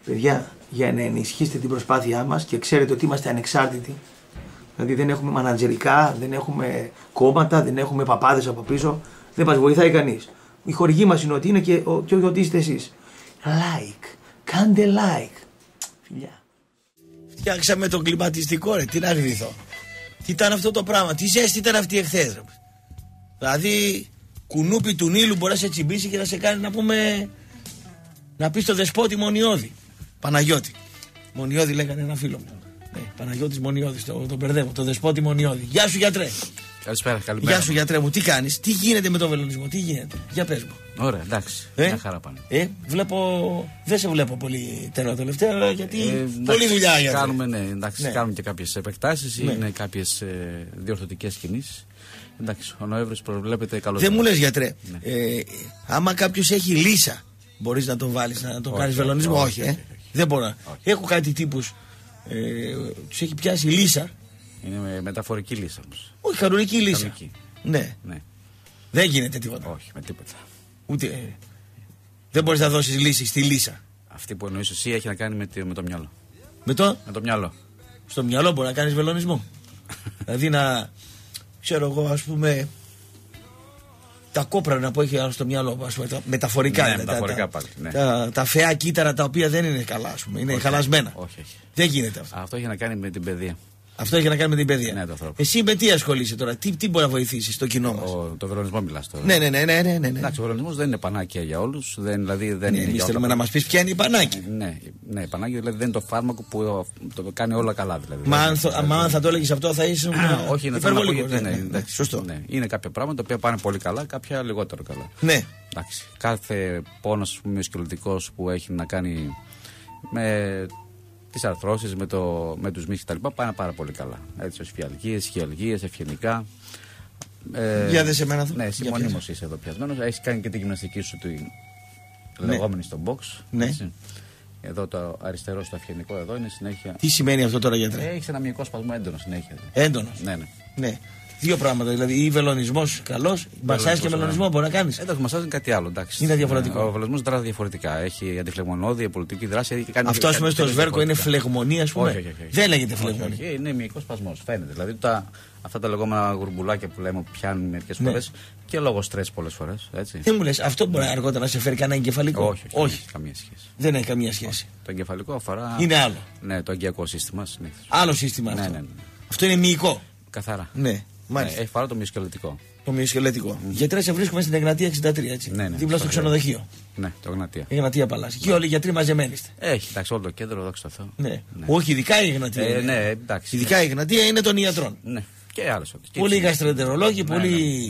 Παιδιά, για να ενισχύσετε την προσπάθειά μας και ξέρετε ότι είμαστε ανεξάρτητοι. Δηλαδή δεν έχουμε μανατζερικά, δεν έχουμε κόμματα, δεν έχουμε παπάδες από πίσω. Δεν μας βοηθάει κανείς. Η χορηγή μας είναι ότι είναι και ότι είστε εσείς. Like. Κάντε like. Φιλιά. Φτιάξαμε τον κλιματιστικό, ρε. Τι να ρωτηθώ. Τι ήταν αυτό το πράγμα. Τι ζέστη ήταν αυτή εχθές, ρε. Δηλαδή, κουνούπι του Νείλου μπορεί να σε τσιμπήσει και να σε κάνει να πούμε. Να πει στο Δεσπότη Μονιώδη. Παναγιώτη. Μονιώδη λέγανε ένα φίλο μου. Παναγιώτης Μονιώδης, τον μπερδεύω. Το Δεσπότη Μονιώδη. Γεια σου, γιατρέ. Καλησπέρα, καλημέρα. Γεια σου, γιατρέ μου, τι κάνεις, τι γίνεται με τον βελονισμό, τι γίνεται. Για πες μου. Ωραία, εντάξει. Μια χαρά πάνε. Δεν σε βλέπω πολύ τελευταία, γιατί πολλή δουλειά για αυτό. Κάνουμε και κάποιες επεκτάσεις, είναι κάποιες διορθωτικές κινήσεις. Εντάξει, ο Νοέμβρης προβλέπεται καλό. Δεν μου λες, γιατρέ, άμα κάποιος έχει λύσα, μπορείς να τον βάλεις, να τον κάνεις βελονισμό? Όχι. Δεν μπορώ. Έχω κάτι τύπους, τους έχει πιάσει λύσα. Είναι μεταφορική λύσα όμως. Όχι, κανονική λύσα. Ναι. Δεν γίνεται τίποτα. Όχι, με τίποτα. Ούτε. Δεν μπορείς να δώσεις λύση στη λύσα. Αυτή που εννοείς εσύ έχει να κάνει με το μυαλό. Με το μυαλό. Στο μυαλό μπορεί να κάνεις βελονισμό. Δηλαδή να. Ξέρω εγώ, ας πούμε. Τα κόπρανα που έχει στο μυαλό, ας πούμε, μεταφορικά. Ναι, μεταφορικά πάλι. Ναι. Τα φαιά κύτταρα τα οποία δεν είναι καλά, ας πούμε. Είναι χαλασμένα. Όχι. Δεν γίνεται αυτό. Αυτό έχει να κάνει με την παιδεία. Αυτό έχει να κάνει με την παιδεία. Ναι, το εσύ με τι ασχολείσαι τώρα, τι μπορεί να βοηθήσει στο κοινό μας? Το βελονισμό μιλάς τώρα. Ναι. Εντάξει, ο βελονισμός δεν είναι πανάκια για όλους. Δηλαδή δεν είναι. Εμείς θέλουμε να μας πεις ποια είναι η πανάκια. Ναι, πανάκια δηλαδή δεν είναι το φάρμακο που το κάνει όλα καλά. Δηλαδή. Μα αν θα το έλεγες αυτό θα είσαι. Όχι, είναι υπερβολικό. Σωστό. Ναι. Είναι κάποια πράγματα τα οποία πάνε πολύ καλά, κάποια λιγότερο καλά. Ναι. Εντάξει, κάθε πόνος μυοσκελετικός που έχει να κάνει με τις αρθρώσεις, με τους μύχους κτλ. Πάνε πάρα πολύ καλά. Έτσι, ως φιαλγίες, χιαλγίες, ευγενικά. Για δε σε μένα. Ναι, εσύ μονίμως είσαι εδώ πιασμένος. Έχεις κάνει και τη γυμναστική σου τη λεγόμενη στο box. Ναι. Έτσι. Εδώ το αριστερό στο αυγενικό εδώ είναι συνέχεια. Τι σημαίνει αυτό τώρα, γιατρέ? Έχεις ένα μυϊκό σπασμό έντονο συνέχεια. Έντονος. Ναι. Δύο πράγματα, δηλαδή ή βελονισμός καλός, μασάζ και βελονισμό μπορεί να κάνεις. Εντάξει, μασάζ είναι κάτι άλλο. Εντάξει. Είναι διαφορετικό. Ο βελονισμός δράσει διαφορετικά. Έχει αντιφλεγμονώδη, απολυτική δράση. Αυτό ας πούμε στο σβέρκο είναι φλεγμονία, ας πούμε. Όχι. Δεν λέγεται φλεγμονία. Όχι, είναι μυϊκός σπασμός. Φαίνεται. Δηλαδή αυτά τα λεγόμενα γουρμπουλάκια που λέμε που πιάνουν μερικές φορές και λόγω στρες πολλές φορές. Δεν μου λες, αυτό μπορεί αργότερα να σε φέρει κανένα εγκεφαλικό? Όχι. Καμία σχέση. Δεν έχει καμία σχέση. Το εγκεφαλικό αφορά. Είναι άλλο. Ναι, το αγκιακό σύστημα συνήθως. Άλλο σύστημα αυτό. Ναι. Αυτό είναι μυϊκό. Καθαρά. Ναι. Μάλιστα. Έχει φορά το μυοσκελετικό. Το μυοσκελετικό. Γιατί σε βρίσκουμε στην Εγνατία 63, έτσι. Ναι. Δίπλα στο ξενοδοχείο. Ναι, το Εγνατία. Εγνατία Παλάση. Και όλοι οι γιατροί μαζεμένοι είστε. Έχει, εντάξει, όλο το κέντρο, δόξα τω Θεώ. Ναι. Όχι, ειδικά η Εγνατία. Ναι, εντάξει. Ειδικά η Εγνατία είναι των ιατρών. Ναι. Και άλλες. Πολλοί γαστρεντερολόγοι, πολλοί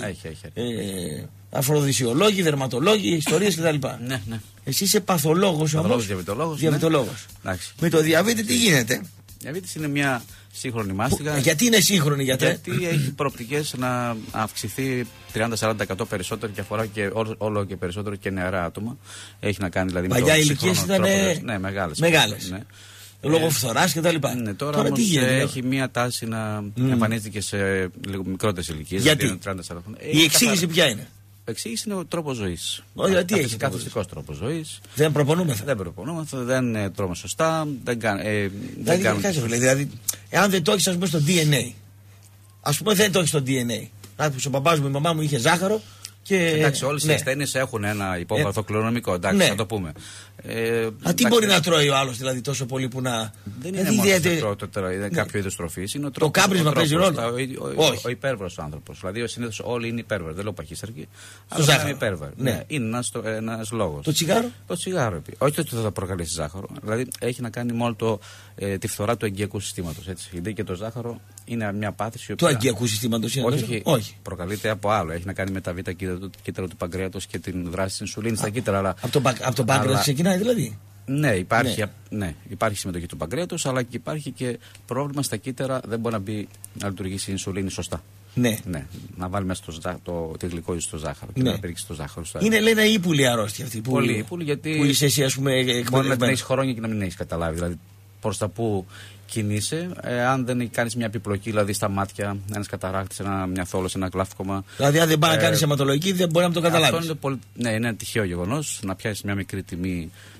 αφροδισιολόγοι, δερματολόγοι, ιστορίες κτλ. Ναι. Εσύ είσαι παθολόγος όμως. Διαβητολόγος. Με το διαβήτη τι γίνεται? Η διαβήτης είναι μια σύγχρονη μάστιγα. Γιατί είναι σύγχρονη, γιατί έχει προοπτικές να αυξηθεί 30-40% περισσότερο και αφορά και όλο και περισσότερο και νεαρά άτομα. Έχει να κάνει δηλαδή. Παλιά ηλικίες ήταν. Ναι, μεγάλες. Ναι. Λόγω φθοράς και τα λοιπά. Ναι, τώρα όμως έχει μία τάση να εμφανίζεται και σε λίγο μικρότερες ηλικίες. Γιατί? Η εξήγηση ποια είναι? Η εξήγηση είναι ο τρόπος ζωής. Τι έχει? Καθοριστικός τρόπος ζωής. Δεν προπονούμεθα. Δεν τρώμε σωστά. Δεν κάνουμε. Δηλαδή, εάν δεν το έχεις, ας πούμε, στο DNA. Ας πούμε, δεν το έχεις στο DNA. Ο παπάς μου, η μαμά μου είχε ζάχαρο. Εντάξει, όλες οι ασθένειες έχουν ένα υπόβαθρο κληρονομικό. Εντάξει, να το πούμε. Τι μπορεί να τρώει ο άλλος δηλαδή τόσο πολύ που να. Δεν είναι μόνο είναι κάποιο είδος τροφής. Το κάπρισμα παίζει ρόλο. Ο υπέρβαρος άνθρωπος. Δηλαδή συνήθως όλοι είναι υπέρβαροι. Δεν λέω παχύσαρκοι. Αλλά είναι υπέρβαροι. Είναι ένας λόγος. Το τσιγάρο. Το τσιγάρο. Όχι ότι θα προκαλέσει ζάχαρο. Δηλαδή έχει να κάνει μόνο τη φθορά του εγκυακού συστήματος. Γιατί και το ζάχαρο είναι μια πάθηση. Του εγκυακού συστήματος είναι. Όχι. Προκαλείται από άλλο. Έχει να κάνει με τα β' κύτταρα του παγκρέατος και την δράση της ινσουλίνης στα κύτταρα. Από το παγκρέατος ξεκινάει δηλαδή. Ναι, υπάρχει συμμετοχή του παγκρέατος, αλλά και υπάρχει και πρόβλημα στα κύτταρα. Δεν μπορεί να λειτουργήσει η ινσουλίνη σωστά. Ναι. Να βάλει μέσα τη γλυκόζη στο ζάχαρο και να πηρίξει το ζάχαρο. Είναι λέει ένα ύπουλη αρρώστια αυτή. Πολύ ύπουλη, γιατί. Που είσαι εσύ, ας πούμε, μπορεί να την έχει χρόνια και να μην έχει καταλάβει. Δηλαδή, προς τα που κινείσαι, αν δεν κάνει μια επιπλοκή, δηλαδή στα μάτια, ένα καταράκτη, μια θόλωση, ένα γλαύκομα. Δηλαδή, αν δεν πάει να κάνει αιματολογική, δεν μπορεί να το καταλάβει. Αυτό είναι ένα τυχαίο γεγονός. Να πιάσει μια μικρή τιμή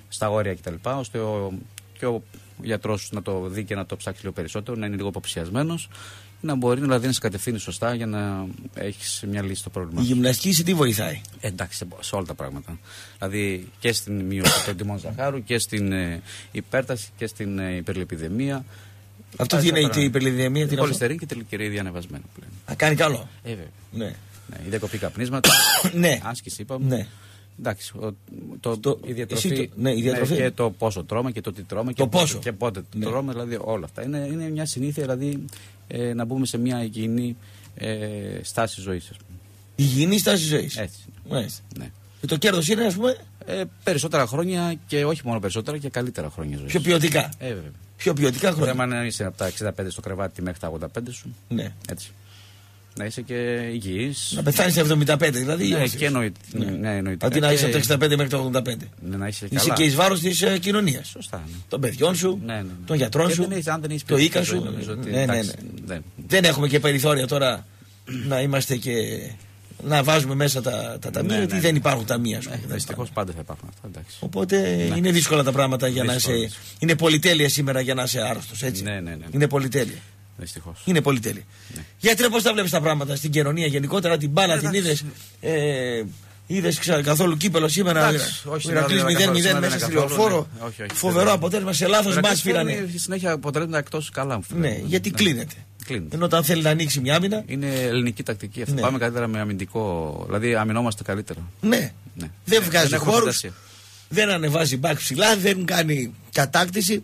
στα όρια κτλ. Ώστε και ο γιατρός να το δει και να το ψάξει λίγο περισσότερο, να είναι λίγο υποψιασμένος, να μπορεί δηλαδή να σε κατευθύνει σωστά για να έχεις μια λύση στο πρόβλημα. Η γυμναστική σε τι βοηθάει? Εντάξει, σε όλα τα πράγματα. Δηλαδή και στην μείωση των τιμών ζαχάρου και στην υπέρταση και στην υπερλιπιδεμία. Αυτό τι είναι η υπερλιπιδεμία? Η χολυστερίνη και η τελικερίδια ανεβασμένα πλέον. Α, κάνει καλό. Βέβαια. Ναι. Η διακοπή καπνίσματα. Ναι. Άσκηση είπαμε. Ναι. Εντάξει, η διατροφή, η διατροφή. Και το πόσο τρώμε και το τι τρώμε και πότε τρώμε, δηλαδή όλα αυτά. Είναι μια συνήθεια, δηλαδή να μπούμε σε μια υγιεινή στάση ζωής. Υγιεινή στάση ζωής. Έτσι. Ναι. Και το κέρδος είναι, ας πούμε, περισσότερα χρόνια και όχι μόνο περισσότερα και καλύτερα χρόνια ζωής. Πιο ποιοτικά. Πιο ποιοτικά χρόνια. Θέμα να είσαι από τα 65 στο κρεβάτι μέχρι τα 85 σου. Ναι. Έτσι. Να είσαι και υγιής. Να πεθάνεις στα 75 δηλαδή. Ναι, και εννοητικά. Αντί να είσαι από τα 65 μέχρι τα 85. Ναι, να είσαι και εις βάρος της κοινωνίας. Σωστά. Ναι. Των παιδιών σου, ναι. των γιατρών σου, το οίκα σου. Δεν έχουμε και περιθώρια τώρα να είμαστε και να βάζουμε μέσα τα ταμεία, γιατί δεν υπάρχουν ταμεία. Δυστυχώς πάντα θα υπάρχουν αυτά. Εντάξει. Οπότε είναι δύσκολα τα πράγματα για να είσαι. Είναι πολυτέλεια σήμερα για να είσαι άρρωστος. Έτσι. Ναι. Είναι πολυτέλεια. Δυστυχώς. Είναι πολυτέλεια. Ναι. Γιατρέ, πώς τα βλέπεις τα πράγματα στην κοινωνία γενικότερα? Την μπάλα την είδες? Είδες καθόλου κύπελο σήμερα? Ο Ηρακλής 0-0 μέσα στη Λεωφόρο. Φοβερό αποτέλεσμα. Σε λάθος μάτς πήρανε. Συνέχεια αποτελέσματα εκτός καλά. Ναι, γιατί κλείνεται. Ενώ όταν θέλει να ανοίξει μια άμυνα. Είναι ελληνική τακτική αυτή. Πάμε καλύτερα με αμυντικό. Δηλαδή αμυνόμαστε καλύτερα. Ναι. Δεν βγάζει χώρους. Δεν ανεβάζει μπακ ψηλά. Δεν κάνει κατάκτηση.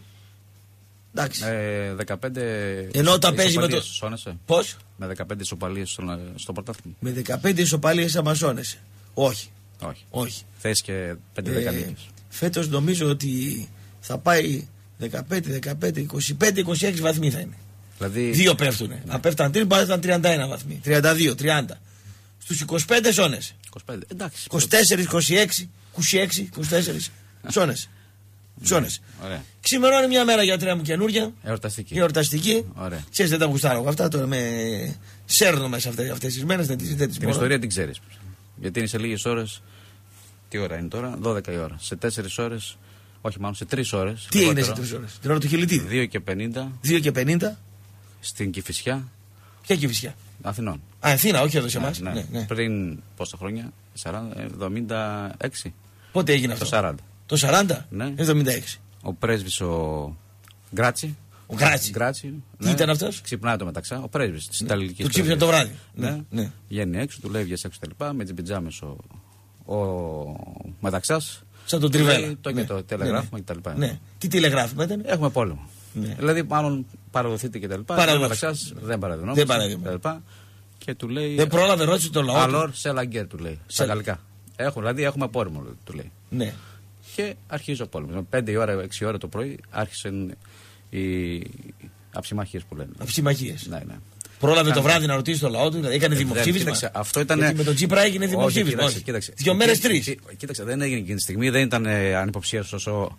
15. Ενώ όταν παίζει με το. Πώς? Με 15 ισοπαλίες στο πρωτάθλημα. Με 15 ισοπαλίες αμαζώνεσαι. Όχι. Θες και 5-10 νίκες. Φέτος νομίζω ότι θα πάει 15, 25, 26 βαθμοί θα είναι. Δηλαδή. Δύο πέφτουνε. Αν πέφταν 3, πάνε 31 βαθμοί. 32, 30. Στους 25 ζώνεσαι. 25, εντάξει. 24, 26, 24 ζώνεσαι. Ξημερώνει μια μέρα, γιατρέ μου, καινούρια. Εορταστική. Ξέρεις, δεν τα γουστάρω αυτά. Τώρα με σέρνω μέσα αυτές τις μέρες. Την ιστορία την ξέρεις. Γιατί είναι σε λίγες ώρες. Τι ώρα είναι τώρα? 12 η ώρα. Σε 4 ώρες. Όχι, μάλλον σε 3 ώρες. Τι είναι σε 3 ώρες? Την ώρα του χιλιτίδη. 2 και 50. Στην Κηφισιά. Ποια Κηφισιά? Αθηνών. Αθήνα, όχι εδώ σε εμάς. Ναι. Πριν πόσα χρόνια? 76. Πότε έγινε αυτό? Το 40. Ναι. 76. Ο πρέσβης ο Γκράτσι. Τι ήταν αυτός? Ξυπνάει το μεταξά. Ο πρέσβης της Ιταλικής. Του ξύπνησε το βράδυ. Ναι. Βγαίνει έξω, του λέει βγες έξω τα λοιπά. Με τις πιτζάμες ο μεταξάς. Σαν τον Τριβέλα. Το τηλεγράφημα κτλ. Ναι. Τι τηλεγράφημα ήταν? Έχουμε πόλεμο. Δηλαδή, μάλλον παραδοθείτε κτλ. Ο μεταξάς δεν παραδεινόμαστε. Και του λέει. Δεν πρόλαβε, ρώτησε το λαό. Αλόρ σε λαγκέρ, του λέει. Στα γαλλικά. Δηλαδή, έχουμε πόλεμο, του λέει. Ναι. Και αρχίζει ο πόλεμος. 5 η ώρα, 6 η ώρα το πρωί άρχισαν οι αψημαχίες που λένε. Αψημαχίες. Ναι. Πρόλαβε το βράδυ να ρωτήσει το λαό του, δηλαδή έκανε δημοψήφισμα. Αυτό ήταν. Γιατί με τον Τσίπρα έγινε δημοψήφισμα. Κοίταξε. 2 μέρες 3. Κοίταξε, δεν έγινε εκείνη τη στιγμή, δεν ήταν ανυποψίαστο όσο.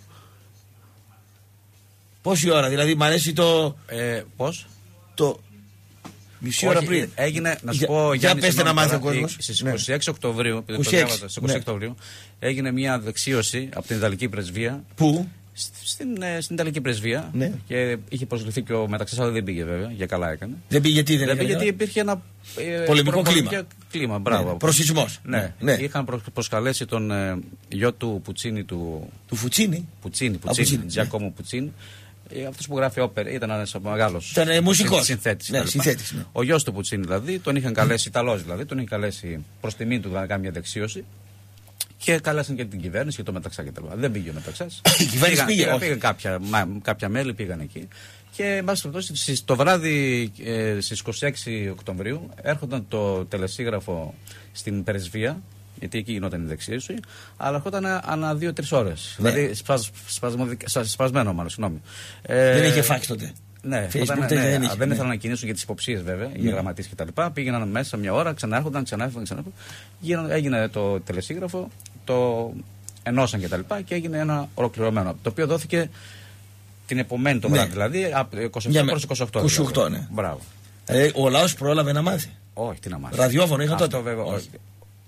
Πόση ώρα, δηλαδή μ' αρέσει το. Πώς? Το. Μισή ώρα πριν. Έγινε, να σου πω, για πέστε να μάθει ο κόσμος. Στις 26 Οκτωβρίου, Οκτωβρίου, έγινε μια δεξίωση από την Ιταλική Πρεσβεία. Πού? Στην Ιταλική Πρεσβεία. Ναι. Και είχε προσληφθεί και ο μεταξάς, αλλά δεν πήγε βέβαια, για καλά έκανε. Δεν πήγε γιατί δεν πήγε? Γιατί υπήρχε ένα πολεμικό κλίμα. Μπράβο. Προσυσμός. Ναι. Είχαν προσκαλέσει τον γιο του Πουτσίνη. Του Φουτσίνη. Πουτσίνη, Τζιακόμο Πουτσίνη. Αυτός που γράφει όπερα, ήταν ένας μεγάλος. Ήταν μουσικός. Συνθέτης. Ναι. Ο γιος του Πουτσίνη δηλαδή, τον είχαν καλέσει, Ιταλός δηλαδή, τον είχαν καλέσει προς τιμή του να κάνει μια δεξίωση. Και καλέσαν και την κυβέρνηση και το μεταξά κτλ. Δεν πήγε ο μεταξάς. Η κυβέρνηση πήγε. Κάποια μέλη πήγαν εκεί. Και εν πάση περιπτώσει, το βράδυ στις 26 Οκτωβρίου έρχονταν το τελεσίγραφο στην Πρεσβεία. Γιατί εκεί γινόταν η δεξίωση, αλλά έρχονταν ανά 2-3 ώρες. Ναι. Δηλαδή σπασμένο, μάλλον, συγγνώμη. Δεν είχε φάξει τότε. Ναι, δεν ήθελαν να κινήσουν για τις υποψίες βέβαια, οι γραμματείς κτλ. Πήγαιναν μέσα μια ώρα, ξανάρχονταν. Έγινε το τελεσίγραφο, το ενώσαν κτλ. Και έγινε ένα ολοκληρωμένο. Το οποίο δόθηκε την επομένη το βράδυ, δηλαδή από 27 προς 28. 28, ναι. Μπράβο. Ο λαός πρόλαβε να μάθει. Όχι, τι να μάθει. Ραδιόφωνο είχαν τότε. Αυτό βέβαια.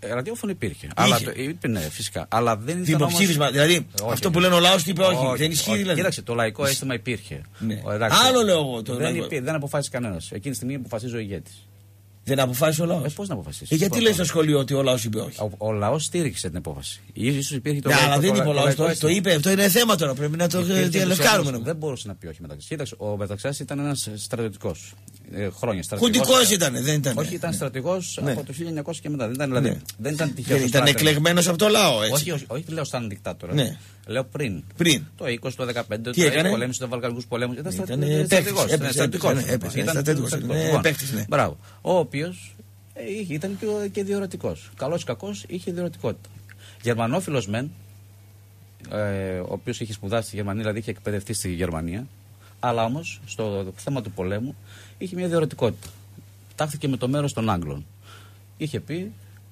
Ραδιόφωνο υπήρχε. Αλλά, ναι, φυσικά. Αλλά δεν ήταν. Δημοψήφισμα. Δηλαδή αυτό που λένε ο λαός είπε όχι. Δεν ισχύει δηλαδή. Κοίταξε, το λαϊκό αίσθημα υπήρχε. Ναι. Άλλο λέω εγώ. Δεν αποφάσισε κανένας. Εκείνη τη στιγμή αποφασίζει ο ηγέτης. Δεν αποφάσισε ο λαός. Πώς να αποφασίσει. Γιατί λέει στο σχολείο ότι ο λαός είπε όχι. Ο λαός στήριξε την απόφαση. Ίσως υπήρχε το. Ναι, αλλά δεν είπε ο λαός. Το είπε. Αυτό είναι θέμα τώρα. Πρέπει να το διαλευκάνουμε. Δεν μπορούσε να πει όχι Μεταξάς. Κοίταξε, ο Μεταξάς ήταν ένας στρατιωτικός. Χρόνια Χουντικός ήταν, δεν ήταν. Όχι, ήταν στρατηγός από το 1900 και μετά. Δεν ήταν τυχαίο. Ήταν εκλεγμένος από το λαό, έτσι. Όχι, λέω σαν δικτάτορα. Λέω πριν. Το 20, το 15, το πολέμησε, του Βαλκανικούς πολέμους. Ήταν στρατηγός. Ήταν παίκτης. Μπράβο. Ο οποίος ήταν και διορατικός. Καλός ή κακός είχε διορατικότητα. Γερμανόφιλος μεν, ο οποίος είχε σπουδάσει στη Γερμανία, δηλαδή είχε εκπαιδευτεί στη Γερμανία, αλλά όμως στο θέμα του πολέμου είχε μια διορατικότητα. Τάχθηκε με το μέρος των Άγγλων. Είχε πει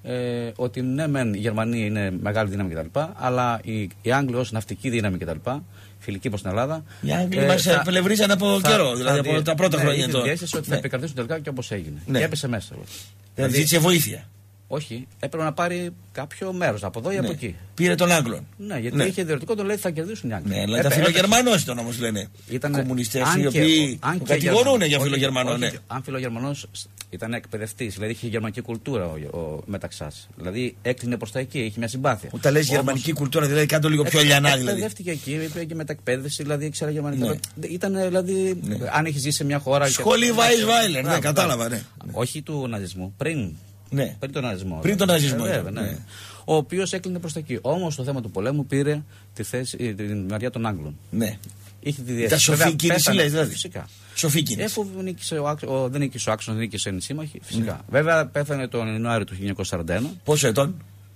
ότι ναι, μεν η Γερμανία είναι μεγάλη δύναμη κτλ., αλλά οι Άγγλοι ως ναυτική δύναμη κτλ., φιλική προς την Ελλάδα. Οι Άγγλοι μας επελευρίσαν από καιρό, δηλαδή από τα πρώτα χρόνια. Είχε διέστηση ότι θα επικρατήσουν τελικά και όπως έγινε. Και έπεσε μέσα. Δηλαδή ζήτησε βοήθεια. Όχι, έπρεπε να πάρει κάποιο μέρος από εδώ ή από εκεί. Πήρε τον Άγγλων. Ναι, γιατί είχε διορατικό, το λέει θα κερδίσουν οι Άγγλοι. Ναι, αλλά ήταν φιλογερμανός ήταν όμως λένε. Ήταν κομμουνιστές οι οποίοι κατηγορούν για φιλογερμανό. Αν φιλογερμανός ήταν εκπαιδευτής, δηλαδή είχε γερμανική κουλτούρα ο Μεταξάς. Δηλαδή έκλεινε προς τα εκεί, είχε μια συμπάθεια. Όταν λες γερμανική κουλτούρα, δηλαδή κάτω λίγο πιο λιανά. Εκπαιδεύτηκε εκεί, είπε και μετακπαίδευση, δηλαδή ήξερα γερμανικά. Ήταν δηλαδή, αν έχει ζήσει σε μια χώρα. Σχολή Βάισβάιλερ, ναι, κατάλαβα, ναι. Όχι του ναζισμού, πριν. Ναι. Πριν τον ναζισμό. Πριν τον ναζισμό. Ναι. Ο οποίος έκλεινε προς τα εκεί. Όμως το θέμα του πολέμου πήρε την μεριά των Άγγλων. Ναι. Είχε τη διέστηση. Τα σοφή κίνηση λέει δηλαδή. Φυσικά. Σοφή κίνηση. Εφού δεν νίκησε ο άξονας, δεν νίκησε οι σύμμαχοι. Φυσικά. Βέβαια πέθανε τον Ιανουάριο του 1941. Πόσο ετών?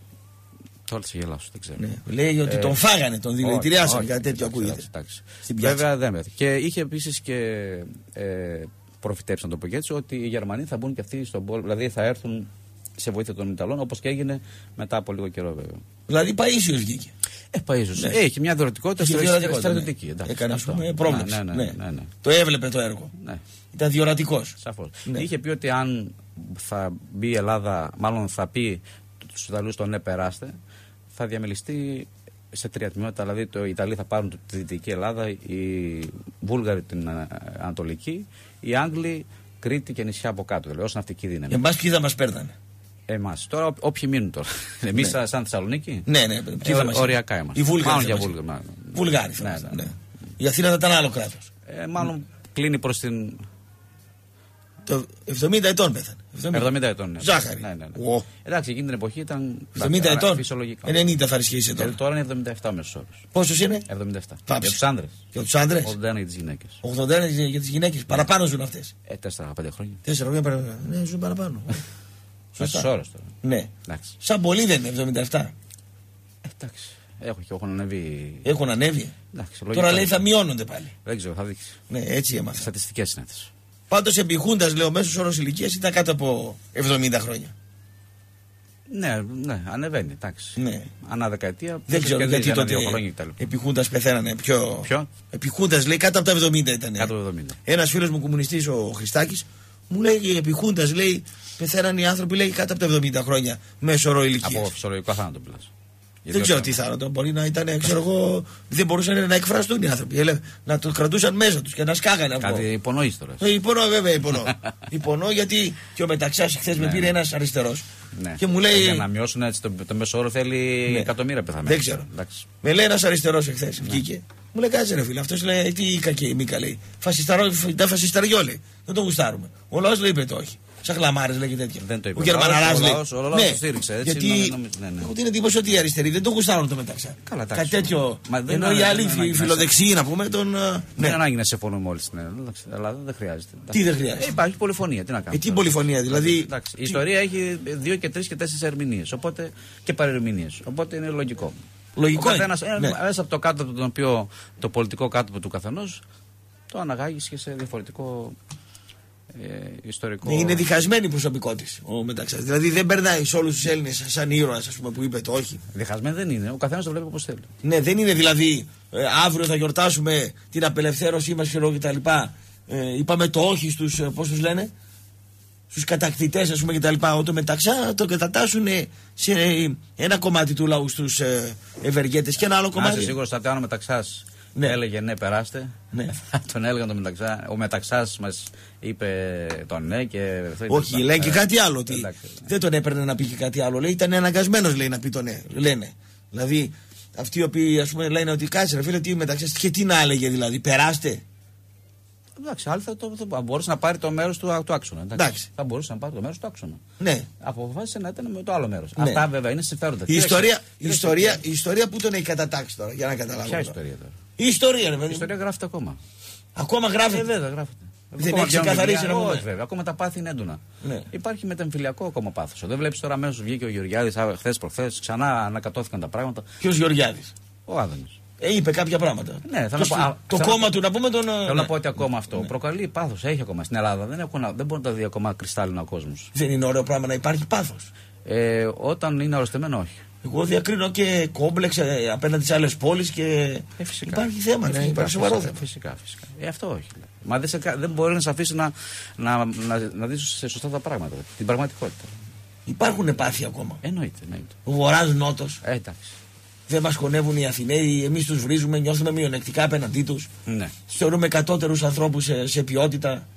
Τώρα θα σε γελάσω, δεν ξέρω. Ναι. Λέει ότι τον φάγανε, τον δηλητηριάσαν, κάτι τέτοιο ακούγεται. Βέβαια δεν πέθανε. Και είχε επίσης και προφητέψει, να το πω έτσι, ότι οι Γερμανοί θα μπουν και αυτοί στον πόλεμο. Δηλαδή θα έρθουν σε βοήθεια των Ιταλών, όπως και έγινε μετά από λίγο καιρό, βέβαια. Δηλαδή Παΐσιος βγήκε. Παΐσιος. Ναι. Έχει μια διορατικότητα στρατιωτική. Ναι. Έκανε ας πούμε πρόβλεψη. Ναι. Το έβλεπε το έργο. Ναι. Ήταν διορατικός. Σαφώς. Ναι. Είχε πει ότι αν θα μπει η Ελλάδα, μάλλον θα πει στους Ιταλούς τον ναι, περάστε, θα διαμελιστεί σε τρία τμήματα. Δηλαδή οι Ιταλοί θα πάρουν τη Δυτική Ελλάδα, οι Βούλγαροι την Ανατολική, οι Άγγλοι Κρήτη και νησιά από κάτω. Δηλαδή ως ναυτική δύναμη. Εμάς ποιοι θα μας παίρνανε? Εμάς. Τώρα όποιοι μείνουν τώρα. Εμείς σαν Θεσσαλονίκη. Ναι. Οριακά είμαστε. Οι Βούλγαροι. Μάλλον για Βούλγαροι. Ναι. Η Αθήνα θα ήταν άλλο κράτος. Μάλλον κλείνει προς την. Το 70 ετών πέθανε. 70 ετών. Ναι. Ζάχαρη. Ναι. Εντάξει, εκείνη την εποχή ήταν. 70 ετών. Φυσιολογικά. 90 θα αρισχύσει τώρα. Τώρα είναι 77 μέσος όρος. Πόσος είναι? 77. Για τους άντρες. Για τους άντρες. 81 για τις γυναίκες. 81 για τις γυναίκες. Παραπάνω ζουν αυτές. 4-5 χρόνια. 4 χρόνια παραπάνω. Ναι, ζουν παραπάνω. Μέσος όρος τώρα. Ναι. Εντάξει. Σαν πολύ δεν είναι 77. Εντάξει. Έχουν ανέβει. Έχουν ανέβει. Εντάξει, τώρα λέει θα μειώνονται πάλι. Δεν ξέρω, θα δείξει. Ναι, έτσι έμαθα. Στατιστικές είναι αυτές. Πάντως επί Χούντας, λέω, μέσος όρος ηλικίας ήταν κάτω από 70 χρόνια. Ναι, ανεβαίνει, εντάξει. Ναι. Ανά δεκαετία. Δεν ξέρω γιατί τότε επί Χούντας πεθαίνανε πιο. Ποιο? Επί Χούντας λέει κάτω από τα 70 ήταν. Κάτω από τα 70. Ένας φίλος μου κομμουνιστής, ο Χριστάκης, μου λέει επί Χούντας λέει πεθαίνανε οι άνθρωποι λέει κάτω από τα 70 χρόνια μέσο όρο ηλικίας. Από φυσιολογικό θάνατο μιλάς. Δεν ξέρω τι θάνατο. Μπορεί να ήταν, ξέρω εγώ, δεν μπορούσαν να εκφραστούν οι άνθρωποι. Να το κρατούσαν μέσα τους και να σκάγανε αυτό. Κάτι υπονοείς τώρα. Υπονοώ, βέβαια, υπονοώ. Υπονοώ γιατί και ο Μεταξάς χθες με πήρε ένας αριστερός. Και μου λέει. Για να μειώσουν έτσι το μέσο όρο θέλει εκατομμύρια πεθαμένους. Δεν ξέρω. Με λέει ένας αριστερός εχθές. Βγήκε. Μου λέει κάτσε ρε φίλε. Αυτός λέει τι κακή μήκα λέει. Φασισταριό λέει. Δεν το γουστάρουμε. Ο λαός λέει είπε το όχι. Σαν χλαμάρες λέει και τέτοια. Δεν το είπε. Ο Γερμαναράς λέει. Ο λαός το στήριξε. Έτσι, γιατί έχω την εντύπωση ότι οι αριστεροί δεν το γουστάρουν το Μεταξά. Κάτι τέτοιο. Ενώ οι άλλοι φιλοδεξιοί να πούμε τον. Δεν ανάγκη να συμφωνούμε όλοι στην Ελλάδα. Δεν χρειάζεται. Τι δεν χρειάζεται? Υπάρχει πολυφωνία. Τι να κάνουμε. Τι πολυφωνία δηλαδή. Η ιστορία έχει 2 και 3 και 4 ερμηνείες. Και παρερμηνείες. Οπότε είναι λογικό. Λογικό. Μέσα από το κάτωπο τον οποίο το πολιτικό κάτωπο του καθενός το αναγάγει και σε διαφορετικό ιστορικό. Είναι διχασμένη η προσωπικότητα ο Μεταξάς. Δηλαδή δεν περνάει σε όλους τους Έλληνες σαν ήρωας, ας πούμε, που είπε το όχι. Διχασμένη δεν είναι. Ο καθένας το βλέπει όπως θέλει. Ναι, δεν είναι δηλαδή αύριο θα γιορτάσουμε την απελευθέρωσή μας και τα λοιπά. Είπαμε το όχι στους, πώς τους λένε, στους κατακτητές, ας πούμε, και τα λοιπά. Το Μεταξά το κατατάσσουν σε ένα κομμάτι του λαού στους ευεργέτες και ένα άλλο κομμάτι. Είσαι σίγουρος ότι αν ο Μεταξάς έλεγε ναι, περάστε, τον έλεγαν τον Μεταξά. Ο Μεταξάς μας είπε το ναι και. Όχι, λέει και κάτι άλλο. Ότι δεν τον έπαιρνε να πει και κάτι άλλο. Λέει, ήταν αναγκασμένος, λέει, να πει το ναι. Λένε. Δηλαδή, αυτοί οι οποίοι, ας πούμε, λένε ότι κάτσε, ρε φίλε, τι Μεταξάς, και τι να έλεγε, δηλαδή, περάστε. Εντάξει, άλλο θα μπορούσε να πάρει το μέρος του άξονα. Εντάξει. Θα μπορούσε να πάρει το μέρος του άξονα. Ναι. Αποφάσισε να ήταν με το άλλο μέρος. Ναι. Αυτά βέβαια είναι συμφέροντα. Η ιστορία που τον έχει κατατάξει τώρα, για να καταλάβω. Ποια ιστορία τώρα? Η ιστορία, ρε παιδί. Η ιστορία γράφεται ακόμα. Ακόμα γράφεται. Βέβαια γράφεται. Δεν έχει ξεκαθαρίσει. Όχι, βέβαια. Ακόμα τα πάθη είναι έντονα. Ναι. Υπάρχει μετεμφυλιακό ακόμα πάθος. Δεν βλέπεις τώρα αμέσως βγήκε ο Γεωργιάδης χθες προχθές, ξανά ανακατώθηκαν τα πράγματα. Ποιος Γεωργιάδης? Ο Άδωνης. Είπε κάποια πράγματα. Ναι, το κόμμα του, να πούμε τον. Θέλω να πω ότι ακόμα αυτό προκαλεί πάθος. Έχει ακόμα στην Ελλάδα. Δεν μπορεί να τα δει ακόμα κρυστάλλινα ο κόσμος. Δεν είναι ωραίο πράγμα να υπάρχει πάθος? Όταν είναι αρρωστημένο, όχι. Εγώ διακρίνω και κόμπλεξ απέναντι σε άλλες πόλεις και. Υπάρχει θέμα, ναι, υπάρχει σοβαρό θέμα. Φυσικά. Αυτό όχι. Μα δεν μπορεί να σε αφήσει να δεις σωστά τα πράγματα. Την πραγματικότητα. Υπάρχουν επάθεια ακόμα. Εννοείται. Ο Βορράς Νότος. Εντάξει. Δεν μας χωνεύουν οι Αθηναίοι, εμείς τους βρίζουμε, νιώθουμε μειονεκτικά απέναντί τους. Ναι. Θεωρούμε κατώτερους ανθρώπους σε ποιότητα.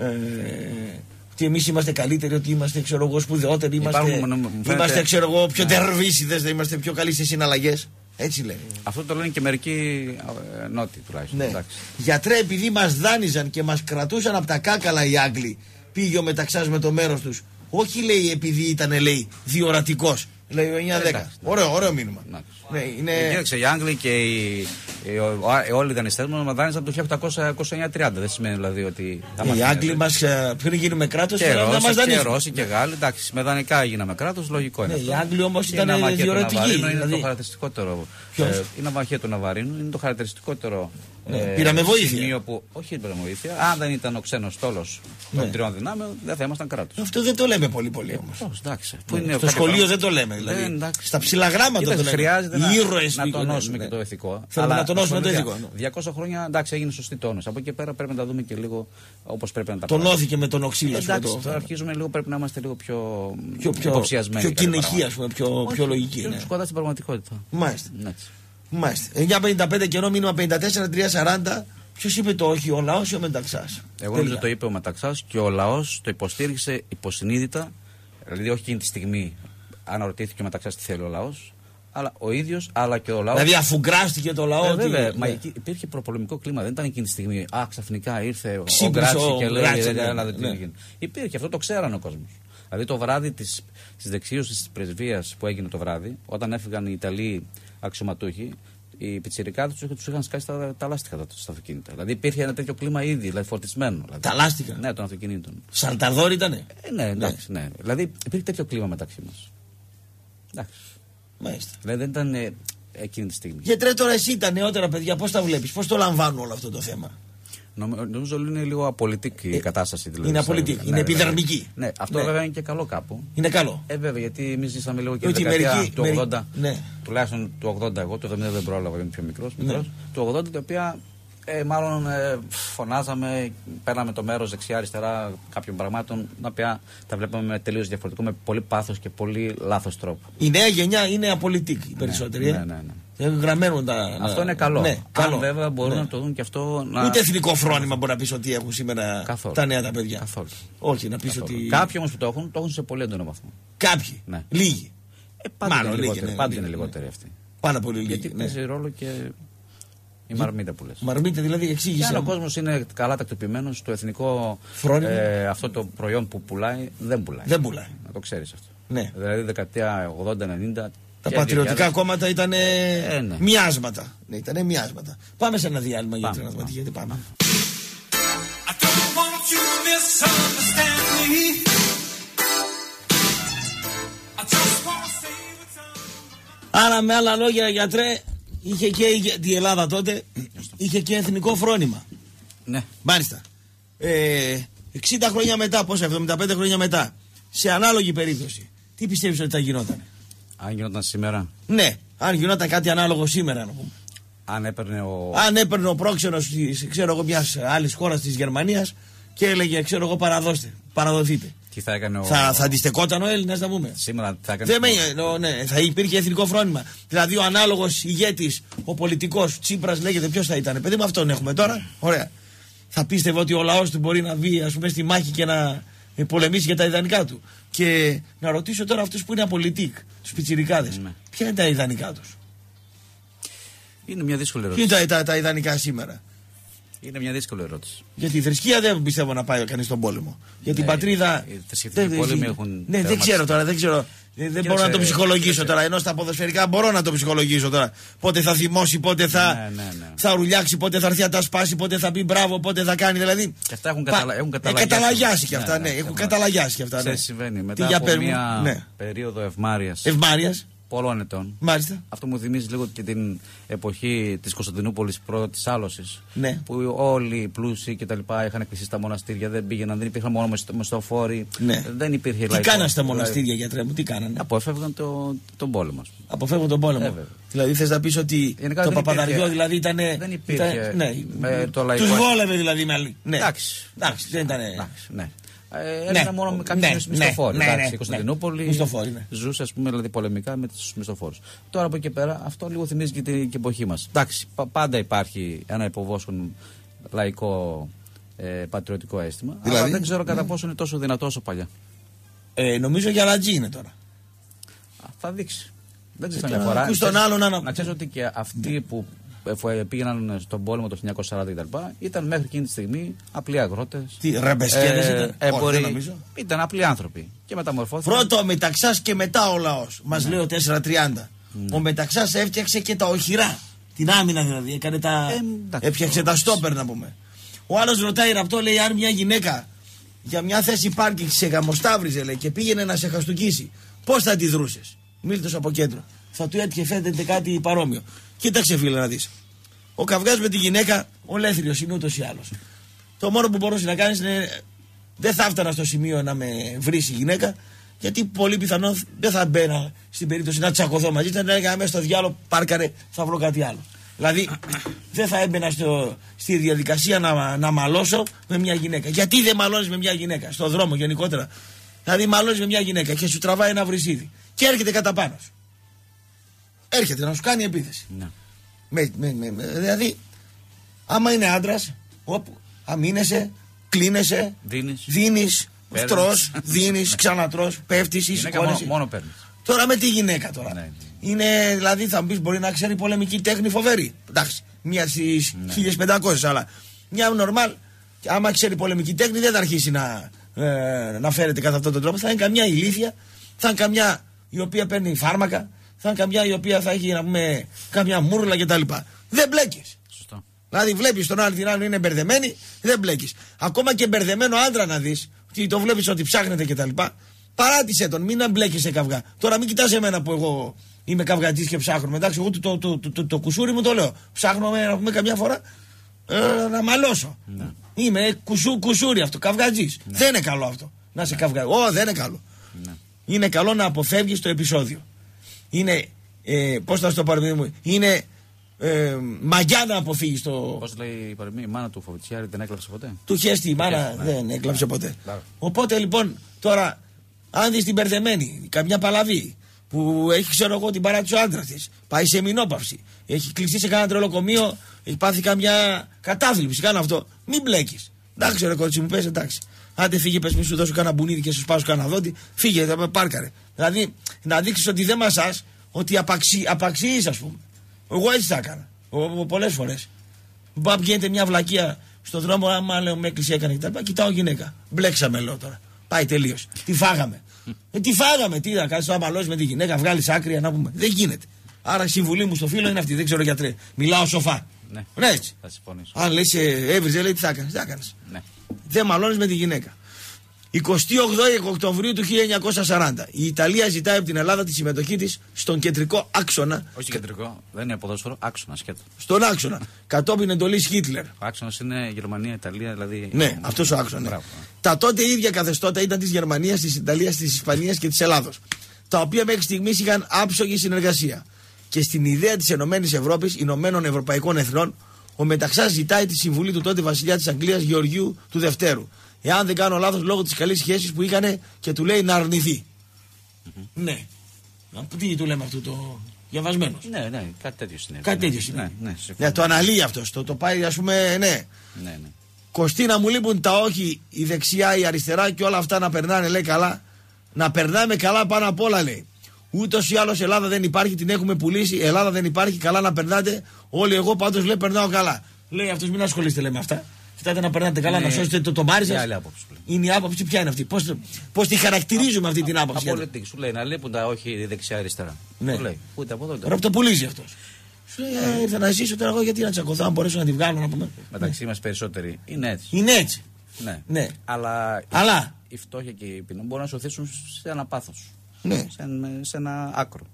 Ότι εμείς είμαστε καλύτεροι, ότι είμαστε, ξέρω εγώ, σπουδαιότεροι, είμαστε, ξέρω εγώ, πιο τερβίσιδες, δεν είμαστε πιο καλοί σε συναλλαγές. Έτσι λένε. Αυτό το λένε και μερικοί νότιοι τουλάχιστον. Ναι. Γιατρέ, επειδή μας δάνειζαν και μας κρατούσαν από τα κάκαλα οι Άγγλοι, πήγε ο Μεταξάς με το μέρος τους. Όχι, λέει, επειδή ήταν, λέει, διορατικός. Λέει ο 9-10. Ωραίο μήνυμα. Ναι, κοίταξε, οι Άγγλοι και όλοι οι δανειστές μας δάνεισαν από το 1829-30. Δεν σημαίνει δηλαδή ότι. Οι Άγγλοι μας πριν γίνουμε κράτος και Ρώσοι και Γάλλοι. Εντάξει, με δανεικά γίναμε κράτος, λογικό είναι. Οι Άγγλοι όμως ήταν διορατικοί. Είναι το χαρακτηριστικότερο. Η ναυαρχία του Ναβαρίνου είναι το χαρακτηριστικότερο. Πήραμε βοήθεια. Όχι, πήραμε βοήθεια. Αν δεν ήταν ο ξένος στόλος των τριών δυνάμεων, δεν θα ήμασταν κράτος. Αυτό δεν το λέμε πολύ όμως. Στο σχολείο δεν το λέμε. Δηλαδή, στα ψηλά γράμματα το λέμε. Χρειάζεται ήρωες να τονώσουμε και το ηθικό. Θέλουμε να τονώσουμε το ηθικό. 200 χρόνια, εντάξει, έγινε σωστή τόνος. Από εκεί πέρα πρέπει να τα δούμε και λίγο όπως πρέπει να τα τονώθηκε με τον οξύλο. Εντάξει, τώρα αρχίζουμε λίγο, πρέπει να είμαστε λίγο πιο υποψιασμένοι. Πιο κοινικοί, ας πούμε, πιο λογικοί. Πιο κοντά στην πραγματικότητα. Μάλιστα. 9.55 καιρό μήνυμα 54-340. Ποιος είπε το όχι, ο λαός ή ο Μεταξάς? Εγώ νομίζω το είπε ο Μεταξάς και ο λαός το υποστήριξε υποσυνείδητα. Δηλαδή, όχι εκείνη τη στιγμή αναρωτήθηκε ο Μεταξάς τι θέλει ο λαός, αλλά ο ίδιος, αλλά και ο λαός. Δηλαδή, αφουγκράστηκε το λαό. Βέβαια, μα υπήρχε προπολεμικό κλίμα. Δεν ήταν εκείνη τη στιγμή. Ξαφνικά ήρθε ο Γκράτσι και λέει: δεν γίνει. Υπήρχε, αυτό το ξέρανε ο κόσμος. Δηλαδή, το βράδυ της δεξίωσης της πρεσβείας που έγινε το βράδυ, όταν έφυγαν οι Ιταλοί αξιωματούχοι, οι πιτσιρικάδες τους είχαν σκάσει τα λάστιχα στα αυτοκίνητα. Δηλαδή υπήρχε ένα τέτοιο κλίμα ήδη, δηλαδή φορτισμένο. Δηλαδή. Τα λάστιχα? Ναι, των αυτοκινήτων. Σαρταρδόρ ήτανε? Ναι, εντάξει, ναι. Δηλαδή υπήρχε τέτοιο κλίμα μεταξύ μας. Εντάξει. Μάλιστα. Δηλαδή δεν ήταν εκείνη τη στιγμή. Γιατρέ, τώρα εσύ τα νεότερα παιδιά, πώς τα βλέπεις, πώς το λαμβάνουν όλο αυτό το θέμα? Νομίζω ότι είναι λίγο απολυτική η κατάσταση. Δηλαδή, είναι απολυτική, είναι επιδερμική. Ναι, αυτό βέβαια είναι και καλό κάπου. Είναι καλό. Βέβαια, γιατί εμείς ζήσαμε λίγο και τη δεκαετία του 80. Τουλάχιστον του 80, εγώ το 70 δεν πρόλαβα, γιατί είμαι πιο μικρός. Του 80, τα οποία μάλλον φωνάζαμε, παίρναμε το μέρος δεξιά-αριστερά κάποιων πραγμάτων, τα οποία τα βλέπαμε με τελείως διαφορετικό, με πολύ πάθος και πολύ λάθος τρόπο. Η νέα γενιά είναι απολυτική οι περισσότεροι. Ναι. Αυτό είναι καλό. Ναι, καλό. Αν βέβαια μπορούν να το δουν και αυτό. Ούτε εθνικό φρόνημα μπορεί να πεις ότι έχουν σήμερα τα νέα τα παιδιά. Καθόλου. Όχι, να πεις ότι. Κάποιοι όμως που το έχουν σε πολύ έντονο βαθμό. Κάποιοι. Ναι. Λίγοι. Πάντα είναι λιγότεροι αυτοί. Πάρα πολύ λίγοι. Γιατί παίζει ρόλο και η μαρμίτα που λες. Μαρμίτα δηλαδή, εξήγησε. Αν ο κόσμος είναι καλά τακτοποιημένος, το εθνικό αυτό το προϊόν που πουλάει δεν πουλάει. Να το ξέρεις αυτό. Ναι. Δηλαδή δεκαετία 80-90. Τα πατριωτικά κόμματα ήταν μοιάσματα. Ναι, ήταν μοιάσματα. Πάμε σε ένα διάλειμμα γιατί πάμε. Άρα με άλλα λόγια, γιατρέ, είχε και η Ελλάδα τότε, είχε και εθνικό φρόνημα. Ναι. Μάλιστα. 60 χρόνια μετά, πόσα, 75 χρόνια μετά, σε ανάλογη περίπτωση, τι πιστεύεις ότι θα γινόταν? Αν γινόταν σήμερα. Ναι, αν γινόταν κάτι ανάλογο σήμερα, να πούμε. Αν έπαιρνε ο πρόξενος, ξέρω εγώ, μιας άλλης χώρας της Γερμανίας και έλεγε, ξέρω εγώ, παραδοθείτε. Τι θα έκανε θα αντιστεκόταν ο Έλληνας, να πούμε. Σήμερα θα έκανε. Θα υπήρχε εθνικό φρόνημα. Δηλαδή ο ανάλογος ηγέτης, ο πολιτικός, Τσίπρας λέγεται, ποιος θα ήταν? Παιδί μου, αυτόν έχουμε τώρα. Ωραία. Θα πίστευε ότι ο λαός του μπορεί να βγει, ας πούμε, στη μάχη και να πολεμήσει για τα ιδανικά του? Και να ρωτήσω τώρα αυτούς που είναι απολυτικ, τους πιτσιρικάδες, ποια είναι τα ιδανικά τους? Είναι μια δύσκολη ερώτηση. Ποια είναι τα ιδανικά σήμερα? Είναι μια δύσκολη ερώτηση. Γιατί η θρησκεία δεν πιστεύω να πάει κανείς στον πόλεμο. Για την πατρίδα. Οι θρησκευτικοί πόλεμοι έχουν. Ναι, δεν ξέρω τώρα. Δεν μπορώ να το ψυχολογήσω τώρα. Ενώ στα ποδοσφαιρικά μπορώ να το ψυχολογήσω τώρα. Πότε θα θυμώσει, πότε θα ρουλιάξει, πότε θα έρθει να τα σπάσει, πότε θα πει μπράβο, πότε θα κάνει. Δηλαδή. Και αυτά έχουν καταλαγιάσει και αυτά. Ναι, έχουν καταλαγιάσει και αυτά. Τι συμβαίνει μετά από μια περίοδο ευμάρειας. Πολλών ετών. Μάλιστα. Αυτό μου θυμίζει λίγο και την εποχή της Κωνσταντινούπολης πρώτα της άλωσης. Ναι. Που όλοι οι πλούσιοι και τα λοιπά είχαν κλειστεί στα μοναστήρια, δεν πήγαιναν, δεν υπήρχαν μόνο μισθοφόροι. Ναι. Δεν υπήρχε λαϊκό. Τι κάνανε στα μοναστήρια, γιατρέ μου, τι κάνανε? Αποφεύγαν τον πόλεμο. Αποφεύγαν τον πόλεμο. Δηλαδή θες να πεις ότι το Παπαδαριό δηλαδή ήταν. Δεν υπήρχε. Το λαϊκό. Τους βόλευε δηλαδή με άλλη. Εντάξει. Δεν ήταν. Έριχναν μόνο με κάποιους μισθοφόροι. Η Κωνσταντινούπολη ζούσε, ας πούμε, δηλαδή πολεμικά με τους μισθοφόρους. Τώρα από εκεί πέρα αυτό λίγο θυμίζει και την εποχή μας. Εντάξει, πάντα υπάρχει ένα υποβόσκον λαϊκό πατριωτικό αίσθημα. Δηλαδή, αλλά δεν ξέρω κατά πόσο είναι τόσο δυνατό όσο παλιά. Νομίζω για λατζή είναι τώρα. Θα δείξει. Δεν ξέρω καμιά φορά. Να ξέρεις ότι και αυτοί που πήγαιναν στον πόλεμο το 1940 κτλ. Ήταν μέχρι εκείνη τη στιγμή απλοί αγρότες. Τι ρεμπεσκέδες ήταν? Έμποροι. Ήταν απλοί άνθρωποι. Και μεταμορφώθηκαν. Πρώτο ο Μεταξάς και μετά ο λαός. Μας λέει ο 430. Ο Μεταξάς έφτιαξε και τα οχυρά. Την άμυνα δηλαδή. Έκανε έφτιαξε τα στόπερ, να πούμε. Ο άλλος ρωτάει ραπτό, λέει, αν μια γυναίκα για μια θέση πάρκινγκ σε γαμοσταύριζε, λέει, και πήγαινε να σε χαστούκίσει, πώς θα αντιδρούσες? Μίλτος από κέντρο. Θα του έτυχε φαίνεται κάτι παρόμοιο. Κοίταξε, φίλε, να δεις. Ο καυγάς με τη γυναίκα, ολέθριος είναι ούτως ή άλλως. Το μόνο που μπορούσε να κάνεις είναι. Δεν θα έφτανα στο σημείο να με βρήσει η γυναίκα, γιατί πολύ πιθανόν δεν θα μπαίνα στην περίπτωση να τσακωθώ μαζί. Θα έλεγα μέσα στο διάλογο, πάρκαρε, θα βρω κάτι άλλο. Δηλαδή, δεν θα έμπαινα στη διαδικασία να μαλώσω με μια γυναίκα. Γιατί δεν μαλώνεις με μια γυναίκα, στον δρόμο γενικότερα? Δηλαδή, μαλώνεις με μια γυναίκα και σου τραβάει ένα βρυσίδι και έρχεται κατά πάνω σου. Έρχεται να σου κάνει επίθεση. Ναι. Δηλαδή, άμα είναι άντρας, αμήνεσαι, κλείνεσαι, δίνεις, τρως, δίνεις, ξανατρως, πέφτεις ή σηκώνεσαι. Μόνο παίρνεις. Τώρα με τη γυναίκα τώρα. Ναι. Είναι, δηλαδή, θα μου πεις, μπορεί να ξέρει πολεμική τέχνη φοβερή. Εντάξει, μία στις 1500, αλλά μια νορμάλ, άμα ξέρει πολεμική τέχνη, δεν θα αρχίσει να φέρεται κατά αυτόν τον τρόπο. Θα είναι καμιά ηλίθια, θα είναι καμιά η οποία παίρνει φάρμακα, θα είναι καμιά η οποία θα έχει, να πούμε, καμιά μούρλα κτλ. Δεν μπλέκεις. Σωστό. Δηλαδή βλέπεις τον άλλο την άλλη είναι μπερδεμένη, δεν μπλέκεις. Ακόμα και μπερδεμένο άντρα να δεις, ότι το βλέπεις ότι ψάχνεται κτλ. Παράτησε τον, μην μπλέκεις σε καυγά. Τώρα μην κοιτάς εμένα που εγώ είμαι καυγατής και ψάχνω. Εντάξει, εγώ το κουσούρι μου το λέω. Ψάχνω να πούμε καμιά φορά να μαλώσω. Ναι. Είμαι κουσούρι αυτό, καυγατής. Ναι. Δεν είναι καλό αυτό. Να σε καυγά. Δεν είναι καλό. Ναι. Είναι καλό να αποφεύγεις το επεισόδιο. Είναι, πώς θα σου το πάρω, μου, είναι μαγιά να αποφύγεις το. Πώς λέει η παροιμία, η μάνα του Φοβητσιάρη δεν έκλαψε ποτέ. Του χέστη, η μάνα δεν έκλαψε ποτέ. Οπότε λοιπόν, τώρα, αν δεις την μπερδεμένη, καμιά παλαβή που έχει, ξέρω εγώ, την παρά του άντρα της, πάει σε μηνόπαυση, έχει κλειστεί σε κανένα τρελοκομείο, έχει πάθει καμιά κατάθλιψη, κάνα αυτό. Μην μπλέκεις. Εντάξει, ρε κότσι μου, πες εντάξει. Άντε φύγε, πες μη σου δώσω κανένα μπουνίδι και σου σπάσω κανένα δόντι, φύγε, θα με πάρκαρε. Δηλαδή να δείξεις ότι δεν μασάς, ότι απαξιείς, ας πούμε. Εγώ έτσι θα έκανα. Πολλές φορές. Μπαμ, γίνεται μια βλακεία στον δρόμο, άμα λέω με έκλεισε έκανε κτλ. Κοιτάω γυναίκα. Μπλέξαμε, λέω τώρα. Πάει τελείως. Τι φάγαμε. Τι φάγαμε, τι να κάνεις, να μαλώσεις με τη γυναίκα, βγάλεις άκρη, να πούμε. Δεν γίνεται. Άρα η συμβουλή μου στο φίλο είναι αυτή, δεν ξέρω γιατρέ. Μιλάω σοφά. Ναι, έτσι. Θα συμφωνήσω. Αν λες έβριζε, λέει τι θα έκανες. Τι θα έκανες. Ναι. Δεν μαλώνεις με τη γυναίκα. 28 Οκτωβρίου του 1940 η Ιταλία ζητάει από την Ελλάδα τη συμμετοχή της στον κεντρικό άξονα. Όχι κεντρικό, δεν είναι ποδόσφαιρο, άξονα σκέτο. Στον άξονα. Κατόπιν εντολής Χίτλερ. Ο άξονας είναι Γερμανία, Ιταλία, δηλαδή. Ναι, αυτός ο άξονας. Ναι. Τα τότε ίδια καθεστώτα ήταν της Γερμανίας, της Ιταλίας, της Ισπανίας και της Ελλάδος. Τα οποία μέχρι στιγμής είχαν άψογη συνεργασία. Και στην ιδέα της Ενωμένης Ευρώπης, Ηνωμένων Ευρωπαϊκών Εθνών, ο Μεταξάς ζητάει τη συμβουλή του τότε βασιλιά της Αγγλίας Γεωργίου του Δευτέρου εάν δεν κάνω λάθος, λόγω της καλής σχέσης που είχαν και του λέει να αρνηθεί. Ναι. Τι του λέμε αυτό το διαβασμένο. Ναι, κάτι τέτοιο είναι. Κάτι τέτοιο είναι. Ναι, το αναλύει αυτός. Το πάει, ας πούμε, ναι. Κωστίνα, μου λείπουν τα όχι, η δεξιά, η αριστερά και όλα αυτά να περνάνε, λέει, καλά. Να περνάμε καλά πάνω απ' όλα, λέει. Ούτως ή άλλως Ελλάδα δεν υπάρχει, την έχουμε πουλήσει. Ελλάδα δεν υπάρχει, καλά να περνάτε. Όλοι, εγώ πάντως, λέει, περνάω καλά. Λέει αυτός, μην ασχολείστε, λέει, με αυτά. Κοιτάτε να περνάτε καλά, να σώσετε το μάρι σας. Είναι η άποψη, ποια είναι αυτή. Πώς τη χαρακτηρίζουμε αυτή την άποψη. Από σου λέει να λείπουν τα όχι δεξιά-αριστερά. Ναι. Λέει. Ούτε από εδώ. Τώρα που το πουλήσει αυτός. Σου λέει, ήρθα να ζήσω τώρα εγώ, γιατί να τσακωθώ, αν μπορέσω να τη βγάλω να πούμε. Μεταξύ μας περισσότεροι είναι έτσι. Είναι έτσι. Ναι. Αλλά η φτώχεια και η πείνα μπορούν να σου θέσουν σε ένα πάθος. Ναι. Σε ένα άκρο.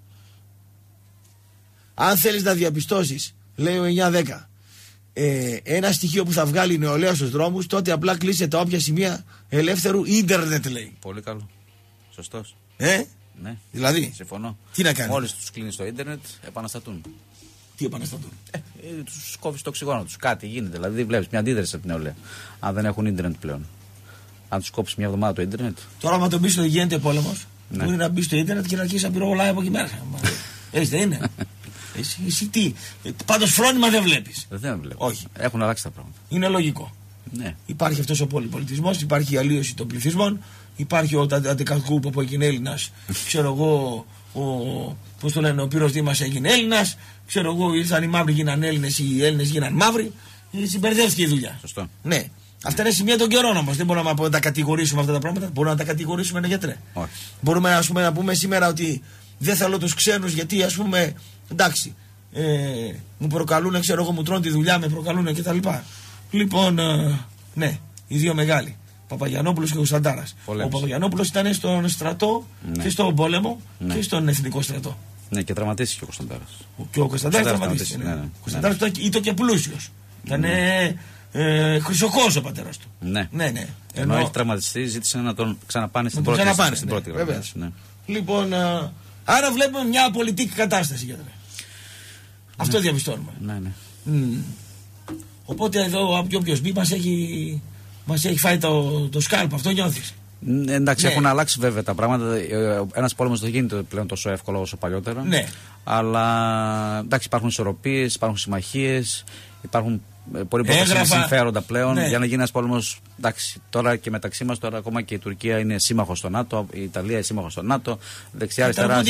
Αν θέλεις να διαπιστώσεις, λέει ο 9-10, ένα στοιχείο που θα βγάλει η νεολαία στους δρόμους, τότε απλά κλείσε τα όποια σημεία ελεύθερου ίντερνετ, λέει. Πολύ καλό. Σωστός. Ναι. Δηλαδή. Συμφωνώ. Τι να κάνει. Μόλις τους κλείνεις το ίντερνετ, επαναστατούν. Τι επαναστατούν. Τους κόβεις το οξυγόνο τους. Κάτι γίνεται. Δηλαδή βλέπεις μια αντίδραση από την νεολαία. Αν δεν έχουν ίντερνετ πλέον. Αν τους κόψεις μια εβδομάδα το ίντερνετ. Τώρα, άμα το πεις ότι γίνεται πόλεμος, μπορεί να μπει στο ίντερνετ και να αρχίσει να πυροβολάει από εκεί μέσα. Έτσι δεν είναι. Εσύ τι. Πάντως φρόνημα δεν βλέπεις. Δεν βλέπω. Όχι. Έχουν αλλάξει τα πράγματα. Είναι λογικό. Ναι. Υπάρχει αυτός ο πολυπολιτισμός, υπάρχει η αλλίωση των πληθυσμών, υπάρχει ο Αντεκαθκούπ που έγινε Έλληνας, ξέρω εγώ, πώς το λένε, ο Πύρος Δήμας έγινε Έλληνας, ξέρω εγώ, ήρθαν οι μαύροι γίναν Έλληνες, οι Έλληνες γίναν μαύροι, συμπερδεύτηκε η δουλειά. Σωστό. Ναι. Αυτά είναι σημεία των καιρών όμως. Δεν μπορούμε να τα κατηγορήσουμε αυτά τα πράγματα. Μπορούμε να τα κατηγορήσουμε, γιατρέ. Όχι. Μπορούμε, ας πούμε, να πούμε σήμερα ότι δεν θέλω τους ξένους γιατί, ας πούμε, εντάξει, μου προκαλούν, ξέρω εγώ, μου τρώνε τη δουλειά, με προκαλούν κτλ. Λοιπόν, ναι, οι δύο μεγάλοι. Παπαγιαννόπουλος και ο Κωνσταντάρας. Ο Παπαγιαννόπουλος ήταν στον στρατό και στον πόλεμο και στον εθνικό στρατό. Ναι, και τραυματίστηκε ο Κωνσταντάρας. Και ο Κωνσταντάρας τραυματίστηκε. Ο Κωνσταντάρας ήταν και πλούσιος. Ήταν χρυσοχός ο πατέρας του. Ναι. Ναι. Ενώ έχει τραυματιστεί, ζήτησε να τον ξαναπάνε στην πρώτη γραμμή. Λοιπόν, άρα βλέπουμε μια πολιτική κατάσταση, γιατρέ. Αυτό διαπιστώνουμε. Ναι. Οπότε εδώ όποιος μπει μας έχει φάει το σκάλπ, αυτό νιώθεις. Εντάξει, έχουν αλλάξει βέβαια τα πράγματα. Ένας πόλεμος δεν γίνεται πλέον τόσο εύκολο όσο παλιότερα. Ναι. Αλλά εντάξει, υπάρχουν ισορροπίες, υπάρχουν συμμαχίες, υπάρχουν πολύ προφανή συμφέροντα πλέον για να γίνει ένας πόλεμος. Εντάξει, τώρα και μεταξύ μας, τώρα ακόμα και η Τουρκία είναι σύμμαχος στο ΝΑΤΟ, η Ιταλία είναι σύμμαχος στο ΝΑΤΟ, δεξιά-αριστερά.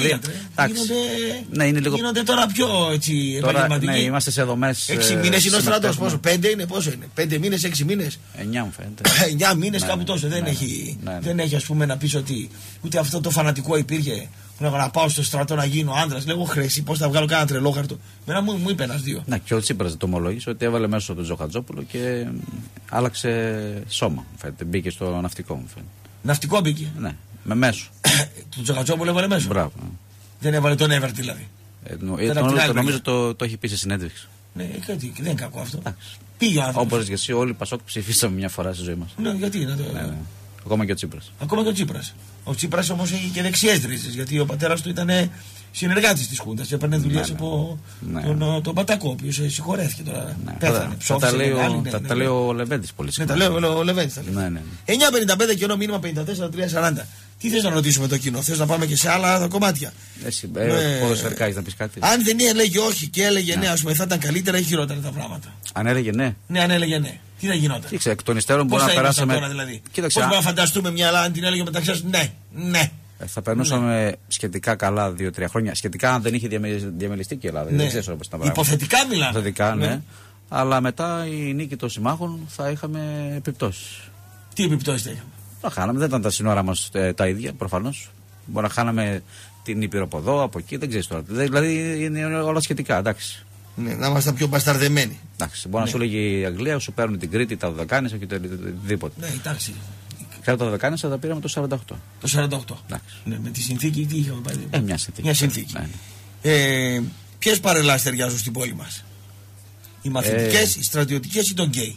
Γίνονται τώρα πιο επαγγελματικοί. Ναι, είμαστε σε δομές. 6 μήνες είναι ο στρατός. Πόσο, 5 είναι, πόσο είναι. 5 μήνες, 6 μήνες. 9 μου φαίνεται. 9 μήνες κάπου τόσο. Δεν έχει, ας πούμε, να πεις ότι ούτε αυτό το φανατικό υπήρχε. Να πάω στο στρατό να γίνω άντρας. Λέγω χρέση, πώς θα βγάλω κανένα τρελόχαρτο. Μένα μου είπε ένας δύο. Να, και ο Τσίπρας το ομολόγησε ότι έβαλε μέσω του Τζοχατζόπουλο και άλλαξε σώμα. Φαίνεται. Μπήκε στο ναυτικό μου. Φαίνεται. Ναυτικό μπήκε. Ναι, με μέσο. Τον Τζοχατζόπουλο έβαλε μέσο. Μπράβο. Δεν έβαλε τον Εύερ δηλαδή. Νομίζω το έχει πει σε συνέντευξη. Ναι, δεν είναι κακό αυτό. Πήγε ο άνθρωπος. Όπως και εσύ, όλοι οι Πασόκ ψηφίσαμε μια φορά στη ζωή μας. Ναι, γιατί να το. Ακόμα και ο Τσίπρας. Ακόμα και ο Τσίπρας. Ο Τσίπρας όμως έχει και δεξιές ρίζες, γιατί ο πατέρας του ήταν συνεργάτης της Χούντας. Έπαιρνε δουλειές από τον Πατακό, ο οποίος συγχωρέθηκε τώρα. Πέθανε. Τα λέει ο Λεβέντης πολύ συχνά. Ναι, τα λέει ο Λεβέντης. 9.55 και ενώ μήνυμα 54.340. Τι θες να ρωτήσουμε το κοινό, θες να πάμε και σε άλλα κομμάτια. Εσύ, ποδοσφαιρικά έχεις να πεις κάτι. Αν δεν έλεγε όχι και έλεγε ναι, ας πούμε, θα ήταν καλύτερα ή χειρότερα τα πράγματα. Αν έλεγε ναι. Ναι, αν έλεγε ναι. Τι θα γινόταν. Κοίταξε, εκ των υστέρων μπορεί να περάσουμε. Τώρα, δηλαδή. Πώς μπορούμε να φανταστούμε μια άλλα, αν την έλεγε μεταξύ σας, ναι. Θα περνούσαμε σχετικά καλά 2-3 χρόνια. Σχετικά αν δεν είχε διαμελιστεί και η Ελλάδα. Δεν ξέρω πώς τα πράγματα. Υποθετικά μιλάμε. Υποθετικά, ναι. Αλλά μετά η νίκη των συμμάχων θα είχαμε επιπτώσεις. Τι επιπτώσεις θα είχαμε. Να χάναμε, δεν ήταν τα σύνορα μας τα ίδια προφανώς. Μπορεί να χάναμε την Ήπειρο από εδώ, από εκεί, δεν ξέρεις τώρα. Δηλαδή είναι όλα σχετικά, εντάξει. Ναι, να είμαστε πιο μπασταρδεμένοι. Εντάξει, μπορεί να σου λέγει η Αγγλία, σου παίρνουν την Κρήτη, τα Δωδεκάνησα και οτιδήποτε. Ναι, εντάξει. Ξέρω τα Δωδεκάνησα τα πήραμε το 48. Το 48. Ναι, με τη συνθήκη τι είχαμε πάρει. Μια συνθήκη. Ναι. Ποιες παρελάσεις ταιριάζουν στην πόλη μας, οι μαθητικές, οι στρατιωτικές ή τον γκέι?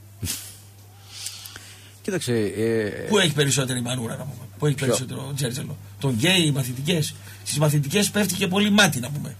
Κοίταξε. Πού έχει περισσότερη μανούρα να πούμε, πού έχει περισσότερο τζέρτζελο? Τον γκέι, οι μαθητικές. Στις μαθητικές πέφτει και πολύ μάτι να πούμε.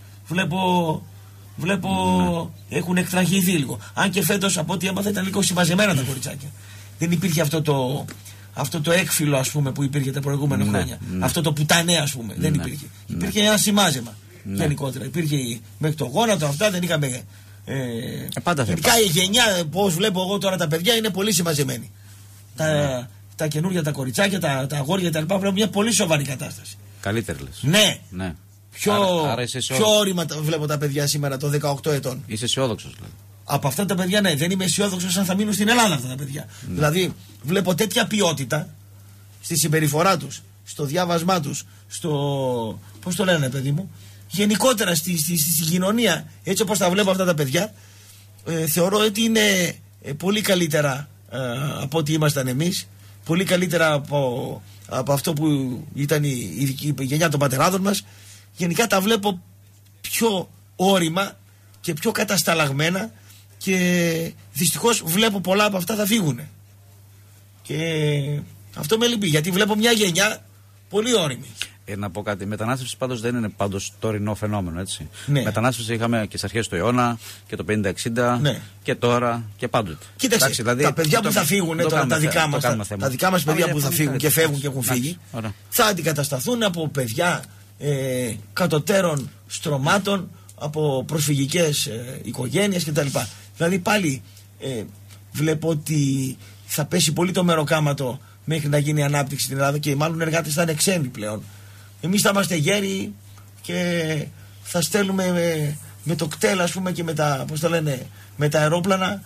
Βλέπω έχουν εκτραχυθεί λίγο. Αν και φέτος από ό,τι έμαθα ήταν λίγο συμμαζεμένα τα κοριτσάκια. Δεν υπήρχε αυτό το έκφυλο, ας πούμε, που υπήρχε τα προηγούμενα χρόνια. Αυτό το πουτανέ, ας πούμε. Δεν υπήρχε. Υπήρχε ένα σημάζεμα γενικότερα. Υπήρχε μέχρι το γόνατο, αυτά δεν είχαμε. Γενικά η γενιά, πώς βλέπω εγώ τώρα τα παιδιά, είναι πολύ συμμαζεμένη. Τα καινούργια, τα κοριτσάκια, τα αγόρια κτλ. Βλέπω μια πολύ σοβαρή κατάσταση. Καλύτερη λες. Ναι. Πιο όρημα βλέπω τα παιδιά σήμερα των 18 ετών. Είσαι αισιόδοξος δηλαδή. Από αυτά τα παιδιά, ναι, δεν είμαι αισιόδοξος αν θα μείνουν στην Ελλάδα αυτά τα παιδιά. Δηλαδή, βλέπω τέτοια ποιότητα στη συμπεριφορά τους, στο διάβασμά τους, στο. Πώς το λένε, παιδί μου, γενικότερα στη κοινωνία, έτσι όπως τα βλέπω αυτά τα παιδιά, θεωρώ ότι είναι πολύ καλύτερα από ό,τι ήμασταν εμείς, πολύ καλύτερα από αυτό που ήταν η γενιά των πατεράδων μας. Γενικά τα βλέπω πιο όρημα και πιο κατασταλαγμένα και δυστυχώς βλέπω πολλά από αυτά θα φύγουν. Και αυτό με λυπεί, γιατί βλέπω μια γενιά πολύ όρημη. Να πω κάτι. Η μετανάστευση πάντως δεν είναι πάντως τωρινό φαινόμενο, έτσι. Ναι. Μετανάστευση είχαμε και στις αρχές του αιώνα και το 50-60 και τώρα και πάντοτε. Κοίταξε, εντάξει, δηλαδή, τα παιδιά που θα φύγουν τώρα, τα δικά μας παιδιά που θα φύγουν και φεύγουν και έχουν φύγει, θα αντικατασταθούν από παιδιά κατωτέρων στρωμάτων, από προσφυγικές οικογένειες κτλ. Δηλαδή πάλι βλέπω ότι θα πέσει πολύ το μεροκάματο μέχρι να γίνει ανάπτυξη στην Ελλάδα και μάλλον οι εργάτες θα είναι ξένοι πλέον. Εμείς θα είμαστε γέροι και θα στέλνουμε με το κτέλ, ας πούμε, και με τα, πώς το λένε, με τα αερόπλανα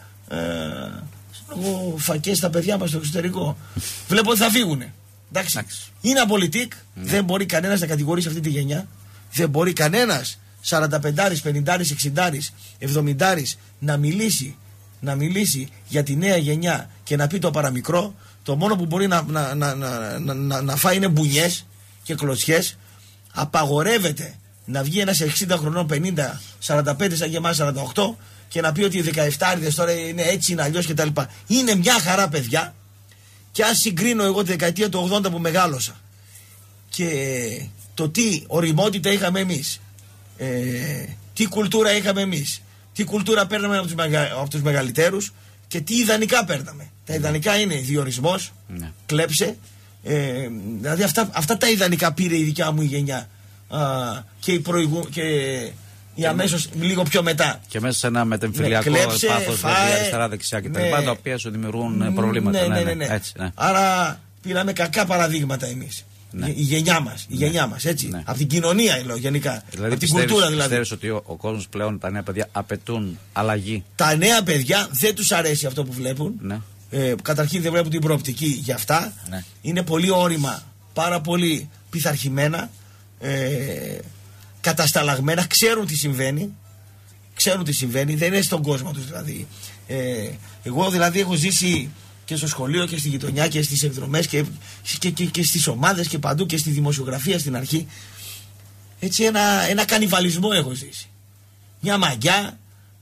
φακές στα παιδιά μας στο εξωτερικό. Βλέπω ότι θα φύγουνε. Εντάξει. Είναι απολυτικ. Δεν μπορεί κανένας να κατηγορήσει αυτή τη γενιά. Δεν μπορεί κανένας 45, 50, 60, 70 να μιλήσει για τη νέα γενιά και να πει το παραμικρό. Το μόνο που μπορεί να φάει είναι μπουνιές και κλωτσιές. Απαγορεύεται να βγει ένας 60 χρονών, 50, 45 σαν και εμάς 48 και να πει ότι οι 17άριδες τώρα είναι έτσι, είναι αλλιώς κτλ. Είναι μια χαρά παιδιά. Και αν συγκρίνω εγώ τη δεκαετία του 80 που μεγάλωσα και το τι οριμότητα είχαμε εμείς, τι κουλτούρα είχαμε εμείς, τι κουλτούρα παίρναμε από τους μεγαλύτερους και τι ιδανικά παίρναμε. Τα ιδανικά είναι διορισμός, κλέψε, δηλαδή αυτά τα ιδανικά πήρε η δικιά μου η γενιά και η αμέσως λίγο πιο μετά. Και μέσα σε ένα μετεμφυλιακό πάθος αριστερά-δεξιά κτλ. Τα οποία σου δημιουργούν προβλήματα. Ναι. Έτσι, ναι. Άρα πήραμε κακά παραδείγματα εμείς. Ναι. Η γενιά μας, έτσι. Ναι. Από την κοινωνία εννοώ γενικά. Δηλαδή, από την κουλτούρα δηλαδή. Πιστεύεις ότι ο κόσμος πλέον, τα νέα παιδιά απαιτούν αλλαγή? Τα νέα παιδιά δεν τους αρέσει αυτό που βλέπουν. Ναι. Καταρχήν δεν βλέπουν την προοπτική για αυτά. Ναι. Είναι πολύ όρημα, πάρα πολύ πειθαρχημένα, κατασταλαγμένα, ξέρουν τι συμβαίνει, δεν είναι στον κόσμο τους δηλαδή. Εγώ δηλαδή έχω ζήσει και στο σχολείο και στη γειτονιά και στις εκδρομές και στις ομάδες και παντού και στη δημοσιογραφία στην αρχή. Έτσι ένα κανιβαλισμό έχω ζήσει. Μια μαγιά,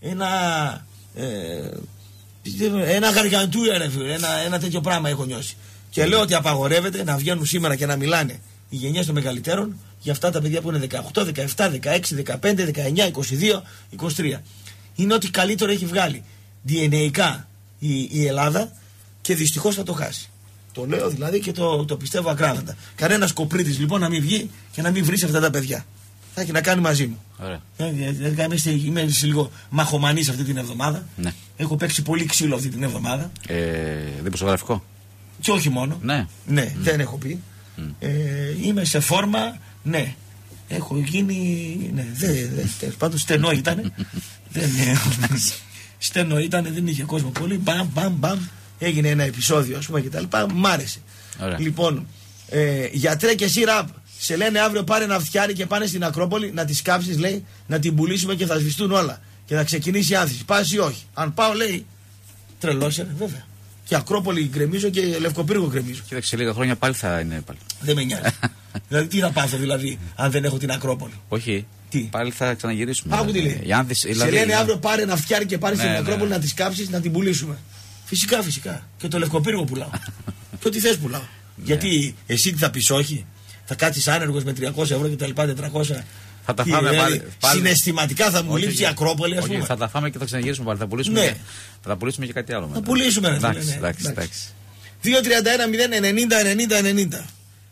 ένα γαργαντούρα, ένα τέτοιο πράγμα έχω νιώσει. Και λέω ότι απαγορεύεται να βγαίνουν σήμερα και να μιλάνε οι γενιές των μεγαλύτερων για αυτά τα παιδιά που είναι 18, 17, 16, 15, 19, 22, 23. Είναι ότι καλύτερο έχει βγάλει DNA-ικά η Ελλάδα και δυστυχώς θα το χάσει. Το λέω δηλαδή και το πιστεύω ακράδαντα. Κανένας κοπρίτης λοιπόν να μην βγει και να μην βρει αυτά τα παιδιά. Θα έχει να κάνει μαζί μου. Είμαι λίγο μαχομανής αυτή την εβδομάδα. Ναι. Έχω παίξει πολύ ξύλο αυτή την εβδομάδα. Δημοσιογραφικό. Και όχι μόνο. Ναι, δεν έχω πει. Είμαι σε φόρμα, ναι. Έχω γίνει. Ναι, πάντως στενό ήταν. Στενό ήταν, δεν είχε κόσμο πολύ. Μπαμ. Έγινε ένα επεισόδιο, ας πούμε, κτλ. Μ' άρεσε. Ωραία. Λοιπόν, γιατρέ και εσύ ραπ, σε λένε αύριο πάρε ένα φτιάρι και πάνε στην Ακρόπολη να τις κάψεις, λέει, να την πουλήσουμε και θα σβηστούν όλα. Και θα ξεκινήσει η άνθηση. Πας ή όχι? Αν πάω, λέει, τρελός, βέβαια. Και Ακρόπολη γκρεμίζω και Λευκοπύργο γκρεμίζω. Κοίταξε, λίγα χρόνια πάλι θα είναι πάλι. Δεν με νοιάζει. Δηλαδή, τι θα πάθω, δηλαδή, αν δεν έχω την Ακρόπολη? Όχι. Τι? Πάλι θα ξαναγυρίσουμε. Άκου τι λέει. Σε λένε αύριο πάρε ένα φτιάρι και πάρε στην Ακρόπολη να τις κάψεις, να την πουλήσουμε. Φυσικά. Και το Λευκοπύργο πουλάω. Και ό,τι θες πουλάω. Γιατί εσύ τι θα πεις, όχι? Θα κάτσεις άνεργος με 300 ευρώ και τα λοιπά, 400. Θα τα φάμε πάλι. Συναισθηματικά θα μου λείψει η Ακρόπολη, ας πούμε. Θα τα φάμε και θα ξαναγυρίσουμε πάλι. Θα τα πουλήσουμε και κάτι άλλο. Θα πουλήσουμε, εντάξει. 2-31-0-90-90-90.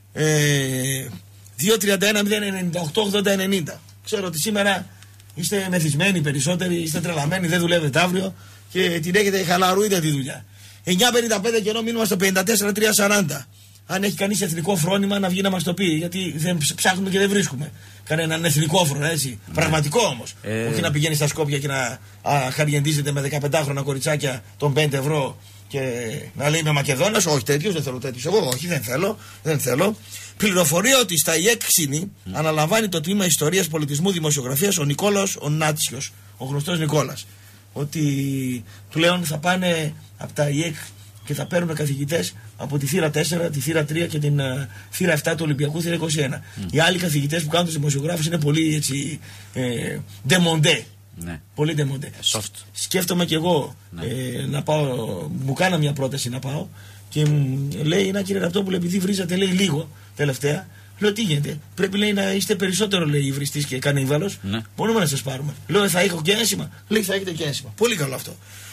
2-31-0-98-80-90. Ξέρω ότι σήμερα είστε μεθυσμένοι περισσότεροι, είστε τρελαμένοι, δεν δουλεύετε αύριο και την έχετε χαλαρούιδα τη δουλειά. 9.55 και ενώ μείνουμε στο 54-340. Αν έχει κανείς εθνικό φρόνημα να βγει να μας το πει, γιατί δεν ψάχνουμε και δεν βρίσκουμε κανέναν εθνικό φρόνο, έτσι. Πραγματικό όμως. Όχι να πηγαίνει στα Σκόπια και να χαριεντίζεται με 15χρονα κοριτσάκια των 5 ευρώ και να λέει είμαι Μακεδόνας. Όχι τέτοιος, δεν θέλω τέτοιος. Εγώ όχι, δεν θέλω. Πληροφορία ότι στα ΙΕΚ Ξίνη αναλαμβάνει το τμήμα Ιστορίας, Πολιτισμού, Δημοσιογραφίας ο Νικόλαος ο Νάτσιος, ο γνωστός Νικόλας. Ότι πλέον θα πάνε από τα ΙΕΚ και θα παίρνουν καθηγητές από τη θύρα 4, τη θύρα 3 και την θύρα 7 του Ολυμπιακού, θύρα 21. Οι άλλοι καθηγητές που κάνουν τους δημοσιογράφους είναι πολύ έτσι ντεμοντέ. Ναι. Πολύ ντεμοντέ. Σκέφτομαι κι εγώ να πάω, μου κάνα μια πρόταση να πάω και μου λέει ένα κύριε Ραπτόπουλο, επειδή βρίζατε λέει λίγο τελευταία. Λέω τι γίνεται, πρέπει λέει να είστε περισσότερο λέει βριστής και κανίβαλος. Ναι. Μπορούμε να σας πάρουμε. Λέω θα έχω και ένσημα. Λέει θα έχετε και ένσημα. Πολύ καλό αυτό.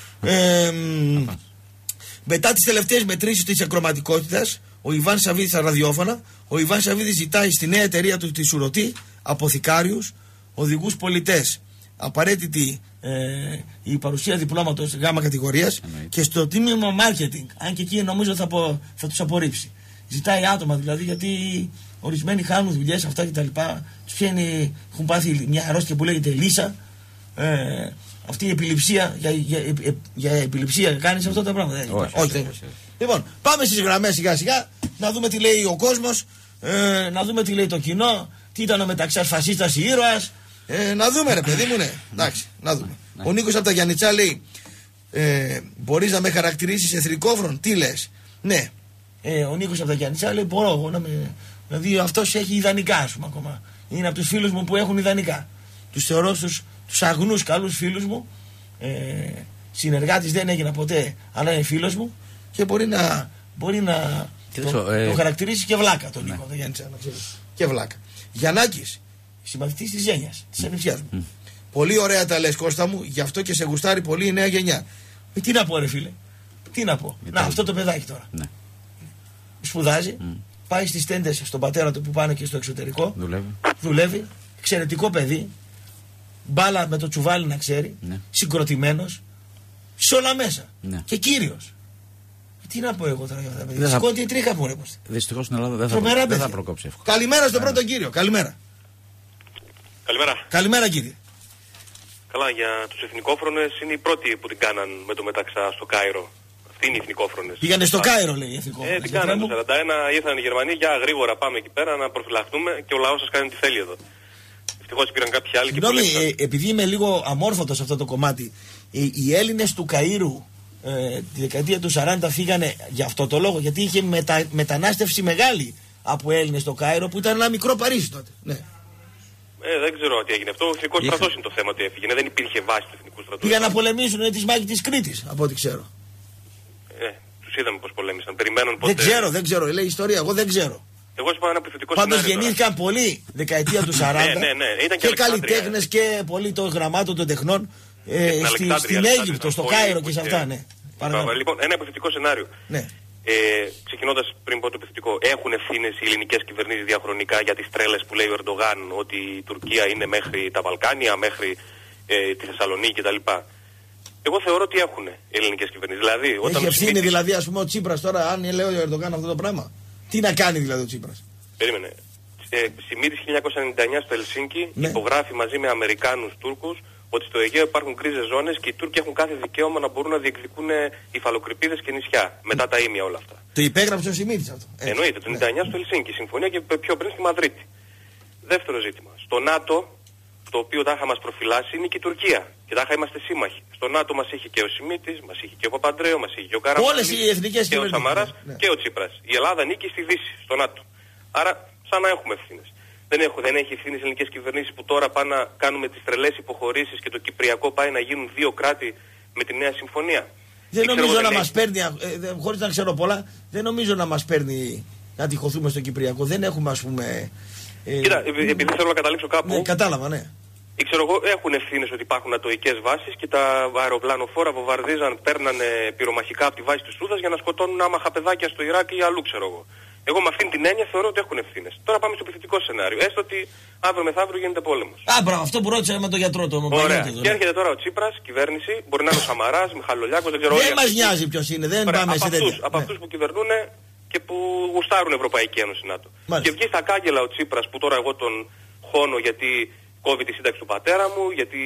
Μετά τις τελευταίες μετρήσεις της ακροματικότητας, ο Ιβάν Σαββίδης στα ραδιόφωνα, ο Ιβάν Σαββίδης ζητάει στη νέα εταιρεία του τη Σουρωτή αποθηκάριους, οδηγούς πολιτές. Απαραίτητη η παρουσία διπλώματος γάμα κατηγορίας και στο τμήμα marketing. Αν και εκεί νομίζω θα τους απορρίψει. Ζητάει άτομα δηλαδή, γιατί ορισμένοι χάνουν δουλειές αυτά κτλ. Τους πιάνει, έχουν πάθει μια αρρώστια που λέγεται Λύσα. Αυτή η επιληψία, για επιληψία κάνεις αυτά τα πράγματα. Όχι. Λοιπόν, πάμε στις γραμμές σιγά σιγά να δούμε τι λέει ο κόσμος, να δούμε τι λέει το κοινό, τι ήταν ο μεταξάς φασίστας ή ήρωας. Να δούμε ρε παιδί μου, ναι. Εντάξει, να δούμε. Ο Νίκος από τα Γιαννιτσά λέει, μπορείς να με χαρακτηρίσεις εθνικόφρον, τι λες? Ναι. Ο Νίκος από τα Γιαννιτσά λέει, μπορώ εγώ να με. Δηλαδή αυτός έχει ιδανικά, ας πούμε ακόμα. Είναι από τους φίλους μου που έχουν ιδανικά. Τους θεωρώ τους αγνούς καλούς φίλους μου. Συνεργάτης δεν έγινα ποτέ, αλλά είναι φίλος μου και μπορεί να το χαρακτηρίσει και βλάκα τον Νίκο. Ναι. Και βλάκα. Γιαννάκης, συμπαθητής της γένειας, της ανιψιάς μου. Πολύ ωραία τα λες Κώστα μου, γι' αυτό και σε γουστάρει πολύ η νέα γενιά. Τι να πω ρε φίλε, τι να πω. Να, αυτό το παιδάκι τώρα. Ναι. Σπουδάζει, πάει στις τέντες στον πατέρα του που πάνε και στο εξωτερικό. Δουλεύει. Εξαιρετικό παιδί. Μπάλα με το τσουβάλι να ξέρει. Ναι. Συγκροτημένος. Σε όλα μέσα. Ναι. Και κύριος. Τι να πω εγώ τώρα για αυτά τα παιδιά. Σκόντι η τρίχα μου ρε. Δυστυχώς στην Ελλάδα δεν θα προκόψει εύκολα. Καλημέρα στον πρώτο κύριο. Καλημέρα. Καλημέρα κύριε. Καλά, για τους εθνικόφρονες είναι οι πρώτοι που την κάναν με το μεταξά στο Κάιρο. Αυτοί είναι οι εθνικόφρονες. Πήγανε στο Κάιρο λέει οι εθνικόφρονες. Την κάνανε το 41, ήρθαν οι Γερμανοί, για γρήγορα πάμε εκεί πέρα να προφυλαχτούμε και ο λαός σας κάνει τι θέλει εδώ. Ευτυχώς πήραν κάποιοι άλλοι και συγγνώμη, επειδή είμαι λίγο αμόρφωτος σε αυτό το κομμάτι, οι Έλληνες του Καΐρου τη δεκαετία του 40 φύγανε για αυτό το λόγο, γιατί είχε μετανάστευση μεγάλη από Έλληνες στο Κάιρο που ήταν ένα μικρό Παρίσι τότε. Ναι. Δεν ξέρω τι έγινε αυτό. Ο εθνικός στρατός είναι το θέμα ότι έφυγε. Δεν υπήρχε βάση του εθνικού στρατού. Πήγαν να πολεμήσουν τη μάχη της Κρήτης, από ό,τι ξέρω. Τους είδαμε πως πολέμησαν. Περιμένουν ποτέ. Δεν ξέρω. Λέει η ιστορία. Εγώ δεν ξέρω. Εγώ σου πάω ένα επιθετικό σενάριο. Πάντως γεννήθηκαν πολλοί δεκαετία του 40. Ήταν και καλλιτέχνες και πολλοί των γραμμάτων των τεχνών στην Αίγυπτο, στο Κάιρο και σε αυτά. Ναι. Λοιπόν, ένα επιθετικό σενάριο. Ναι. Ξεκινώντας πριν από το επιθετικό, έχουν ευθύνες οι ελληνικές κυβερνήσεις διαχρονικά για τις τρέλες που λέει ο Ερντογάν ότι η Τουρκία είναι μέχρι τα Βαλκάνια, μέχρι τη Θεσσαλονίκη κτλ. Εγώ θεωρώ ότι έχουν οι ελληνικές κυβερνήσεις. Δηλαδή, έχει ευθύνη δηλαδή, ας πούμε, ο Τσίπρας τώρα, αν λέει ο Ερντογάν αυτό το πράγμα. Τι να κάνει δηλαδή ο Τσίπρας? Περίμενε. Σιμίτης 1999 στο Ελσίνκι υπογράφει μαζί με Αμερικάνους Τούρκους ότι στο Αιγαίο υπάρχουν γκρίζες ζώνες και οι Τούρκοι έχουν κάθε δικαίωμα να μπορούν να διεκδικούν υφαλοκρηπίδες και νησιά. Μετά τα ήμια όλα αυτά. Το υπέγραψε ο Σιμίτης αυτό. Εννοείται, το 1999 στο Ελσίνκι, συμφωνία και πιο πριν στη Μαδρίτη. Δεύτερο ζήτημα. Στο ΝΑΤΟ, το οποίο τάχα μας προφυλάσσει, είναι και η Τουρκία. Και τάχα είμαστε σύμμαχοι. Στο ΝΑΤΟ μας είχε και ο Σιμίτης, μας είχε και ο Παπαντρέου, μας είχε και ο Καραμανλής. Όλες οι εθνικές και ο Σαμαράς και ο Τσίπρας. Η Ελλάδα νίκη στη Δύση, στο ΝΑΤΟ. Άρα, σαν να έχουμε ευθύνες. Δεν έχει ευθύνες ελληνικές κυβερνήσεις που τώρα πάνε να κάνουμε τις τρελές υποχωρήσεις και το Κυπριακό πάει να γίνουν 2 κράτη με τη νέα συμφωνία. Δεν νομίζω να μας παίρνει, χωρίς να ξέρω πολλά, δεν νομίζω να μας παίρνει να τυχωθούμε στο Κυπριακό. Δεν έχουμε, ας πούμε. Κοίτα, επειδή θέλω να καταλήξω κάπου. Ναι, κατάλαβα, ναι. ή ξέρω εγώ, έχουν ευθύνες ότι υπάρχουν ατοικές βάσεις και τα αεροπλανοφόρα βομβαρδίζαν, παίρνανε πυρομαχικά από τη βάση της Σούδας για να σκοτώνουν άμαχα παιδάκια στο Ιράκ ή αλλού, ξέρω εγώ. Εγώ με αυτήν την έννοια θεωρώ ότι έχουν ευθύνες. Τώρα πάμε στο επιθετικό σενάριο. Έστω ότι αύριο μεθαύριο γίνεται πόλεμος. Μπράβο, αυτό που ρώτησα με τον γιατρό του. Ωραία. Και έρχεται τώρα ο Τσίπρας, κυβέρνηση, μπορεί να είναι ο Σαμαράς, Μιχαλολιάκος, δεν ξέρω. Δεν μας νοιάζει ποιος είναι, δεν πάμε σε τέτοια. Από αυτούς που κυβερνούν και που γουστάρουν Ευρωπαϊκή Ένωση ΝΑΤΟ. Και βγει στα κάγκελα ο Τσίπρας που τώρα εγώ τον χώνω γιατί κόβει τη σύνταξη του πατέρα μου, γιατί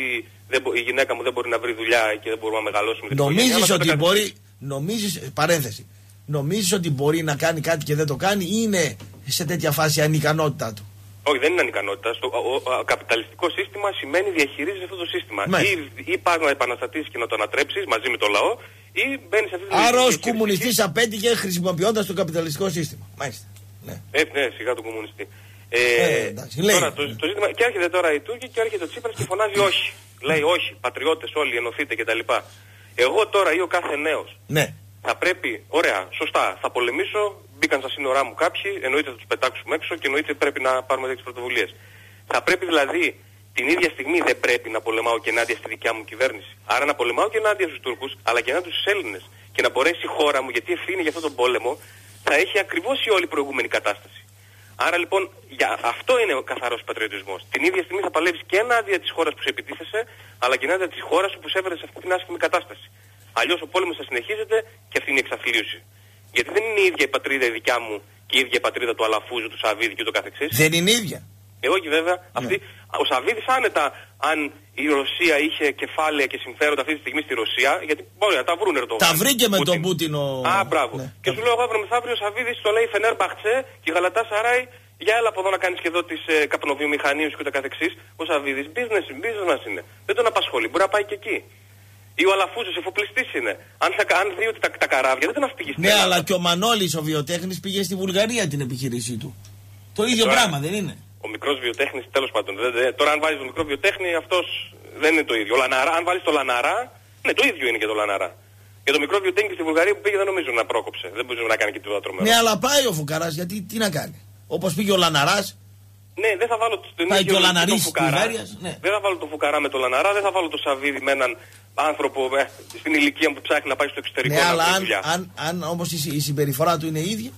η γυναίκα μου δεν μπορεί να βρει δουλειά και δεν μπορούμε να μεγαλώσουμε. Νομίζεις ότι μπορεί. Παρένθεση. Νομίζεις ότι μπορεί να κάνει κάτι και δεν το κάνει ή είναι σε τέτοια φάση ανικανότητά του? Όχι, δεν είναι ανικανότητα. Ο καπιταλιστικό σύστημα σημαίνει διαχειρίζεις αυτό το σύστημα. Ή πας να επαναστατήσεις και να το ανατρέψεις μαζί με το λαό, ή μπαίνεις σε αυτή τη διαχείριση. Άρα ως κομμουνιστής απέτυχε χρησιμοποιώντας το καπιταλιστικό σύστημα. Μάλιστα. Ναι, σιγά τον κομμουνιστή. Εντάξει, τώρα, το ζήτημα, και έρχεται τώρα η Τούρκη και έρχεται ο Τσίπρας και φωνάζει όχι. Λέει όχι, πατριώτες όλοι ενωθείτε κτλ. Εγώ τώρα ή ο κάθε νέος. Ναι. Θα πρέπει, ωραία, σωστά, θα πολεμήσω, μπήκαν στα σύνορά μου κάποιοι, εννοείται θα τους πετάξουμε έξω και εννοείται πρέπει να πάρουμε τέτοιες πρωτοβουλίες. Θα πρέπει δηλαδή την ίδια στιγμή δεν πρέπει να πολεμάω και ενάντια στη δικιά μου κυβέρνηση. Άρα να πολεμάω και ενάντια στους Τούρκους, αλλά και ενάντια στους Έλληνες. Και να μπορέσει η χώρα μου, γιατί ευθύνη για αυτόν τον πόλεμο, θα έχει ακριβώς η όλη προηγούμενη κατάσταση. Άρα λοιπόν, αυτό είναι ο καθαρός πατριωτισμός. Την ίδια στιγμή θα παλεύεις και ενάντια της χώρας που σε επιτίθεσε, αλλά και ενάντια της χώρας που σε έφερε σε αυτή την άσχημη κατάσταση. Αλλιώς ο πόλεμος θα συνεχίζεται και αυτή είναι η εξαθλίωση. Γιατί δεν είναι η ίδια η πατρίδα η δικιά μου και η ίδια η πατρίδα του Αλαφούζου, του Σαββίδη και ούτω καθεξής. Δεν είναι ίδια. Όχι βέβαια. Ναι. Ο Σαββίδης άνετα αν η Ρωσία είχε κεφάλαια και συμφέροντα αυτή τη στιγμή στη Ρωσία, γιατί μπορεί να τα βρουν Ερντογάν. Τα βρήκε με τον Πούτιν μπράβο. Ναι. Και σου λέω εγώ αύριο μεθαύριο ο Σαββίδης το λέει Φενέρ Μπαχτσέ και Γαλατά Σαράι, για έλα από εδώ να κάνεις και εδώ τις καπνοβιομηχανίες και ούτω καθεξής. Ο Σαββίδης business είναι. Δεν τον απασχολεί, μπορεί να πάει και εκεί. Ή ο Αλαφούζος εφοπλιστής είναι. Αν δει ότι τα καράβια δεν τον φύγει στην Ελλάδα. Ναι, αλλά και ο Μανώλης ο βιοτέχνης πήγε στη Βουλγαρία την επιχείρησή του. Το ίδιο πράγμα δεν είναι? Ο μικρός βιοτέχνης, τέλος πάντων. Τώρα αν βάζεις τον μικρό βιοτέχνη, αυτός δεν είναι το ίδιο. Ο Λαναρά, αν βάλεις το Λαναρά, ναι, το ίδιο είναι και το Λαναρά. Για το μικρό βιοτέχνη στη Βουλγαρία που πήγε δεν νομίζω να πρόκοψε. Δεν μπορεί να κάνει και τίποτα τρομερό. Ναι, αλλά πάει ο Φουκαράς, γιατί τι να κάνει. Όπως πήγε ο Λαναράς. Ναι, δεν θα βάλω πάει και ο Λαναρίς της Βουλγαρίας. Ναι. Δεν θα βάλω το Φουκαρά με το Λαναρά, δεν θα βάλω το Σαββίδη με έναν άνθρωπο στην ηλικία που ψάχνει να πάει στο εξωτερικό. Ναι, αλλά αν όμως η συμπεριφορά του είναι ίδια,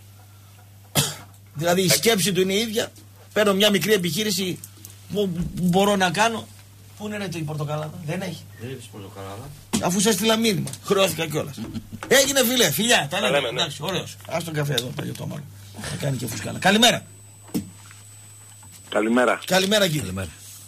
δηλαδή η σκέψη του είναι ίδια, παίρνω μια μικρή επιχείρηση που μπορώ να κάνω. Πού είναι η πορτοκαλάδα? Δεν έχει. Δεν έχει πορτοκαλάδα. Αφού σε έστειλα μήνυμα, χρεώθηκα κιόλας. Έγινε φίλε, φιλιά, τα λέμε. Εντάξει, ωραίος. Ας τον καφέ εδώ, παλιωτό μάλλον. Θα κάνει και φουσκάλα. Καλημέρα. Καλημέρα. Καλημέρα κύριε. Καλημέρα.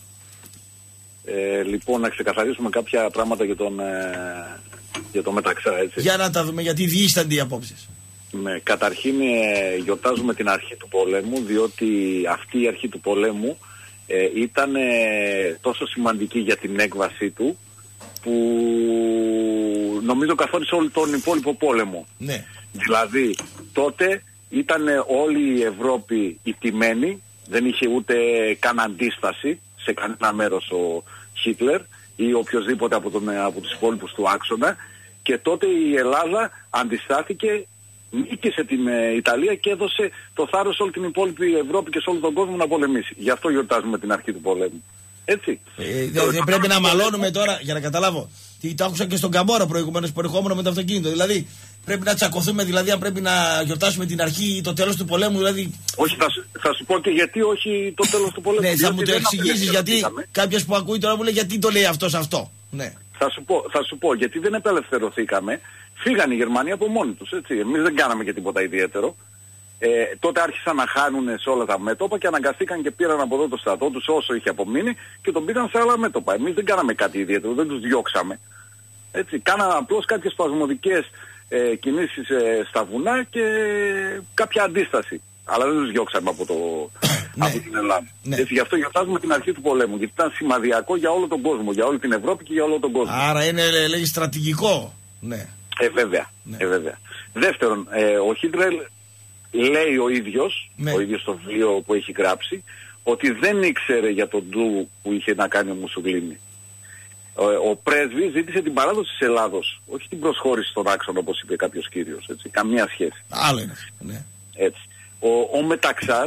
Λοιπόν, να ξεκαθαρίσουμε κάποια πράγματα για το Μεταξά, έτσι. Για να τα δούμε, γιατί διήστανται οι απόψεις. Ναι, καταρχήν γιορτάζουμε την αρχή του πολέμου, διότι αυτή η αρχή του πολέμου ήταν τόσο σημαντική για την έκβασή του, που νομίζω καθόρισε όλο τον υπόλοιπο πόλεμο. Ναι. Δηλαδή, τότε ήταν όλη η Ευρώπη ηττημένη, δεν είχε ούτε καν αντίσταση σε κανένα μέρος ο Χίτλερ ή οποιοδήποτε από τους υπόλοιπους του άξονα, και τότε η Ελλάδα αντιστάθηκε, νίκησε την Ιταλία και έδωσε το θάρρος σε όλη την υπόλοιπη Ευρώπη και σε όλο τον κόσμο να πολεμήσει. Γι' αυτό γιορτάζουμε την αρχή του πολέμου. Έτσι. Δεν πρέπει να μαλώνουμε τώρα, για να καταλάβω. Το άκουσα και στον Καμπόρα προηγουμένως που ερχόμουν με το αυτοκίνητο. Δηλαδή πρέπει να τσακωθούμε, δηλαδή αν πρέπει να γιορτάσουμε την αρχή ή το τέλος του πολέμου. Δηλαδή... Όχι, θα σου πω και γιατί όχι το τέλος του πολέμου. Ναι, θα μου το εξηγήσεις, γιατί κάποιος που ακούει τώρα μου λέει γιατί το λέει αυτός αυτό. Ναι. Θα σου πω γιατί δεν απελευθερωθήκαμε. Φύγαν οι Γερμανοί από μόνοι τους, έτσι. Εμείς δεν κάναμε και τίποτα ιδιαίτερο. Τότε άρχισαν να χάνουν σε όλα τα μέτωπα και αναγκαστήκαν και πήραν από εδώ το στρατό τους όσο είχε απομείνει και τον πήγαν σε άλλα μέτωπα. Εμείς δεν κάναμε κάτι ιδιαίτερο, δεν τους διώξαμε. Έτσι. Κάναμε απλώς κάποιες σπασμωδικές κινήσεις στα βουνά και κάποια αντίσταση. Αλλά δεν τους διώξαμε από την Ελλάδα. Ναι. Έτσι, γι' αυτό γιορτάζουμε την αρχή του πολέμου. Γιατί ήταν σημαδιακό για όλο τον κόσμο, για όλη την Ευρώπη και για όλο τον κόσμο. Άρα είναι, λέει, στρατηγικό. Ναι. Βέβαια. Ναι. Βέβαια. Δεύτερον, ο Χίτλερ λέει ο ίδιος στο βιβλίο που έχει γράψει, ότι δεν ήξερε για τον ντου που είχε να κάνει ο Μουσολίνι. Ο πρέσβης ζήτησε την παράδοση της Ελλάδος, όχι την προσχώρηση στον άξονα όπως είπε κάποιος κύριος. Έτσι. Καμία σχέση. Άλλο είναι. Ναι. Έτσι. Ο Μεταξάς,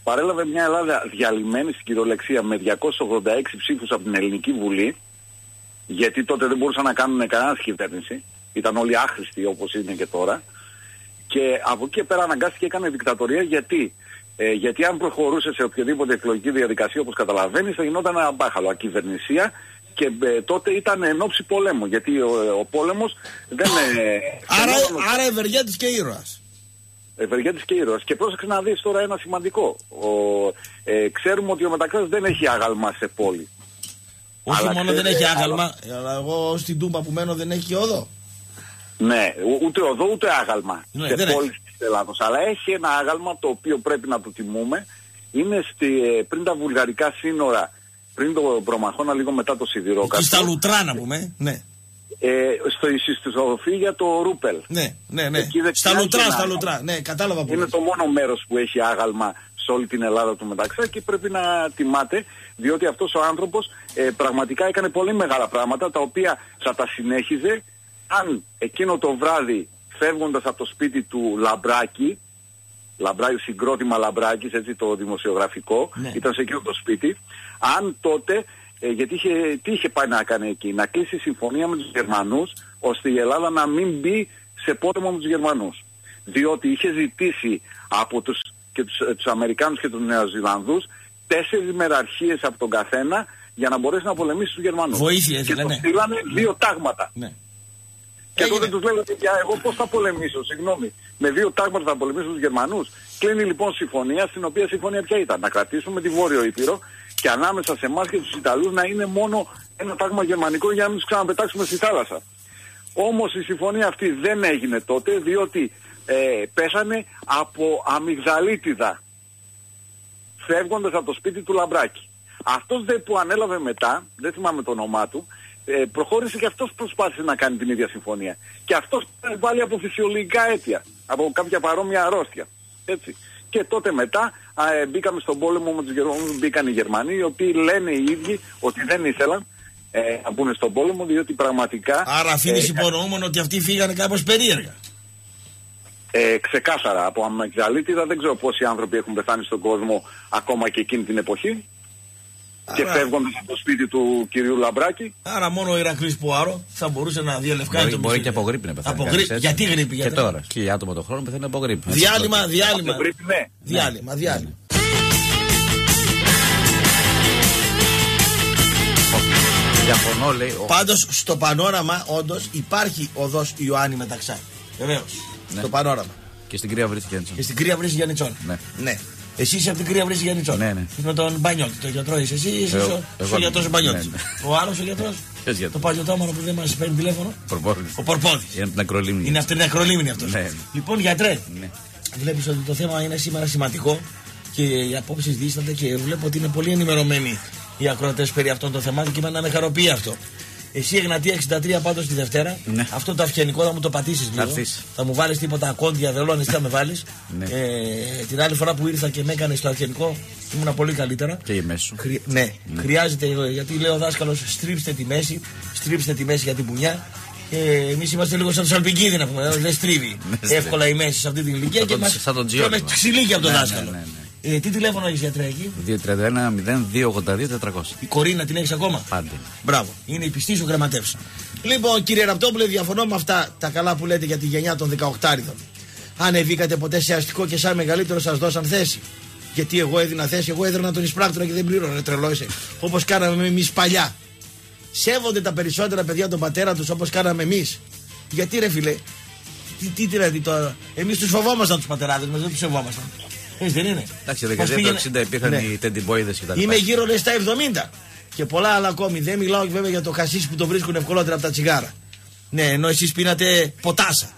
παρέλαβε μια Ελλάδα διαλυμένη στην κυριολεξία με 286 ψήφους από την Ελληνική Βουλή, γιατί τότε δεν μπορούσαν να κάνουν κανένα κυβέρνηση, ήταν όλοι άχρηστοι όπως είναι και τώρα, και από εκεί και πέρα αναγκάστηκε και έκανε δικτατορία. Γιατί αν προχωρούσε σε οποιαδήποτε εκλογική διαδικασία, όπως καταλαβαίνεις, θα γινόταν ένα μπάχαλο, ακυβερνησία, και τότε ήταν εν ώψη πολέμου, γιατί ο πόλεμος δεν... Άρα Ευεργέτης και ήρωας. Ευεργέτης και ήρωας. Και πρόσεξε να δεις τώρα ένα σημαντικό. Ξέρουμε ότι ο Μεταξάς δεν έχει άγαλμα σε πόλη. Όχι αλλά μόνο δεν έχει άγαλμα, αλλά εγώ στην Τούμπα που μένω δεν έχει οδό. Ναι, ούτε οδό ούτε άγαλμα σε πόλεις της Ελλάδος. Αλλά έχει ένα άγαλμα το οποίο πρέπει να το τιμούμε. Είναι πριν τα βουλγαρικά σύνορα, πριν το Προμαχώνα, λίγο μετά το Σιδηρόκαστρο. Εκεί στα Λουτρά να πούμε, ναι. Στη Σοφή για το Ρούπελ. Ναι. Στα Λουτρά, ναι, κατάλαβα που είναι το μόνο μέρος που έχει άγαλμα σε όλη την Ελλάδα του Μεταξά και πρέπει να τιμάται, διότι αυτός ο άνθρωπος πραγματικά έκανε πολύ μεγάλα πράγματα, τα οποία θα τα συνέχιζε αν εκείνο το βράδυ, φεύγοντας από το σπίτι του Λαμπράκη, συγκρότημα Λαμπράκης, έτσι, το δημοσιογραφικό, ναι, ήταν σε εκείνο το σπίτι, αν τότε, γιατί τι είχε πάει να κάνει εκεί, να κλείσει συμφωνία με τους Γερμανούς, ώστε η Ελλάδα να μην μπει σε πόλεμο με τους Γερμανούς. Διότι είχε ζητήσει από τους Αμερικάνους και τους Νεοζηλανδούς 4 μεραρχίες από τον καθένα για να μπορέσει να πολεμήσει τους Γερμανούς. Βοήθεια, και το στείλανε 2 τάγματα. Ναι. Και τότε τους λέγανε, εγώ πώς θα πολεμήσω, συγγνώμη, με 2 τάγματα θα πολεμήσω τους Γερμανούς. Κλείνει λοιπόν συμφωνία, στην οποία συμφωνία ποια ήταν? Να κρατήσουμε τη Βόρειο Ήπειρο και ανάμεσα σε εμάς και τους Ιταλούς να είναι μόνο ένα τάγμα γερμανικό για να μην τους ξαναπετάξουμε στη θάλασσα. Όμως η συμφωνία αυτή δεν έγινε τότε, διότι πέσανε από αμυγδαλίτιδα, φεύγοντας από το σπίτι του Λαμπράκη. Αυτός που ανέλαβε μετά, δεν θυμάμαι το όνομά του, προχώρησε και αυτός, προσπάθησε να κάνει την ίδια συμφωνία. Και αυτός πάλι από φυσιολογικά αίτια, από κάποια παρόμοια αρρώστια. Έτσι. Και τότε μετά μπήκαμε στον πόλεμο με τους Γερμανούς, μπήκαν οι Γερμανοί, οι οποίοι λένε οι ίδιοι ότι δεν ήθελαν να μπουν στον πόλεμο, διότι πραγματικά... Άρα αφήνεις υπονοούμενο ότι αυτοί φύγανε κάπως περίεργα. Ξεκάθαρα από αμυγδαλίτιδα, δεν ξέρω πόσοι άνθρωποι έχουν πεθάνει στον κόσμο ακόμα και εκείνη την εποχή. Άρα... και φεύγοντας από το σπίτι του κυρίου Λαμπράκη. Άρα μόνο ο Ηρακλής Πουάρο θα μπορούσε να διαλευκάνει το μυστήριο. Μπορεί και από γρίπη να πεθάνει. Γιατί γρίπη? Και τώρα. Και άτομα τον χρόνο πεθαίνει από γρίπη. Διάλειμμα. Διαφωνώ, λέει. Πάντως στο πανόραμα όντως υπάρχει οδός Ιωάννη Μεταξά. Βεβαίως. Ναι. Στο πανόραμα. Και στην Κρύα Βρύση Γιάννητσόν. Και στην Κρύα Βρύση Γιάννητσόν. Ναι. Εσύ είσαι από την Κρύα Βρύση Γιάννητσόν. Ναι. Με τον Μπανιώτη, το γιατρό είσαι. Εσύ είσαι ο γιατρός Μπανιώτη. Ο άλλος ο γιατρός. Το παλιωτόμαρο που δεν μας παίρνει τηλέφωνο. Ο Πορπόδης. Είναι από την Ακρολίμνη. Είναι από την Ακρολίμνη αυτός. Ναι. Λοιπόν, γιατρέ, βλέπεις ότι το θέμα είναι σήμερα σημαντικό και οι απόψεις δίστανται και βλέπω ότι είναι πολύ ενημερωμένοι οι ακροατές περί αυτών των θεμάτων και με χαροποιεί αυτό. Εσύ Εγνατία 63 πάντως τη Δευτέρα. Ναι. Αυτό το αυγενικό θα μου το πατήσεις λίγο. Θα μου βάλεις τίποτα κόντια, δελώνες, τι θα με βάλεις. Ναι. Την άλλη φορά που ήρθα και με έκανες το αυγενικό ήμουνα πολύ καλύτερα. Και η μέση. Ναι, χρειάζεται, γιατί λέει ο δάσκαλος, στρίψτε τη μέση για την πουνιά. Εμείς είμαστε λίγο σαν τους Αλπικίδη να πούμε. Δεν στρίβει εύκολα η μέση σε αυτή την ηλικία και μας τρώμε ξυλίκια από τον δάσκαλο. Τι τηλέφωνο έχεις, γιατρέ, εκεί? 231-0282-400. Η Κορίνα την έχεις ακόμα? Πάντε. Μπράβο, είναι η πιστή σου γραμματεύσα. Λοιπόν, κύριε Ραπτόπουλε, διαφωνώ με αυτά τα καλά που λέτε για τη γενιά των 18άριδων. Ανεβήκατε ποτέ σε αστικό και σαν μεγαλύτερο σας δώσαν θέση? Γιατί εγώ έδινα θέση, εγώ έδρανα τον εισπράκτορα και δεν πλήρωνα, τρελό είσαι. Όπως κάναμε εμείς παλιά. Σέβονται τα περισσότερα παιδιά τον πατέρα τους όπως κάναμε εμείς. Γιατί ρε φίλε, τι δηλαδή τώρα, εμείς τους φοβόμασταν τους πατεράδες μας, δεν τους σεβόμασταν. Έτσι δεν είναι? Εντάξει, δεκαετία του 60 υπήρχαν οι τεντιμπόιδες κτλ. Είμαι γύρω λες στα 70 και πολλά άλλα ακόμη. Δεν μιλάω βέβαια για το χασίς που το βρίσκουν ευκολότερα από τα τσιγάρα. Ναι, ενώ εσείς πίνατε ποτάσα.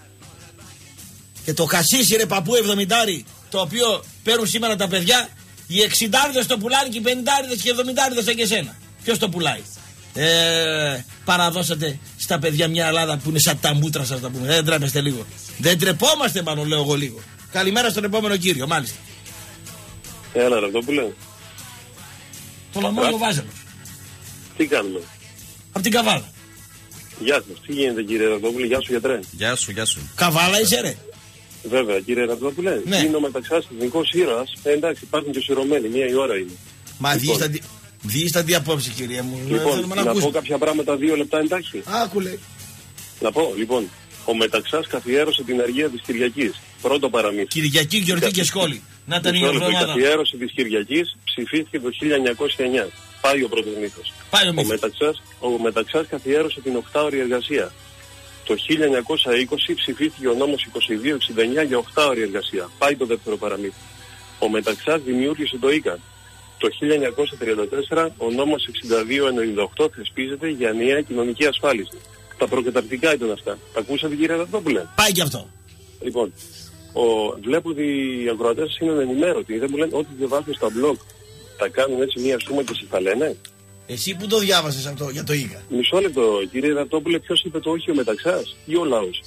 Και το χασίς είναι παππού 70, το οποίο παίρνουν σήμερα τα παιδιά, οι 60άριδες το πουλάνε και οι 50άριδες και οι 70άριδες σαν και εσένα. Ποιος το πουλάει? Παραδώσατε στα παιδιά μια Ελλάδα που είναι σαν τα μούτρα σας, τα πούμε. Δεν τρέπεστε λίγο? Δεν τρεπόμαστε, μάλλον λέω εγώ λίγο. Καλημέρα στον επόμενο κύριο, μάλιστα. Έλα, Ραπτόπουλε. Το λαμόγιο Βάζελος. Τι κάνουμε? Απ' την Καβάλα. Γεια σας, τι γίνεται κύριε Ραπτόπουλε? Γεια σου, γιατρέ. Γεια σου. Καβάλα είσαι ρε? Βέβαια, κύριε Ραπτόπουλε, Ναι. είναι ο Μεταξάς εθνικός ήρωας. Εντάξει, υπάρχουν και σειρωμένοι, μία η ώρα είναι. Μα Λοιπόν. διείστα τι απόψη, κυρία μου. Λοιπόν, Θέλουμε να να πω ακούσουμε. κάποια πράγματα 2 λεπτά εντάξει. Άκου λέει. Να πω, λοιπόν, ο Μεταξάς καθιέρωσε την αργία της Κυριακής. Πρώτο παραμύθι. Κυριακή, γιορτή και σχόλη. Να ήταν η Η εβδομάδα. καθιέρωση της Κυριακής ψηφίστηκε το 1909. Πάει ο πρώτος μύθος. Πάει ο Ο μύθος. Μεταξάς καθιέρωσε την 8ωρη εργασία. Το 1920 ψηφίστηκε ο νόμος 2269 για 8ωρη εργασία. Πάει το δεύτερο παραμύθι. Ο Μεταξάς δημιούργησε το ΙΚΑ. Το 1934 ο νόμος 6298 θεσπίζεται για ενιαία κοινωνική ασφάλιση. Τα προκαταρκτικά ήταν αυτά. Τα ακούσατε, κύριε Ραπτόπουλε? Πάει και αυτό. Λοιπόν, βλέπω ότι οι ακροατές είναι ενημέρωτοι. Δεν μου λένε ό,τι διαβάζουν στα blog. Τα κάνουν έτσι μία σούμα και τα λένε. Εσύ που το διάβασες αυτό για το ΙΚΑ? Μισό λεπτό, κύριε Ραπτόπουλε, ποιος είπε το όχι, ο Μεταξάς ή ο λαός?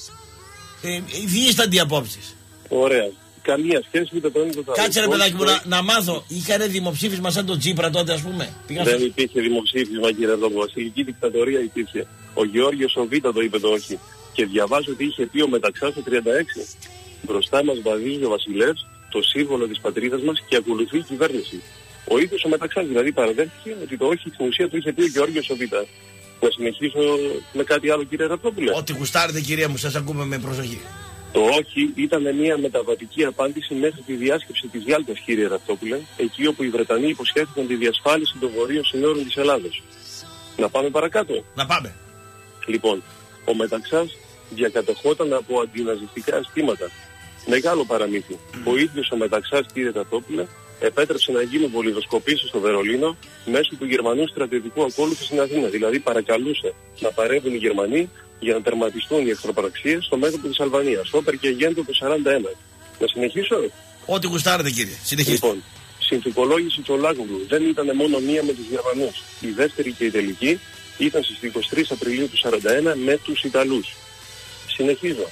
Διείστα τι απόψεις. Ωραία. Καμία σχέση με το ένα το άλλο. Κάτσε ρε παιδάκι μου να μάθω. Είχανε δημοψήφισμα σαν τον Τσίπρα τότε, ας πούμε. Δεν υπήρχε δημοψήφισμα, κύριε Ραπτόπουλε. Βασιλική δικτατορία υπήρχε. Ο Γεώργιος ο Β' το είπε το όχι. Και διαβάζω ότι είχε πει ο Μεταξάς το 36. Μπροστά μας βαδίζει ο Βασιλεύς, το σύμβολο της πατρίδας μας, και ακολουθεί η κυβέρνηση. Ο ίδιος ο Μεταξάς δηλαδή παραδέχτηκε ότι το όχι στην ουσία του είχε πει ο Γεώργιος ο Β'. Να συνεχίσω με κάτι άλλο, κύριε Ραπτόπουλε? Ό,τι γουστάρετε, κυρία μου, σας ακούμε με προσοχή. Το όχι ήταν μια μεταβατική απάντηση μέχρι τη διάσκεψη της Γιάλτας, κύριε Ραπτόπουλε, εκεί όπου οι Βρετανοί υποσχέθηκαν τη διασφάλιση των βορείων συνόρων της Ελλάδος. Να πάμε παρακάτω. Να πάμε. Λοιπόν, ο Μεταξάς διακατεχόταν από αντιναζιστικά αισθήματα. Μεγάλο παραμύθι. Ο ίδιος ο Μεταξάς, κύριε Ραπτόπουλε, επέτρεψε να γίνουν βολιδοσκοπήσεις στο Βερολίνο μέσω του γερμανού στρατιωτικού ακόλουθου στην Αθήνα. Δηλαδή παρακαλούσε να παρέμβουν οι Γερμανοί για να τερματιστούν οι εχθροπραξίες στο μέτωπο της Αλβανίας. Όπερ και Γέντο το 41. Να συνεχίσω? Ό,τι γουστάρετε, κύριε. Συνεχίστε. Λοιπόν, συνθηκολόγηση Τσολάκογλου δεν ήταν μόνο μία με τους Γερμανούς. Η δεύτερη και η τελική ήταν στις 23 Απριλίου του 41 με τους Ιταλούς. Συνεχίζω.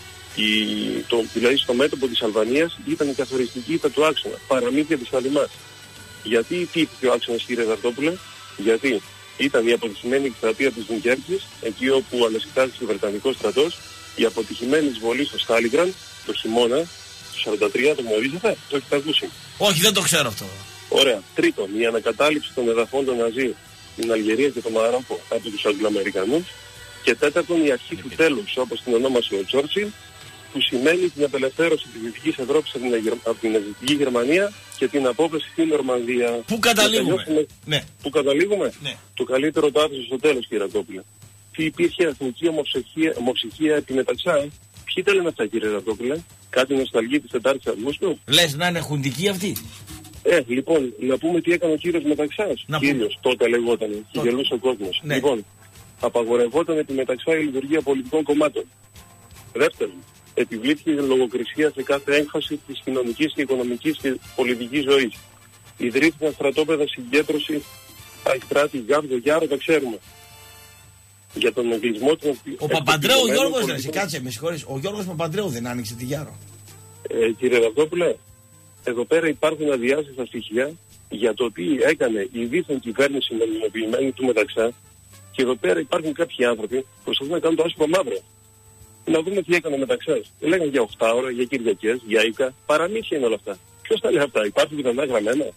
Δηλαδή στο μέτωπο της Αλβανίας ήταν η καθοριστική ήττα του άξονα. Παραμύθια της Αλυμάς. Γιατί υπήρχε ο άξονας, κύριε Ραπτόπουλε? Γιατί ήταν η αποτυχημένη εκστρατεία της Δουνκέρκης, εκεί όπου ανασυντάχθηκε ο Βρετανικός στρατός, η αποτυχημένη εισβολή στο Στάλιγκραντ το χειμώνα του 43, το γνωρίζετε? Το έχετε ακούσει? Όχι, δεν το ξέρω αυτό. Ωραία. Τρίτον, η ανακατάληψη των εδαφών των Ναζί στην Αλγερία και το Μαρόκο από τους Αγγλοαμερικανούς. Και τέταρτον, η αρχή του τέλους, όπως την ονόμασε ο Τσόρτσιλ, που σημαίνει την απελευθέρωση της Δυτικής Ευρώπης από την Ναζιστική Γερμανία και την απόκριση στην Νορμανδία. Πού καταλήγουμε? Ναι. Πού καταλήγουμε? Ναι. Το καλύτερο το άφησε στο τέλος, κύριε Ραπτόπουλε. Τι υπήρχε εθνική ομοψυχία επί Μεταξά? Ποιοι τα λένε αυτά, κύριε Ραπτόπουλε? Κάτι νοσταλγεί της 4ης Αυγούστου? Λες να είναι χουντική αυτή? Λοιπόν, να πούμε τι έκανε ο κύριος Μεταξάς. Κύριος, τότε λεγόταν, και γελούσε ο κόσμος. Ναι. Λοιπόν, απαγορευόταν επί Μεταξά η λειτουργία πολιτικών κομμάτων. Δεύτερον, επιβλήθηκε η λογοκρισία σε κάθε έμφαση της κοινωνικής και οικονομικής και πολιτικής ζωής. Ιδρύθηκαν στρατόπεδα συγκέντρωσης, Αϊστράτη, Γάβδο, Γιάρο, τα ξέρουμε. Για τον εγκλισμό του... Ο Παπαντρέου, ο Γιώργος, ρε, κάτσε, με συγχωρείς. Ο Γιώργος Παπαντρέου δεν άνοιξε τη Γιάρο? Κύριε Ραπτόπουλε, εδώ πέρα υπάρχουν αδιάστατα στοιχεία για το τι έκανε η δίθεν κυβέρνηση νομιμοποιημένη του Μεταξά, και εδώ πέρα υπάρχουν κάποιοι άνθρωποι που προσπαθούν να κάνουν το άσπρο μαύρο. Να δούμε τι έκανε ο Μεταξάς. Λέγανε για 8 ώρα, για Κυριακές, για ΙΚΑ. Παραμύθια είναι όλα αυτά. Ποιος τα λέει αυτά? Υπάρχουν πιθανά γραμμένα?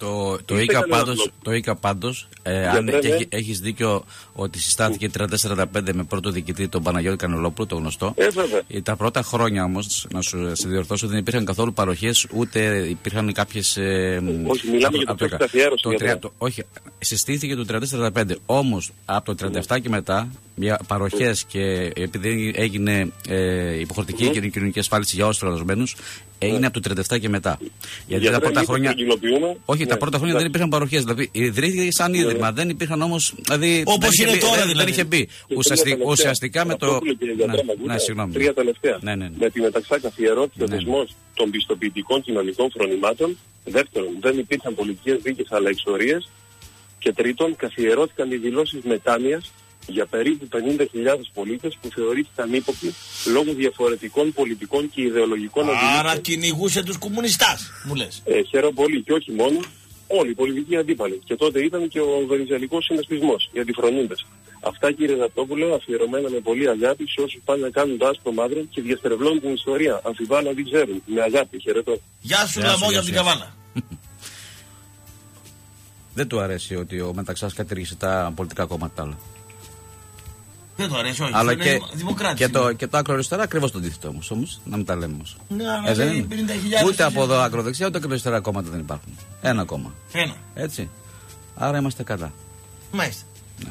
Το ΙΚΑ πάντως, αν έχεις δίκιο ότι συστάθηκε 34-45 με πρώτο διοικητή τον Παναγιώτη Κανελόπουλο, το γνωστό. Τα πρώτα χρόνια όμως, να σου διορθώσω, δεν υπήρχαν καθόλου παροχές, ούτε υπήρχαν κάποιες... Όχι, μιλάμε για το ποιος καθιέρωσε. Όχι, συστήθηκε το 34-45. Όμως από το 37 και μετά, για παροχές και επειδή έγινε υποχρεωτική κοινωνική ασφάλιση για όλους τους εργαζομένους, έγινε από το 37 και μετά. Γιατί τα πρώτα χρόνια. Όχι, τα πρώτα χρόνια δεν υπήρχαν παροχές. Δηλαδή ιδρύθηκε σαν ίδρυμα. Δεν υπήρχαν όμως. Δηλαδή, όπως είναι τώρα, δηλαδή. Δεν είχε μπει. Ουσιαστικά με το. Συγγνώμη. Τρία τελευταία. Με τη Μεταξά καθιερώθηκε ο δεσμός των πιστοποιητικών κοινωνικών φρονημάτων. Δεύτερον, δεν υπήρχαν πολιτικές δίκες αλλά εξορίες. Και τρίτον, καθιερώθηκαν οι δηλώσεις μετάνοιας για περίπου 50.000 πολίτες που θεωρήθηκαν ύποπτοι λόγω διαφορετικών πολιτικών και ιδεολογικών αντιλήψεων. Άρα κυνηγούσε τους κομμουνιστάς, μου λες? Χαίρομαι πολύ, και όχι μόνο, όλοι οι πολιτικοί αντίπαλοι. Και τότε ήταν και ο Βενιζελικός συνασπισμός, οι αντιφρονούντες. Αυτά, κύριε Ραπτόπουλο, αφιερωμένα με πολύ αγάπη σε όσους πάνε να κάνουν το άσπρο μαύρο και διαστρεβλώνουν την ιστορία. Αμφιβάλλω δεν ξέρουν. Με αγάπη, χαιρετώ. Γεια σου, Λαμόγια από την Καβάλα. Δεν του αρέσει ότι ο Μεταξάς κατήργησε τα πολιτικά κόμματα άλλα. Δεν του αρέσει, όχι. Αλλά και το άκρο αριστερά ακριβώς το αντίθετο όμως. Να μην τα λέμε όμως. Ναι, αλλά 50.000. Ούτε από εδώ άκρο δεξιά ούτε άκρο αριστερά κόμματα δεν υπάρχουν. Ένα κόμμα. Ένα. Έτσι. Άρα είμαστε κατά. Μάλιστα. Ναι.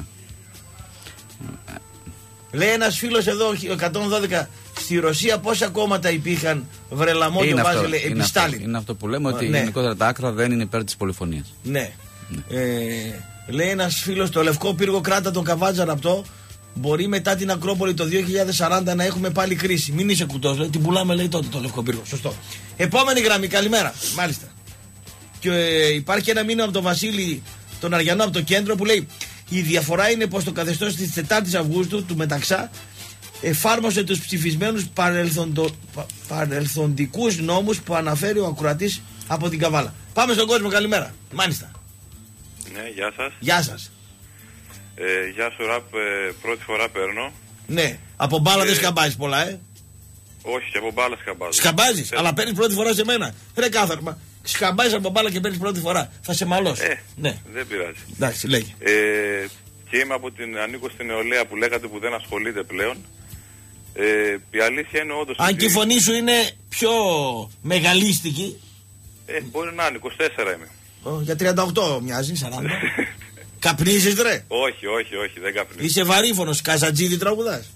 Λέει ένας φίλος εδώ, 112, στη Ρωσία πόσα κόμματα υπήρχαν, Βρελαμόντιο Βάζελε, επί Στάλιν. Είναι αυτό που λέμε, ότι γενικότερα τα άκρα δεν είναι υπέρ της πολυφωνίας. Ναι. Λέει ένας φίλος, το Λευκό Πύργο κράτα τον Καβάτζα Ραπτό. Μπορεί μετά την Ακρόπολη το 2040 να έχουμε πάλι κρίση. Μην είσαι κουτός, λέει, την πουλάμε, λέει, τότε το Λευκό Πύργο. Σωστό. Επόμενη γραμμή, καλημέρα. Μάλιστα. Και υπάρχει ένα μήνυμα από τον Βασίλη, τον Αριανό, από το κέντρο, που λέει: η διαφορά είναι πως το καθεστώς της 4ης Αυγούστου του Μεταξά εφάρμοσε τους ψηφισμένους παρελθοντικούς νόμους που αναφέρει ο ακροατής από την Καβάλα. Πάμε στον κόσμο, καλημέρα. Μάλιστα. Ναι, γεια σας. Γεια σας. Γεια σου, Ραπ, πρώτη φορά παίρνω. Ναι, από μπάλα δεν σκαμπάζεις πολλά, Όχι, και από μπάλα σκαμπάζω. Σκαμπάζεις, αλλά παίρνεις πρώτη φορά σε μένα. Ρε κάθαρμα. Σκαμπάζεις από μπάλα και παίρνεις πρώτη φορά. Θα σε μαλώσω. Ναι. Δεν πειράζει. Εντάξει, λέγε. Και είμαι ανήκω στην νεολαία που λέγατε που δεν ασχολείται πλέον. Η αλήθεια είναι όντως. Αν και η φωνή σου είναι πιο μεγαλίστικη. Μπορεί να είναι, 24 είμαι. Για 38 μοιάζει, 40. Καπνίζεις, ρε? Όχι, δεν καπνίζω. Είσαι βαρύφωνος, Καζατζίδη τραγουδάς.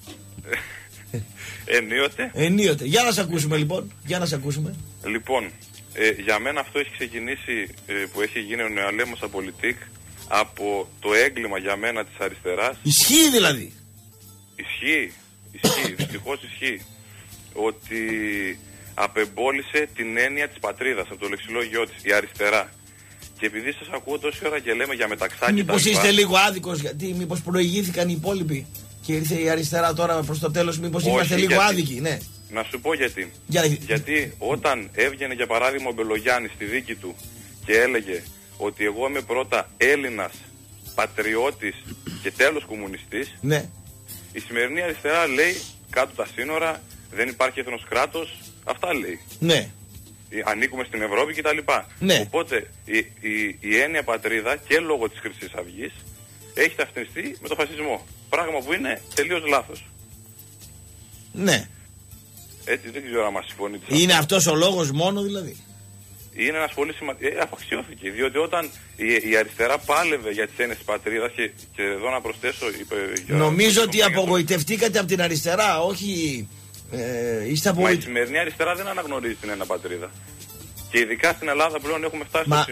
Ενίοτε. Για να σε ακούσουμε, λοιπόν. Λοιπόν, για μένα αυτό έχει ξεκινήσει που έχει γίνει ο νεολαίμος απολυτικ από το έγκλημα για μένα της αριστεράς. Ισχύει δηλαδή. Ισχύει, δυστυχώς ισχύει. Ότι απεμπόλησε την έννοια της πατρίδας από το λεξιλόγιό της, η αριστερά. Και επειδή σας ακούω τόση ώρα και λέμε για Μεταξά. Μήπως είστε λίγο άδικος, γιατί μήπως προηγήθηκαν οι υπόλοιποι και ήρθε η αριστερά τώρα προς το τέλος, μήπως είμαστε λίγο άδικοι, ναι. Να σου πω γιατί. Γιατί όταν έβγαινε για παράδειγμα ο Μπελογιάννης στη δίκη του και έλεγε ότι εγώ είμαι πρώτα Έλληνας, πατριώτης και τέλος κομμουνιστής, ναι. Η σημερινή αριστερά λέει κάτω τα σύνορα, δεν υπάρχει έθνος κράτος, αυτά λέει. Ναι. Ανήκουμε στην Ευρώπη κτλ. Ναι. Οπότε η έννοια πατρίδα και λόγω της Χρυσής Αυγής έχει ταυτιστεί με το φασισμό. Πράγμα που είναι τελείως λάθος. Ναι. Έτσι δεν ξέρω αν μας συμφωνείτε. Είναι αυτός ο λόγος μόνο δηλαδή? Είναι ένας πολύ σημαντικός. Απαξιώθηκε. Διότι όταν η αριστερά πάλευε για τις έννοιες της πατρίδας και εδώ να προσθέσω. Νομίζω ότι απογοητευτήκατε από την αριστερά, όχι. Είστε απογοητευτικοί. Η σημερινή αριστερά δεν αναγνωρίζει την έννοια πατρίδα. Και ειδικά στην Ελλάδα πλέον έχουμε φτάσει στο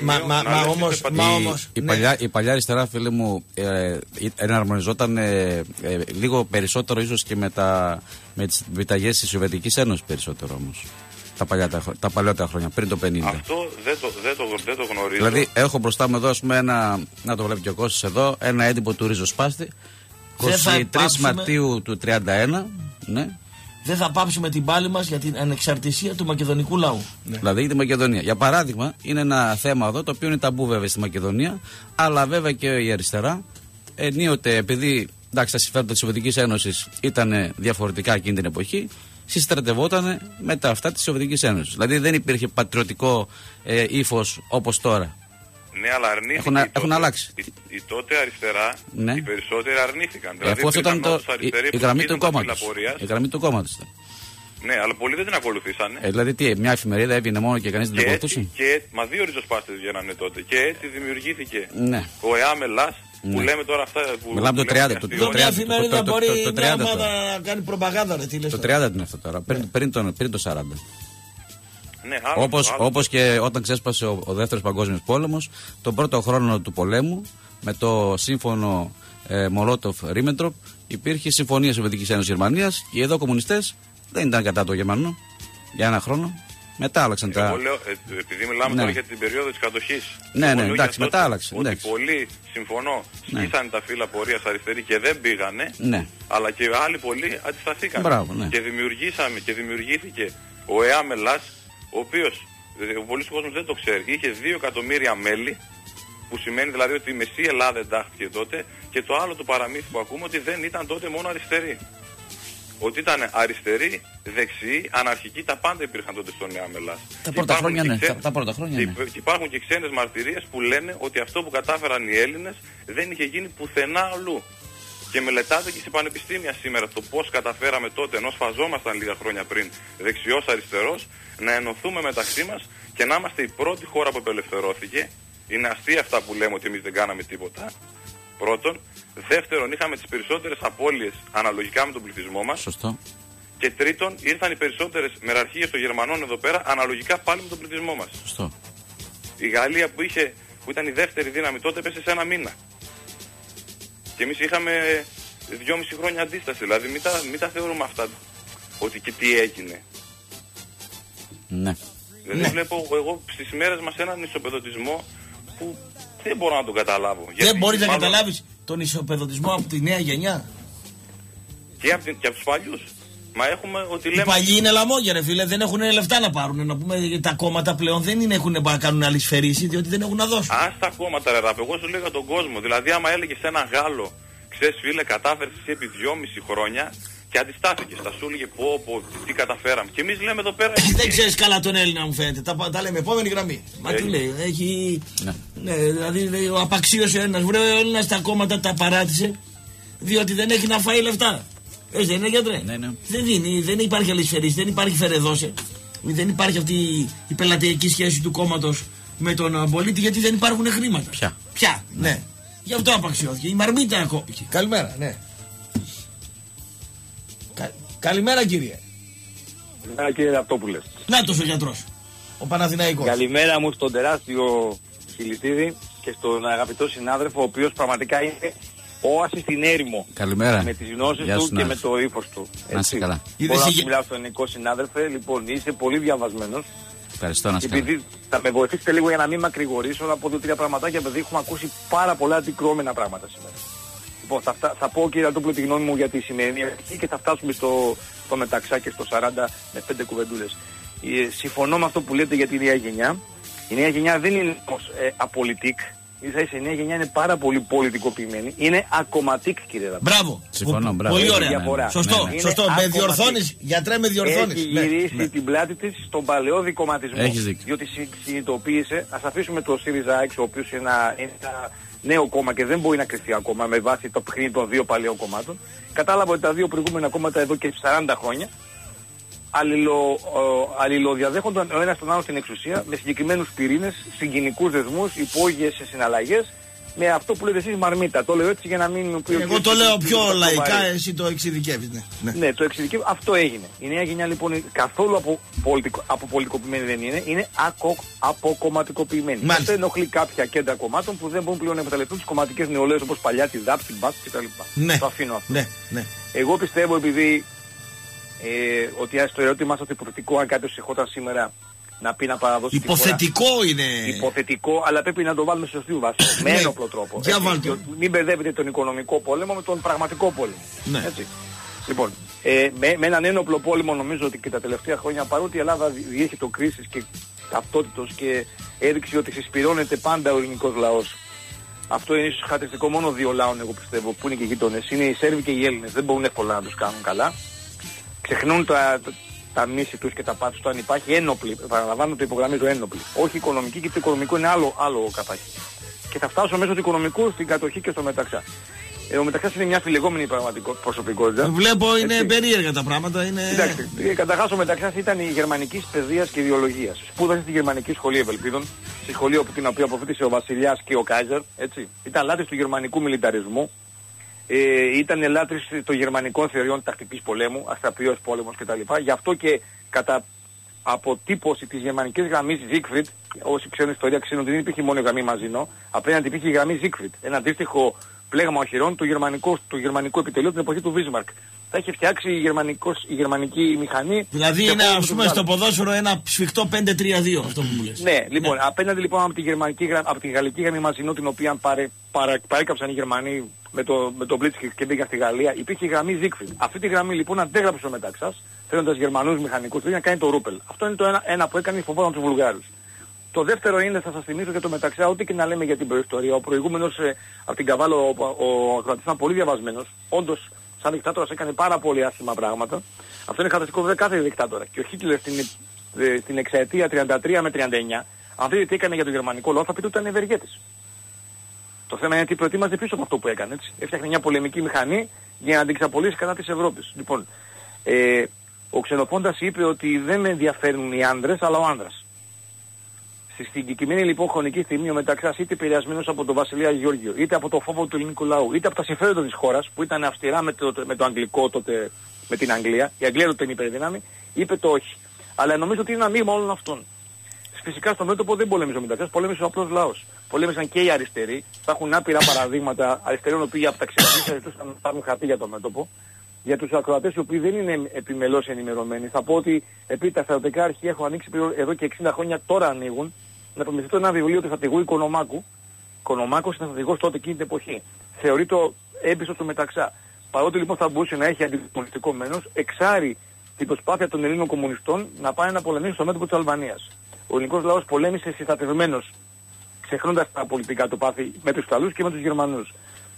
σημείο η παλιά αριστερά, φίλε μου, εναρμονιζόταν λίγο περισσότερο ίσως και με τις επιταγές της Σοβιετικής Ένωσης περισσότερο όμως. Τα παλαιότερα χρόνια, πριν το 50. Αυτό δεν το γνωρίζω. Δηλαδή έχω μπροστά μου εδώ, ας πούμε, να το βλέπει και ο Κώστας εδώ, ένα έντυπο του Ριζοσπάστη, 23 Μαρτίου του 31, ναι. Δεν θα πάψουμε την πάλη μας για την ανεξαρτησία του μακεδονικού λαού. Ναι. Δηλαδή για τη Μακεδονία. Για παράδειγμα, είναι ένα θέμα εδώ το οποίο είναι ταμπού βέβαια στη Μακεδονία, αλλά βέβαια και η αριστερά ενίοτε, επειδή εντάξει, τα συμφέροντα της Σοβιετικής Ένωσης ήταν διαφορετικά εκείνη την εποχή, συστρατευόταν με τα αυτά της Σοβιετικής Ένωσης. Δηλαδή δεν υπήρχε πατριωτικό ύφος όπως τώρα. Ναι, αλλά αρνήθηκαν. Έχουν αλλάξει. Η τότε αριστερά, ναι. Οι περισσότεροι αρνήθηκαν. Δηλαδή αυτό ήταν η γραμμή του κόμματος. Η γραμμή του κόμματος. Ναι, αλλά πολλοί δεν την ακολουθήσανε. Δηλαδή τι, μια εφημερίδα έβγαινε μόνο και κανείς δεν την ακολουθούσε. Μα δύο ριζοσπάστες βγαίνανε τότε. Και έτσι δημιουργήθηκε ο ΕΑΜΕΛΑΣ. Που λέμε τώρα αυτά. Μιλάμε το 30. Μια εφημερίδα μπορεί μια ομάδα να κάνει προπαγάνδα. Το 30 είναι αυτό τώρα. Πριν το 40. Ναι, όπως και όταν ξέσπασε ο δεύτερος παγκόσμιος πόλεμος, τον πρώτο χρόνο του πολέμου, με το σύμφωνο Μολότοφ-Ρίμεντροπ, υπήρχε συμφωνία Σοβιετικής Ένωσης Γερμανίας και εδώ οι κομμουνιστές δεν ήταν κατά το Γερμανό για ένα χρόνο. Μετά άλλαξαν τα. Εγώ λέω, επειδή μιλάμε τώρα για την περίοδο της κατοχής. Ναι, εντάξει, μετά άλλαξε. Ότι πολλοί, συμφωνώ, σκίσανε τα φύλλα πορείας αριστεροί και δεν πήγανε. Ναι. Αλλά και άλλοι πολλοί αντισταθήκαν. Μπράβο, ναι. Και δημιουργήθηκε ο ΕΑΜΕΛΑΣ, ο οποίος, ο πολλής κόσμος δεν το ξέρει, είχε 2 εκατομμύρια μέλη Που σημαίνει δηλαδή ότι η μεσή Ελλάδα εντάχθηκε τότε, και το άλλο το παραμύθι που ακούμε ότι δεν ήταν τότε μόνο αριστεροί. Ότι ήταν αριστεροί, δεξιοί, αναρχικοί, τα πάντα υπήρχαν τότε στο Νέα Μελάς. Τα πρώτα χρόνια, ναι. Τα πρώτα χρόνια, ναι. Και υπάρχουν και ξένες μαρτυρίες που λένε ότι αυτό που κατάφεραν οι Έλληνες δεν είχε γίνει πουθενά αλλού. Και μελετάτε και σε πανεπιστήμια σήμερα το πώς καταφέραμε τότε, ενώ σφαζόμασταν λίγα χρόνια πριν, δεξιός αριστερός, να ενωθούμε μεταξύ μας και να είμαστε η πρώτη χώρα που απελευθερώθηκε. Είναι αστεία αυτά που λέμε ότι εμείς δεν κάναμε τίποτα. Πρώτον. Δεύτερον, είχαμε τις περισσότερες απώλειες αναλογικά με τον πληθυσμό μας. Σωστό. Και τρίτον, ήρθαν οι περισσότερες μεραρχίες των Γερμανών εδώ πέρα αναλογικά πάλι με τον πληθυσμό μας. Σωστό. Η Γαλλία που ήταν η δεύτερη δύναμη τότε πέσε σε ένα μήνα. Και εμείς είχαμε 2,5 χρόνια αντίσταση. Δηλαδή μην τα θεωρούμε αυτά ότι και τι έγινε. Ναι. Δεν βλέπω εγώ στις μέρες μας έναν ισοπεδωτισμό που δεν μπορώ να τον καταλάβω. Δεν μπορείς να καταλάβεις τον ισοπεδωτισμό από τη νέα γενιά. Και από τους παλιούς. Μα έχουμε ότι λέμε... Οι παλιοί είναι λαμόγια, ρε φίλε, δεν έχουν λεφτά να πάρουν. Να πούμε τα κόμματα πλέον δεν έχουν να κάνουν αλυσφαιρίσει, διότι δεν έχουν να δώσουν. Ας τα κόμματα, ρε ραπ, εγώ σου λέγα τον κόσμο. Δηλαδή, άμα έλεγε σε ένα Γάλλο, ξέρεις φίλε, κατάφερες επί 2,5 χρόνια και αντιστάθηκες. Θα σου έλεγε πω, τι καταφέραμε. Και εμείς λέμε εδώ πέρα. Δεν ξέρεις καλά τον Έλληνα, μου φαίνεται. Τα λέμε επόμενη γραμμή. Μα τι λέει, έχει. Ναι, δηλαδή λέει, ο απαξίωσε ένας. Βρε, ο Έλληνας τα κόμματα τα παράτησε, διότι δεν έχει να φάει λεφτά. Έτσι δεν είναι, γιατρέ? Ναι. Δεν υπάρχει αλυσφαιρής, δεν υπάρχει φερεδόσε. Δεν υπάρχει αυτή η πελατειακή σχέση του κόμματος με τον πολίτη, γιατί δεν υπάρχουν χρήματα. Πια, ναι. Γι' αυτό απαξιώθηκε. Η μαρμίτα κόπηκε. Καλημέρα, ναι. Καλημέρα, κύριε. Καλημέρα, κύριε Ραπτόπουλε. Νάτος ο γιατρός, ο Παναθηναϊκός. Καλημέρα μου στον τεράστιο Χιλιστίδη και στον αγαπητό συνάδελφο, ο οποίος πραγματικά είναι όαση στην έρημο. Καλημέρα. Με τις γνώσεις του και με το ύφος του. Να είσαι καλά. Μπορώ να μιλάω στον ελληνικό συνάδελφε. Λοιπόν, είσαι πολύ διαβασμένος. Ευχαριστώ, να είσαι καλά. Επειδή θα με βοηθήσετε λίγο για να μην μακρηγορήσω, να πω 2-3 πραγματάκια, επειδή έχουμε ακούσει πάρα πολλά αντικρώμενα πράγματα σήμερα. Λοιπόν, θα πω, κύριε Ραπτόπουλε, τη γνώμη μου για τη σημερινή αρχή και θα φτάσουμε στο μεταξάκι στο 40 με 5 κουβεντούλες. Συμφωνώ με αυτό που λέτε για τη νέα γενιά. Η νέα γενιά δεν είναι απολυτικ. Ίσα-ίσα η νέα γενιά είναι πάρα πολύ πολιτικοποιημένη. Είναι ακομματικ, κύριε Ραπτόπουλε. Μπράβο. Συμφωνώ, μπράβο. Πολύ ωραία. Σωστό. Με διορθώνεις, γιατρέ, με διορθώνεις. Έχει γυρίσει την πλάτη της στον παλαιό δικομματισμό. Έχεις δίκιο. Διότι συνειδητοποίησε, ας αφήσουμε το ΣΥΡΙΖΑ έξω, ο οποίος είναι ένα νέο κόμμα και δεν μπορεί να κρυφτεί ακόμα με βάση το παιχνίδι των δύο παλαιών κομμάτων. Κατάλαβα ότι τα δύο προηγούμενα κόμματα εδώ και 40 χρόνια αλληλοδιαδέχονταν ο ένας τον άλλο στην εξουσία με συγκεκριμένους πυρήνες, συγκινικούς δεσμούς, υπόγειες σε συναλλαγές, με αυτό που λέτε εσείς μαρμίτα. Το λέω έτσι για να μην... Εγώ το λέω πιο λαϊκά, εσύ το εξειδικεύεις. Ναι, το εξειδικεύεις. Αυτό έγινε. Η νέα γενιά λοιπόν καθόλου αποπολιτικοποιημένη δεν είναι. Είναι αποκομματικοποιημένη. Αυτό ενοχλεί κάποια κέντρα κομμάτων που δεν μπορούν πλέον να εκμεταλλευτούν τις κομματικές νεολαίες όπως παλιά, τη ΔΑΠ, την ΠΑΣ κτλ. Ναι. Το αφήνω αυτό. Ναι. Εγώ πιστεύω, επειδή ότι στο ερώτημα στο υποθετικό, αν κάποιος εχόταν σήμερα να πει να παραδώσει υποθετικό τη χώρα, είναι. Υποθετικό, αλλά πρέπει να το βάλουμε σε σωστή βάση. Με ένοπλο τρόπο. Μην μπερδεύετε τον οικονομικό πόλεμο με τον πραγματικό πόλεμο. Ναι. Έτσι. Λοιπόν, με έναν ένοπλο πόλεμο νομίζω ότι και τα τελευταία χρόνια, παρότι η Ελλάδα διέχει κρίσεις και ταυτότητος και έδειξε ότι συσπυρώνεται πάντα ο ελληνικός λαός. Αυτό είναι ίσως χαρακτηριστικό μόνο δύο λαών, εγώ πιστεύω, που είναι και γείτονες. Είναι οι Σέρβοι και οι Έλληνες. Δεν μπορούν εύκολα να τους κάνουν καλά. Ξεχνούν τα μίση τους και τα πάθη τους, αν υπάρχει ένοπλη, παραλαμβάνω, το υπογραμμίζω, ένοπλη. Όχι οικονομική, γιατί το οικονομικό είναι άλλο καπάκι. Και θα φτάσω μέσω του οικονομικού στην κατοχή και στο μεταξά. Ο Μεταξάς είναι μια φιλεγόμενη προσωπικότητα. Βλέπω είναι περίεργα τα πράγματα. Εντάξει, καταρχάς ο Μεταξάς ήταν η γερμανικής παιδείας και ιδεολογίας. Σπούδασε στη γερμανική σχολή Ευελπίδων, στη σχολή από την οποία αποφύτησε ο Βασιλιάς και ο Κάιζερ. Ήταν λάτρης του γερμανικού μιλιταρισμού. Ήταν λάτρης των γερμανικών θεωριών τακτικής πολέμου, αστραπιός πόλεμος κτλ. Γι' αυτό και κατά αποτύπωση της γερμανικής γραμμής Siegfried, όσοι ξέρουν ιστορία ξέρουν ότι δεν υπήρχε μόνο η γραμμή Μαζινό, απέναντι υπήρχε η γραμμή Siegfried, ένα αντίστοιχο πλέγμα οχυρών του γερμανικού επιτελείου την εποχή του Βίσμαρκ. Θα είχε φτιάξει η γερμανική μηχανή. Δηλαδή είναι, ας πούμε, στο ποδόσφαιρο ένα σφιχτό 5-3-2, αυτό που μου λες. Ναι, λοιπόν, απέναντι λοιπόν από τη γαλλική γραμμή Μαζινό, την οποία παρέκαψαν οι Γερμανοί με το Blitzkrieg και πήγαν στη Γαλλία, υπήρχε η γραμμή Siegfried. Αυτή τη γραμμή λοιπόν αντέγραψε ο Μεταξάς, θέλοντας Γερμανούς μηχανικούς, να κάνει το Ρούπελ. Αυτό είναι το ένα που έκανε, φοβόταν τους Βουλγάρους. Το δεύτερο είναι, θα σας θυμίσω για το Μεταξά, ό,τι και να λέμε για την προϊστορία. Ο προηγούμενος από την Καβάλο, ο ακροατής ήταν πολύ διαβασμένος. Όντως, σαν δικτάτορας έκανε πάρα πολύ άσχημα πράγματα. Αυτό είναι χαρακτηριστικό βέβαια κάθε δικτάτορα. Και ο Χίτλερ στην εξαετία 33 με 39, αν δείτε τι έκανε για τον γερμανικό λαό, θα πείτε ότι ήταν ευεργέτης. Το θέμα είναι τι προετοίμαζε πίσω από αυτό που έκανε. Έτσι. Έφτιαχνε μια πολεμική μηχανή για να την εξαπολύσει κατά της Ευρώπης. Λοιπόν, ο Ξενοφόντας είπε ότι δεν με ενδιαφέρουν οι άντρες, αλλά ο άντρας. Στη συγκεκριμένη λοιπόν χρονική στιγμή ο Μεταξάς, είτε επηρεασμένος από τον Βασιλέα Γεώργιο, είτε από το φόβο του ελληνικού λαού, είτε από τα συμφέροντα της χώρας που ήταν αυστηρά με το αγγλικό τότε, με την Αγγλία, η Αγγλία τότε είναι υπερδύναμη, είπε το όχι. Αλλά νομίζω ότι είναι ένα μείγμα όλων αυτών. Φυσικά στο μέτωπο δεν πολέμησε ο Μεταξάς, πολέμησε ο απλός λαός. Πολέμησαν και οι αριστεροί, θα έχουν άπειρα παραδείγματα αριστερών που από τα ξενοδοχεία ζητούσαν να πάρουν χαρτί για το μέτωπο. Για τους ακροατές οι οποίοι δεν είναι επιμελώς ενημερωμένοι, θα πω ότι επειδή τα στρατιωτικά αρχεία έχουν ανοίξει εδώ και 60 χρόνια, τώρα ανοίγουν, να προμηθευτώ ένα βιβλίο του στρατηγού Οικονομάκου. Οικονομάκος ήταν στρατηγός τότε εκείνη την εποχή. Θεωρείται έμπιστος του Μεταξά. Παρότι λοιπόν θα μπορούσε να έχει αντικομμουνιστικό μένος, εξάρει την προσπάθεια των Ελλήνων κομμουνιστών να πάνε να πολεμήσουν στο μέτωπο της Αλβανίας. Ο ελληνικός λαός πολέμησε συστατευμένος, ξεχνώντας τα πολιτικά του πάθη με τους Ιταλούς και με τους Γερμανούς.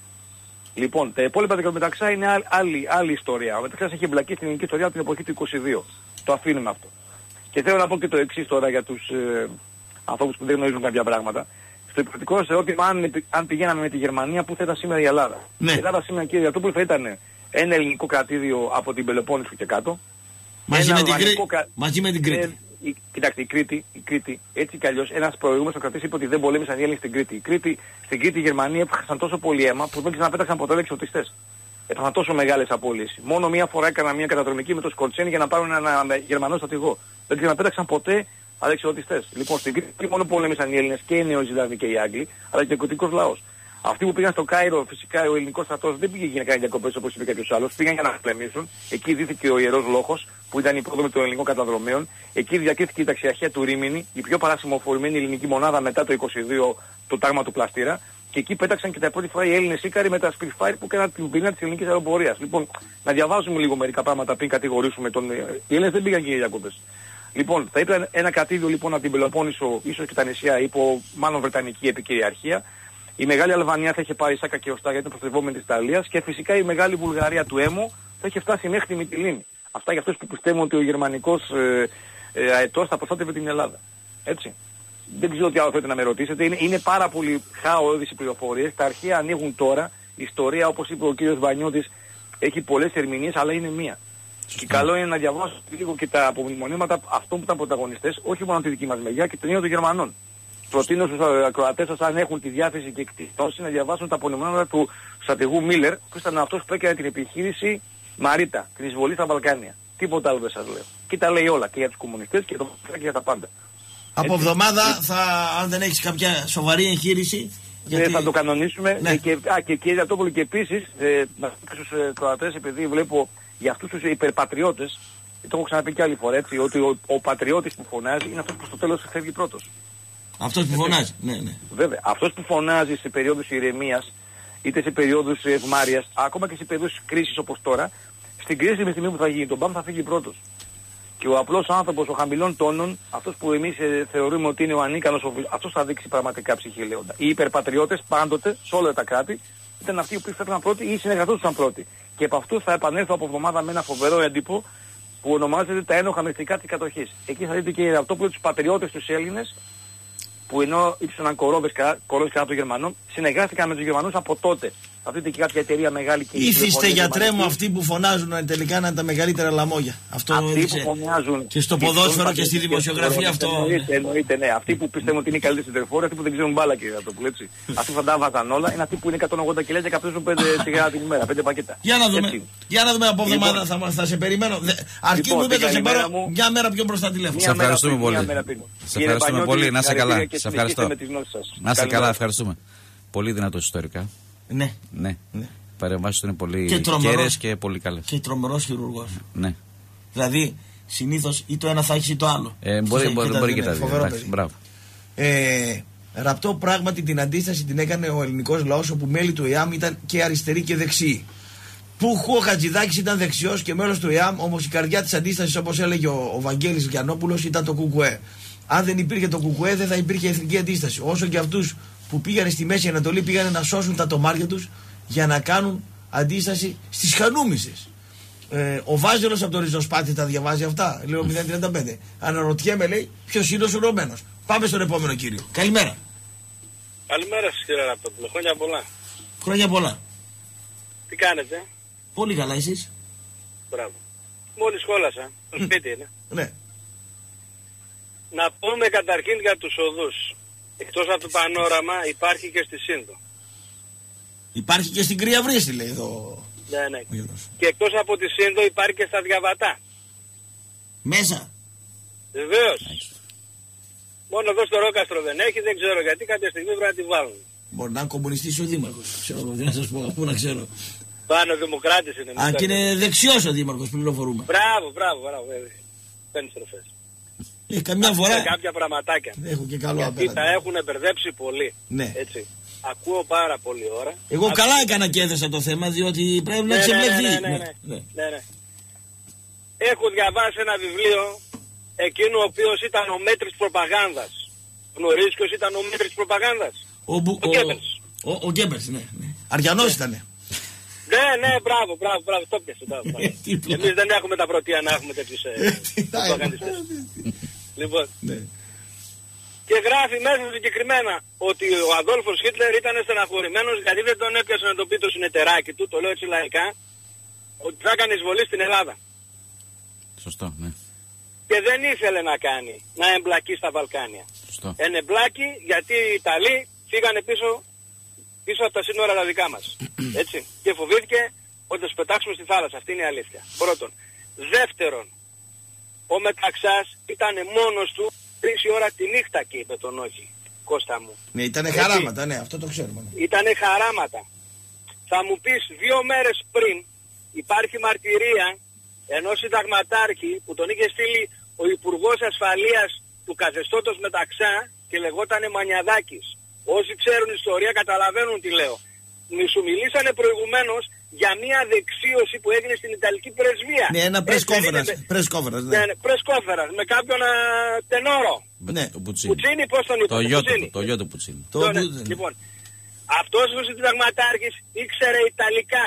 Λοιπόν, τα υπόλοιπα για το Μεταξά είναι άλλη ιστορία. Ο Μεταξάς έχει εμπλακεί στην ελληνική ιστορία από την εποχή του 22. Το αφήνουμε αυτό. Και θέλω να πω και το εξής τώρα για τους ανθρώπους που δεν γνωρίζουν κάποια πράγματα. Στο υπηρετικό ερώτημα, αν πηγαίναμε με τη Γερμανία, πού θα ήταν σήμερα η Ελλάδα. Ναι. Η Ελλάδα σήμερα, κύριε Διατόπουλο, θα ήταν ένα ελληνικό κρατήδιο από την Πελοπόννησο και κάτω. Μαζί με την Κρήτη. Κοιτάξτε, η Κρήτη, έτσι κι αλλιώς, ένας προηγούμενος κρατής είπε ότι δεν πολέμησαν οι Έλληνες στην Κρήτη. Στην Κρήτη οι Γερμανοί έπαιξαν τόσο πολύ αίμα που δεν ξαναπέταξαν ποτέ εξωτιστές. Έπαιξαν τόσο μεγάλες απώλειες. Μόνο μία φορά έκαναν μια καταδρομική με το Σκορτσένι για να πάρουν ένα Γερμανό στρατηγό. Δεν ξαναπέταξαν ποτέ αλεξιωτιστές. Λοιπόν, στην Κρήτη μόνο πολέμησαν οι Έλληνες και οι Νεοζηλανδοί και οι Άγγλοι, αλλά και ο κρητικός λαός. Αυτοί που πήγαν στο Κάιρο, φυσικά ο ελληνικός στρατός δεν πήγε για να κάνει διακοπές όπως είπε κάποιος άλλος, πήγαν για να πολεμήσουν. Εκεί δίθηκε ο Ιερός Λόχος, που ήταν η πρόδομη των ελληνικών καταδρομέων. Εκεί διακρίθηκε η ταξιαρχία του Ρήμινη, η πιο παρασημοφορημένη ελληνική μονάδα μετά το 22, το τάγμα του Πλαστήρα. Και εκεί πέταξαν και τα πρώτη φορά οι Έλληνες Ίκαροι με τα Spitfire που έκαναν την πυρήνα της ελληνικής αεροπορίας. Λοιπόν, να διαβάζουμε λίγο μερικά πράγματα πριν κατηγορήσουμε τον. Οι Έλληνες δεν πήγαν και για διακοπές. Λοιπόν, θα είπε ένα κρατήδιο λοιπόν από την Πελοπόννησο, ίσως και τα νησιά, υπό μάλλον Βρετανική επικυριαρχία. Η Μεγάλη Αλβανία θα είχε πάρει Σάκα και Οστά γιατί είναι προστατευόμενη της Ιταλίας και φυσικά η Μεγάλη Βουλγαρία του Έμου θα είχε φτάσει μέχρι τη Μυτιλήνη. Αυτά για αυτούς που πιστεύουν ότι ο γερμανικός αετός θα προστάτευε την Ελλάδα. Έτσι. Δεν ξέρω τι άλλο θέλετε να με ρωτήσετε. Είναι πάρα πολύ χαόδης οι πληροφορίες. Τα αρχεία ανοίγουν τώρα. Η ιστορία, όπως είπε ο κύριος Βανιώτης, έχει πολλές ερμηνείες, αλλά είναι μία. Και καλό είναι να διαβάσω λίγο και τα απομνημονήματα αυτών που ήταν πρωταγωνιστές, όχι μόνο από τη δική μας μεριά και την ίδια των Γερμανών. Προτείνω στους ακροατές σας, αν έχουν τη διάθεση και εκτιστώση, να διαβάσουν τα απομνημονήματα του στρατηγού Μίλλερ, που ήταν αυτός που έκανε την επιχείρηση Μαρίτα, την εισβολή στα Βαλκάνια. Τίποτα άλλο δεν σας λέω. Και τα λέει όλα και για τους κομμουνιστές και για τα πάντα. Από εβδομάδα, αν δεν έχεις κάποια σοβαρή εγχείρηση. Γιατί θα το κανονίσουμε. Ναι. Και κύριε Διατόπουλο, και επίσης, να πω στους ακροατές, επειδή βλέπω για αυτούς τους υπερπατριώτες, το έχω ξαναπεί και άλλη φορά, έτσι, ότι ο πατριώτης που φωνάζει είναι αυτός που στο τέλος φεύγει πρώτος. Αυτός που φωνάζει, ναι. Βέβαια. Αυτός που φωνάζει σε περίοδους ηρεμίας, είτε σε περίοδους ευμάρειας, ακόμα και σε περίοδους κρίσης όπως τώρα, στην κρίσιμη στιγμή που θα γίνει τον ΠΑΜ θα φύγει πρώτος. Και ο απλός άνθρωπος, ο χαμηλών τόνων, αυτός που εμείς θεωρούμε ότι είναι ο ανίκανος, αυτός θα δείξει πραγματικά ψυχή λέοντα. Οι υπερπατριώτες πάντοτε, σε όλα τα κράτη, ήταν αυτοί που φέρναν πρώτοι ή συνεργαζόντουσαν πρώτοι. Και από αυτού θα επανέλθω από εβδομάδα με ένα φοβερό έντυπο που ονομάζεται τα ένοχα μυστικά της κατοχής. Εκεί θα δείτε και αυτό που τους πατριώτες τους Έλληνες, που ενώ ύψωναν κορώδες κατά των Γερμανών, συνεργάστηκαν με τους Γερμανούς από τότε. Θα δείτε και κάποια εταιρεία μεγάλη και ήθιστε γιατρέ μου αυτοί που φωνάζουν τελικά να είναι τα μεγαλύτερα λαμόγια. Αυτό που φωνάζουν. Και στο ποδόσφαιρο και στη δημοσιογραφία αυτό. Εννοείται, ναι. Αυτοί που πιστεύουν ότι είναι οι καλύτεροι συντρεφόροι, αυτοί που δεν ξέρουν μπάλα, κύριε Διατόπουλο, έτσι. Αυτοί που τα βάζαν όλα είναι αυτοί που είναι 180 κιλά και καπνίζουν 5 τσιγάρα την ημέρα, 5 πακέτα. Για να δούμε από εβδομάδα, θα σε περιμένω. Αρκεί μου είπε θα σε πάρω μια μέρα πιο μπροστά τηλέφωνο. Σε ευχαριστούμε πολύ. Σε ευχαριστούμε πολύ. Να είσαι καλά. Σε ευχαριστώ. Να είσαι καλά, ευχαριστούμε. Πολύ δυνατός ιστορικά. Ναι. Παρεμβάσεις του είναι πολύ κέρες και πολύ καλές. Και τρομερός χειρουργός. Ναι. Δηλαδή, συνήθως ή το ένα θα έχει ή το άλλο. Μπορεί και τα δύο. Μπράβο. Ραπτό πράγματι την αντίσταση την έκανε ο ελληνικός λαός, όπου μέλη του ΕΑΜ ήταν και αριστεροί και δεξιοί. Που ο Χατζηδάκης ήταν δεξιός και μέλος του ΕΑΜ, όμως η καρδιά της αντίστασης, όπως έλεγε ο Βαγγέλης Γιαννόπουλος, ήταν το ΚΚΕ. Αν δεν υπήρχε το ΚΚΕ, δεν θα υπήρχε εθνική αντίσταση. Όσο και αυτούς που πήγανε στη Μέση Ανατολή πήγανε να σώσουν τα τομάρια τους για να κάνουν αντίσταση στις Χανούμισσες. Ο Βάζελος από το Ριζοσπάτι τα διαβάζει αυτά. Λέω 035. Αναρωτιέμαι, λέει, ποιος είναι ο σωρωμένος. Πάμε στον επόμενο κύριο. Καλημέρα. Καλημέρα σας, κύριε Ραπτόπουλο. Χρόνια πολλά. Χρόνια πολλά. Τι κάνετε? Πολύ καλά, εσείς? Μπράβο. Μόλις σχόλασα. Το σπίτι είναι. Ναι. Να πούμε καταρχήν για τους οδούς. Εκτός από το πανόραμα υπάρχει και στη Σύνδο. Υπάρχει και στην Κρύα Βρύση, λέει εδώ. Ναι. Και εκτός από τη Σύνδο υπάρχει και στα Διαβατά. Μέσα. Βεβαίως. Μόνο εδώ στο Ρόκαστρο δεν έχει, δεν ξέρω γιατί, κάποια στιγμή πρέπει να τη βάλουν. Μπορεί να είναι κομμουνιστής ο Δήμαρχος. Ξέρω τι να σας πω, πού να ξέρω. Πάνω δημοκράτης είναι. Αν και είναι δεξιός ο Δήμαρχος, πληροφορούμε. Μπράβο. Παίρνει στροφές. Καμιά φορά. Κάποια πραγματάκια. Έχω και καλό γιατί απέναντι. τα έχουν μπερδέψει πολύ. Ναι. Έτσι. Ακούω πάρα πολύ ώρα. Εγώ καλά έκανα και έθεσα το θέμα, διότι πρέπει να ξεμπλεχθεί. Ναι. Έχω διαβάσει ένα βιβλίο, εκείνο ο οποίος ήταν ο μέτρης προπαγάνδας. Γνωρίζεις ποιος ήταν ο μέτρης προπαγάνδας? Ο Γκέμπελς. Ο Γκέμπελς, ναι. Αριανός ήτανε. Ναι, μπράβο, το πιασε. Εμείς δεν έχουμε τα πρωτεία να έχουμε τέτοιους προπαγανδιστές. Λοιπόν, και γράφει μέσα συγκεκριμένα ότι ο Αδόλφος Χίτλερ ήταν στεναχωρημένος γιατί δεν τον έπιασε να το πει το συνεταιράκι του, το λέω έτσι λαϊκά, ότι θα έκανε εισβολή στην Ελλάδα. Σωστό, ναι. Και δεν ήθελε να κάνει, να εμπλακεί στα Βαλκάνια. Σωστό. Εμπλάκει γιατί οι Ιταλοί φύγανε πίσω από τα σύνορα τα δικά μας. Έτσι. Και φοβήθηκε ότι θα τους πετάξουμε στη θάλασσα. Αυτή είναι η αλήθεια. Πρώτον. Δεύτερον, ο Μεταξάς ήταν μόνος του 3 η ώρα τη νύχτα και είπε τον όχι. Κώστα μου. Ναι, ήτανε χαράματα, ναι, αυτό το ξέρουμε. Ήτανε χαράματα. Θα μου πεις 2 μέρες πριν υπάρχει μαρτυρία ενός συνταγματάρχη που τον είχε στείλει ο Υπουργός Ασφαλείας του καθεστώτος Μεταξά και λεγότανε Μανιαδάκης. Όσοι ξέρουν ιστορία καταλαβαίνουν τι λέω. Σου μιλήσανε προηγουμένως για μια δεξίωση που έγινε στην Ιταλική πρεσβεία. Ναι, ένα press conference. Ναι, press conference με κάποιον τενόρο. Ναι, Πουτσίνι, πώς τον είπα? Το γιο του Πουτσίνι. Λοιπόν, αυτός ο συνταγματάρχης ήξερε Ιταλικά.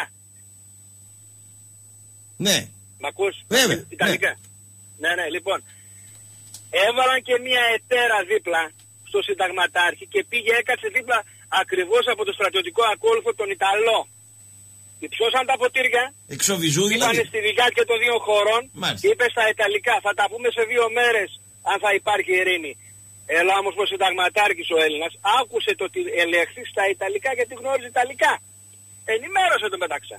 Ναι. Μ' ακούς? Βέβαια. Ιταλικά. Ναι, λοιπόν. Έβαλαν και μια ετέρα δίπλα στο συνταγματάρχη και πήγε, έκατσε δίπλα ακριβώς από το στρατιωτικό ακόλουθο τον Ιταλό. Υψώσαν τα ποτήρια, είπανε στη διάρκεια των 2 χωρών και είπε στα Ιταλικά, θα τα πούμε σε 2 μέρες αν θα υπάρχει ειρήνη. Έλα όμως ο συνταγματάρχης ο Έλληνας άκουσε το ότι ελέγχθη στα Ιταλικά γιατί γνώριζε Ιταλικά. Ενημέρωσε το Μεταξά.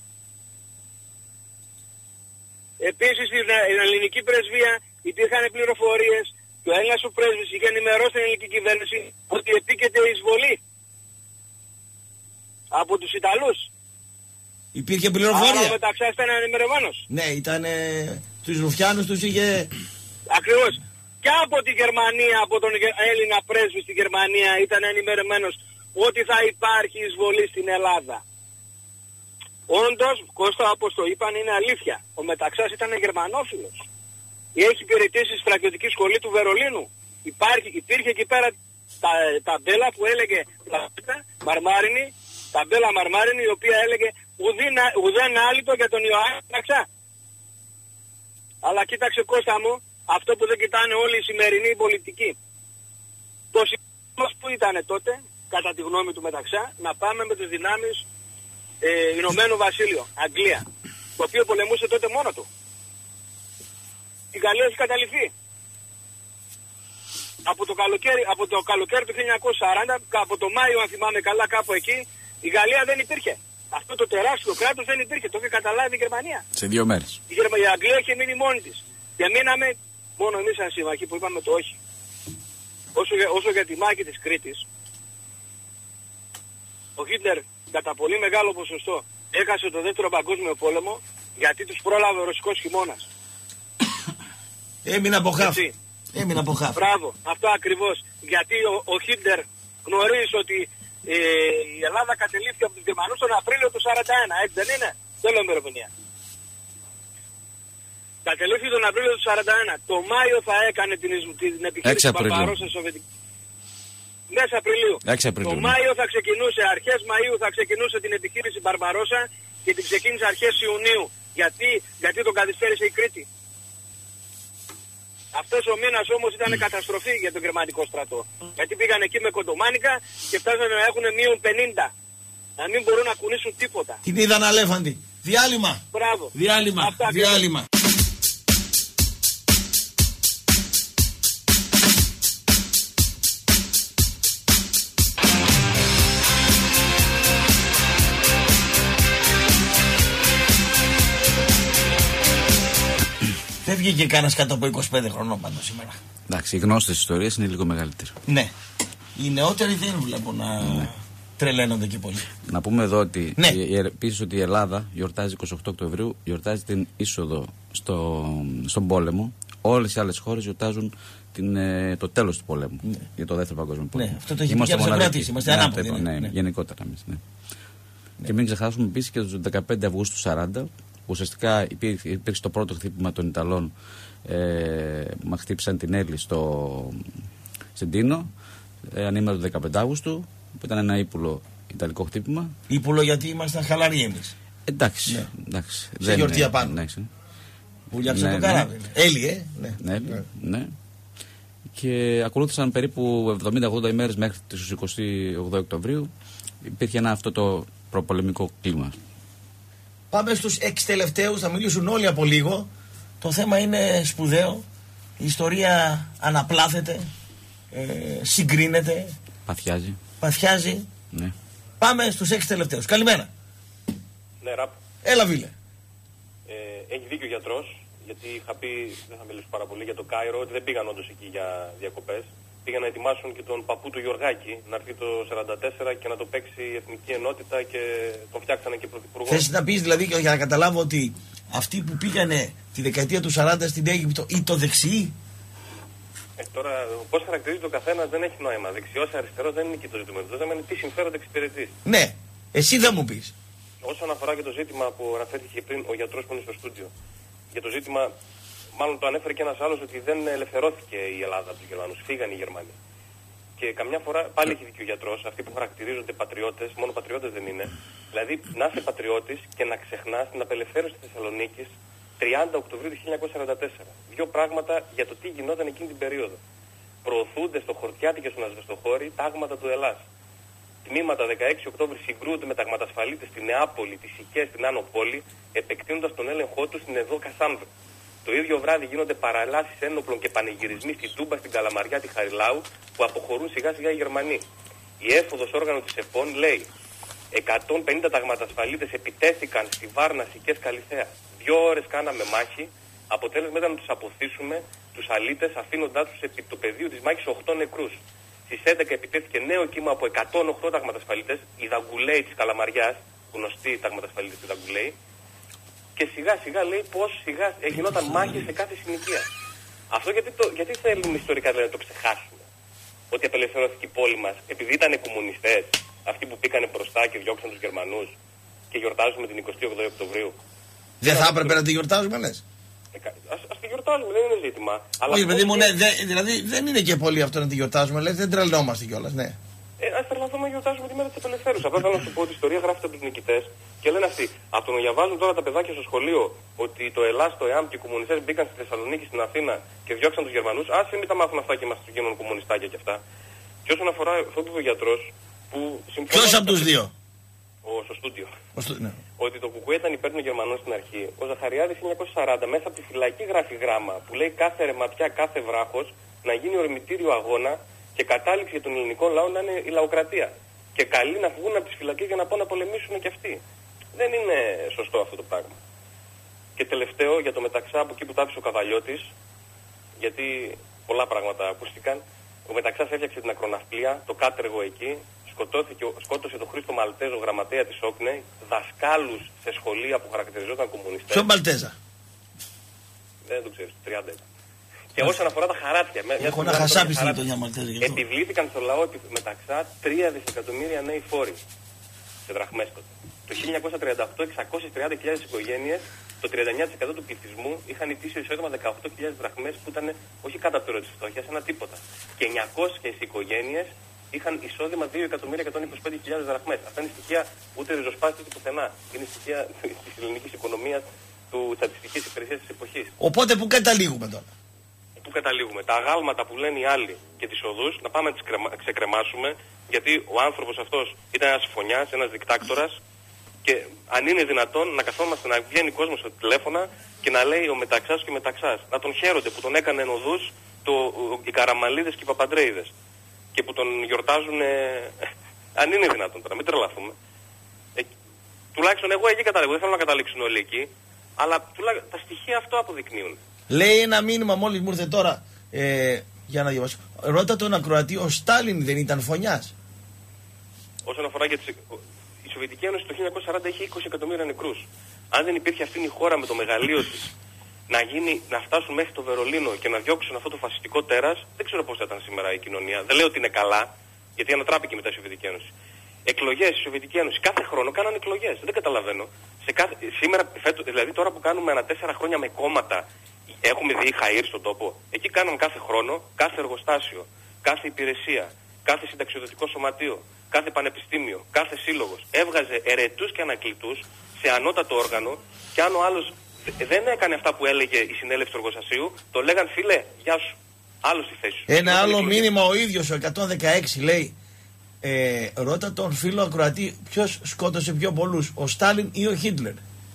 Επίσης στην ελληνική πρεσβεία υπήρχαν πληροφορίες και ο Έλληνας ο πρέσβης είχε ενημερώσει την ελληνική κυβέρνηση ότι επίκειται εισβολή από τους Ιταλούς. Υπήρχε πληροφορία. Άρα ο Μεταξάς ήταν ενημερωμένος. Ναι, ήταν τους Ρουφιάνους τους είχε... Ακριβώς. Και από τη Γερμανία, από τον Έλληνα πρέσβη στη Γερμανία ήταν ενημερωμένος ότι θα υπάρχει εισβολή στην Ελλάδα. Όντως, Κώστα, όπως το είπαν, είναι αλήθεια. Ο Μεταξάς ήταν γερμανόφιλος. Έχει υπηρετήσει στη στρατιωτική σχολή του Βερολίνου. Υπήρχε εκεί πέρα ταμπέλα που έλεγε Μαρμάρινη, ταμπέλα Μαρμάρινη, η οποία έλεγε ουδέν άλυτο για τον Ιωάννη Μεταξά. Αλλά κοίταξε Κώστα μου, αυτό που δεν κοιτάνε όλοι οι σημερινοί πολιτικοί. Το σύστημα που ήταν τότε, κατά τη γνώμη του Μεταξά, να πάμε με τις δυνάμεις Ηνωμένο Βασίλειο, Αγγλία, το οποίο πολεμούσε τότε μόνο του. Η Γαλλία έχει καταληφθεί. Από το καλοκαίρι του 1940, από το Μάιο αν θυμάμαι καλά κάπου εκεί, η Γαλλία δεν υπήρχε. Αυτό το τεράστιο κράτος δεν υπήρχε, το είχε καταλάβει η Γερμανία. Σε 2 μέρες. Η Αγγλία είχε μείνει μόνη της. Και μείναμε μόνο εμείς σαν σύμμαχοι που είπαμε το όχι. Όσο για τη μάχη της Κρήτης, ο Χίτλερ κατά πολύ μεγάλο ποσοστό έχασε το δεύτερο παγκόσμιο πόλεμο γιατί τους πρόλαβε ο ρωσικός χειμώνας. Έμεινε από χάφ. Μπράβο, αυτό ακριβώς. Γιατί ο Χίτλερ γνωρίζει ότι η Ελλάδα κατελήφθηκε από τους Γερμανούς τον Απρίλιο του 1941, έτσι δεν είναι? Δεν λέω ημερομηνία. Κατελήφθη τον Απρίλιο του 41. Το Μάιο θα έκανε την επιχείρηση Μπαρμπαρόσα Σοβιετική. Μέσα Απριλίου. Το Μάιο θα ξεκινούσε, αρχές Μαΐου θα ξεκινούσε την επιχείρηση Μπαρμπαρόσα και την ξεκίνησε αρχές Ιουνίου. Γιατί τον καθυστέρησε η Κρήτη. Αυτός ο μήνας όμως ήταν καταστροφή για τον γερμανικό στρατό. Γιατί πήγαν εκεί με κοντομάνικα και φτάσανε να έχουν μείον 50. Να μην μπορούν να κουνήσουν τίποτα. Την είδαν αλέφαντη. Διάλειμμα. Μπράβο. Διάλειμμα. Δεν βγήκε κανένας κάτω από 25 χρονών πάντως σήμερα. Εντάξει, οι γνώστες της ιστορίας είναι λίγο μεγαλύτεροι. Ναι. Οι νεότεροι δεν βλέπω να τρελαίνονται και πολύ. Να πούμε εδώ ότι επίσης ότι η Ελλάδα γιορτάζει 28 Οκτωβρίου, γιορτάζει την είσοδο στον πόλεμο. Όλες οι άλλες χώρες γιορτάζουν το τέλος του πολέμου. Ναι. Για το δεύτερο παγκόσμιο πόλεμο. Ναι, αυτό το έχει πει και από Σοκράτης. Είμαστε ανάποδοι. Ναι, γενικότερα εμείς. Ναι. Και μην ξεχάσουμε επίσης και το 15 Αυγούστου 40. Ουσιαστικά υπήρξε το πρώτο χτύπημα των Ιταλών. Μα χτύπησαν την Έλλη στην Τίνο, ανήμερο του 15 Αύγουστου, που ήταν ένα ύπουλο ιταλικό χτύπημα. Ύπουλο γιατί ήμασταν χαλαροί εμείς. Εντάξει. Σε γιορτή απάνω. Βουλιάξε το καράβι. Έλλη, ναι. Και ακολούθησαν περίπου 70-80 ημέρες μέχρι τις 28 Οκτωβρίου. Υπήρχε αυτό το προπολεμικό κλίμα. Πάμε στους 6 τελευταίους, θα μιλήσουν όλοι από λίγο. Το θέμα είναι σπουδαίο. Η ιστορία αναπλάθεται, συγκρίνεται. Παθιάζει. Ναι. Πάμε στους 6 τελευταίους. Καλημέρα. Ναι, Ραπ. Έλα, Βίλε. Έχει δίκιο ο γιατρός, γιατί είχα πει, δεν θα μιλήσω πάρα πολύ, για το Κάιρο, ότι δεν πήγαν όντως εκεί για διακοπές. Πήγαν να ετοιμάσουν και τον παππού του Γιωργάκη να έρθει το 1944 και να το παίξει η Εθνική Ενότητα και τον φτιάξανε και πρωθυπουργό. Θες να πεις δηλαδή, για να καταλάβω, ότι αυτοί που πήγανε τη δεκαετία του 40 στην Αίγυπτο ή το δεξί. Τώρα, πώς χαρακτηρίζει το καθένα δεν έχει νόημα. Δεξιός, αριστερός δεν είναι και το ζήτημα. Το ζήτημα είναι τι συμφέροντα εξυπηρετείς. Ναι, εσύ δεν μου πεις. Όσον αφορά και το ζήτημα που αναφέρθηκε πριν ο γιατρός που είναι στο στούντιο, για το ζήτημα. Μάλλον το ανέφερε και ένας άλλος ότι δεν ελευθερώθηκε η Ελλάδα από τους Γερμανούς. Φύγανε οι Γερμανοί. Και καμιά φορά πάλι έχει δίκιο ο γιατρός, αυτοί που χαρακτηρίζονται πατριώτες, μόνο πατριώτες δεν είναι. Δηλαδή να είσαι πατριώτης και να ξεχνάς την απελευθέρωση της Θεσσαλονίκης 30 Οκτωβρίου του 1944. Δύο πράγματα για το τι γινόταν εκείνη την περίοδο. Προωθούνται στο Χορτιάτι και στον Ασβεστοχώρη τάγματα του Ελλάς. Τμήματα 16 Οκτώβρη συγκρούονται με ταγματασφαλίτες στη Νεάπολη, τη Σικές, στην Άνω Πόλη, επεκτείνοντας τον έλεγχό τους στην Εδώ Κασάνδρου. Το ίδιο βράδυ γίνονται παραλάσεις ένοπλων και πανηγυρισμοί στην Τούμπα, στην Καλαμαριά, τη Χαριλάου, που αποχωρούν σιγά σιγά οι Γερμανοί. Η έφοδος όργανο της ΕΠΟΝ λέει: 150 ταγματασφαλίτες επιτέθηκαν στη Βάρνα, Σικές, Καλιθέα. 2 ώρες κάναμε μάχη. Αποτέλεσμα ήταν να τους αποθήσουμε, τους αλίτες, αφήνοντάς τους επί του πεδίου της μάχης 8 νεκρούς. Στις 11 επιτέθηκε νέο κύμα από 108 ταγματασφαλίτες, οι Δαγκουλέοι της Καλαμαριάς, γνωστοί ταγματασφαλίτες της Δαγκουλέοι. Και σιγά σιγά λέει πως σιγά γινόταν μάχη σε κάθε συνοικία. Αυτό γιατί θέλουμε ιστορικά δηλαδή να το ξεχάσουμε. Ότι απελευθερώθηκε η πόλη μας επειδή ήταν κομμουνιστές, αυτοί που πήγανε μπροστά και διώξαν τους Γερμανούς και γιορτάζουμε την 28 Οκτωβρίου. Δεν θα έπρεπε να τη γιορτάζουμε, λες? Ας τη γιορτάζουμε, δεν είναι ζήτημα. Όχι, παιδί μου, ναι, δηλαδή δεν είναι και πολύ αυτό να τη γιορτάζουμε, λες, δεν τρελνόμαστε κιόλας, ναι. Ας τρελαθούμε να γιορτάζουμε τη μέρα της απελευθέρωσης. Απλά θέλω να σου πω ότι η ιστορία γράφεται από τους νικητές και λένε αυτοί. Από το να διαβάζουν τώρα τα παιδάκια στο σχολείο ότι το Ελλάς, το ΕΑΜ και οι κομμουνιστές μπήκαν στη Θεσσαλονίκη, στην Αθήνα και διώξαν τους Γερμανούς, ας μην τα μάθουν αυτά και μας τους γίνουν κομμουνιστάκια κι αυτά. Και όσον αφορά αυτό που είπε ο γιατρός, που συμφωνώ. Ποιος από τους δύο? Στο στούντιο. Ναι. Ότι το κουκουέ ήταν υπέρ των Γερμανών στην αρχή. Ο Ζαχαριάδης 1940 μέσα από τη φυλακή γράφει γράμμα που λέει κάθε ρεματιά, κάθε βράχος να γίνει ορμητήριο αγώνα και κατάληξη για τον ελληνικό λαό να είναι η λαοκρατία. Και καλεί να βγουν από τις φυλακές για να πάνε να πολεμήσουν κι αυτοί. Δεν είναι σωστό αυτό το πράγμα. Και τελευταίο για το Μεταξά από εκεί που τα άφησε ο Καβαλιώτης, γιατί πολλά πράγματα ακούστηκαν. Ο Μεταξάς έφτιαξε την ακροναυπλία, το κάτεργο εκεί. Σκότωσε τον Χρήστο Μαλτέζο, γραμματέα της Όκνε, δασκάλους σε σχολεία που χαρακτηριζόταν κομμουνιστές. Ποιο Μαλτέζα? Δεν το ξέρεις, 30 ήταν. Και όσον αφορά τα χαράτσια, έχω ένα χασάπι στην γειτονιά Μαλτέζα. Επιβλήθηκαν στο λαό Μεταξά 3 δισεκατομμύρια νέοι φόροι σε δραχμές τότε. Το 1938 630.000 οικογένειες το 39% του πληθυσμού είχαν ετήσιο εισόδημα 18.000 δραχμές που ήταν όχι κάτω από το όριο της φτώχειας, ένα τίποτα. Και 900 οικογένειες είχαν εισόδημα 2.125.000 δραχμές. Αυτά είναι στοιχεία ούτε ριζοσπάστη ούτε πουθενά. Είναι στοιχεία της ελληνικής οικονομίας, του στατιστικής υπηρεσίας της εποχής. Οπότε πού καταλήγουμε τώρα? Πού καταλήγουμε? Τα αγάλματα που λένε οι άλλοι και τις οδούς να πάμε να τις ξεκρεμάσουμε, γιατί ο άνθρωπος αυτός ήταν ένας φωνιάς, ένας δικτάκτορας, και αν είναι δυνατόν να καθόμαστε να βγαίνει κόσμος στα τηλέφωνα και να λέει ο Μεταξάς και ο Μεταξάς. Να τον χαίρονται που τον έκανε οδούς οι Καραμαλίδες και οι Παπαντρέιδες. Και που τον γιορτάζουν, αν είναι δυνατόν τώρα, μην τρελαθούμε. Τουλάχιστον εγώ εκεί καταλήγω, δεν θέλω να καταλήξουν όλοι εκεί, αλλά τουλάχιστον τα στοιχεία αυτό αποδεικνύουν. Λέει ένα μήνυμα μόλις μου ήρθε τώρα, για να διαβάσω. Ρώτα τον ακροατή, ο Στάλιν δεν ήταν φωνιάς? Όσον αφορά για η Σοβιετική Ένωση το 1940 είχε 20 εκατομμύρια νεκρούς. Αν δεν υπήρχε αυτή η χώρα με το μεγαλείο της να φτάσουν μέχρι το Βερολίνο και να διώξουν αυτό το φασιστικό τέρας, δεν ξέρω πώς θα ήταν σήμερα η κοινωνία. Δεν λέω ότι είναι καλά, γιατί ανατράπηκε μετά η Σοβιετική Ένωση. Εκλογές στη Σοβιετική Ένωση κάθε χρόνο κάνανε εκλογές. Δεν καταλαβαίνω. Σήμερα, δηλαδή τώρα που κάνουμε ανά 4 χρόνια με κόμματα, έχουμε δει χαΐρ στον τόπο. Εκεί κάναμε κάθε χρόνο, κάθε εργοστάσιο, κάθε υπηρεσία, κάθε συνταξιοδοτικό σωματείο, κάθε πανεπιστήμιο, κάθε σύλλογος έβγαζε ερετούς και ανακλητούς σε ανώτατο όργανο, και αν ο άλλος δεν έκανε αυτά που έλεγε η συνέλευση του εργοστασίου, το λέγαν φίλε, γεια σου, άλλο στη θέση σου. Ένα άλλο μήνυμα ο ίδιος, ο 116, λέει, ρώτα τον φίλο ακροατή ποιος σκότωσε πιο πολλούς, ο Στάλιν ή ο Χίτλερ?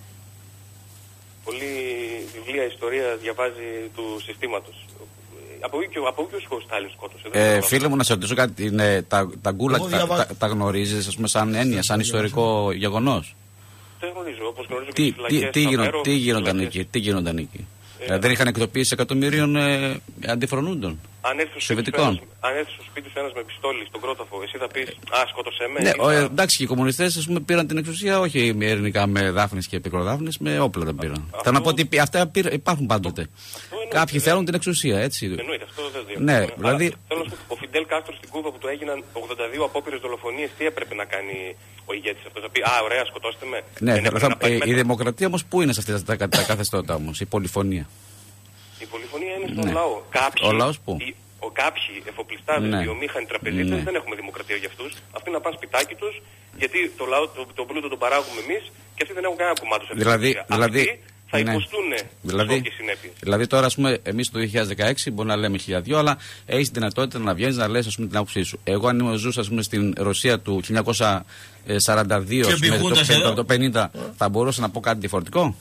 Πολλή βιβλία ιστορία διαβάζει του συστήματος. Από ποιος ο Στάλιν σκότωσε? Φίλε μου, να σε ρωτήσω κάτι. Τα γκούλα τα γνωρίζεις, ας πούμε, σαν έννοια, σαν ιστορικό γεγονός? Δεν γνωρίζω, όπως γνωρίζω και τις φυλακές. Τι γίνονταν εκεί? Δεν είχαν εκτοπίσει εκατομμυρίων αντιφρονούντων Σοβιετικών. Αν έρθει στο σπίτι σου ένας με πιστόλι στον κρόταφο, εσύ θα πεις «Α, σκότωσέ με». Ναι, εντάξει, και οι κομμουνιστές, ας πούμε, πήραν την εξουσία όχι ειρηνικά με δάφνες και πικροδάφνες, με όπλα δεν πήραν. Θα να πω ότι αυτά υπάρχουν πάντοτε. Κάποιοι θέλουν την εξουσία, έτσι. Εννοείται, αυτό δεν δίνει. Ναι, δηλαδή. Θέλω να σου πω, ο Φιντέλ Κάστρο στην Κούβα που του έγιναν 82 απόπειρες δολοφονίες, τι έπρεπε να κάνει ο ηγέτης αυτός? Θα πει «Α, ωραία, σκοτώστε με». Ναι, η δημοκρατία όμως πού είναι σε αυτά τα καθεστώτα όμως, η πολυφωνία? Η πολυφωνία είναι στον λαό. Ο λαός πού? Κάποιοι εφοπλιστάδες, βιομήχανοι, τραπεζίτες, δεν έχουμε δημοκρατία για αυτούς. Αυτοί να πάνε σπιτάκι τους, γιατί το λαό, τον πλούτο τον παράγουμε εμείς και αυτοί δεν έχουν κανένα κομμάτι σε δηλαδή, θα υποστούν σοκ και συνέπειες. Δηλαδή τώρα, ας πούμε, εμείς το 2016 μπορεί να λέμε 1002, αλλά έχεις δυνατότητα να βγαίνεις να λες, ας πούμε, την άποψή σου. Εγώ αν ζούσα, ας πούμε, στην Ρωσία του 1942 το 50, θα μπορούσα να πω κάτι διαφορετικό?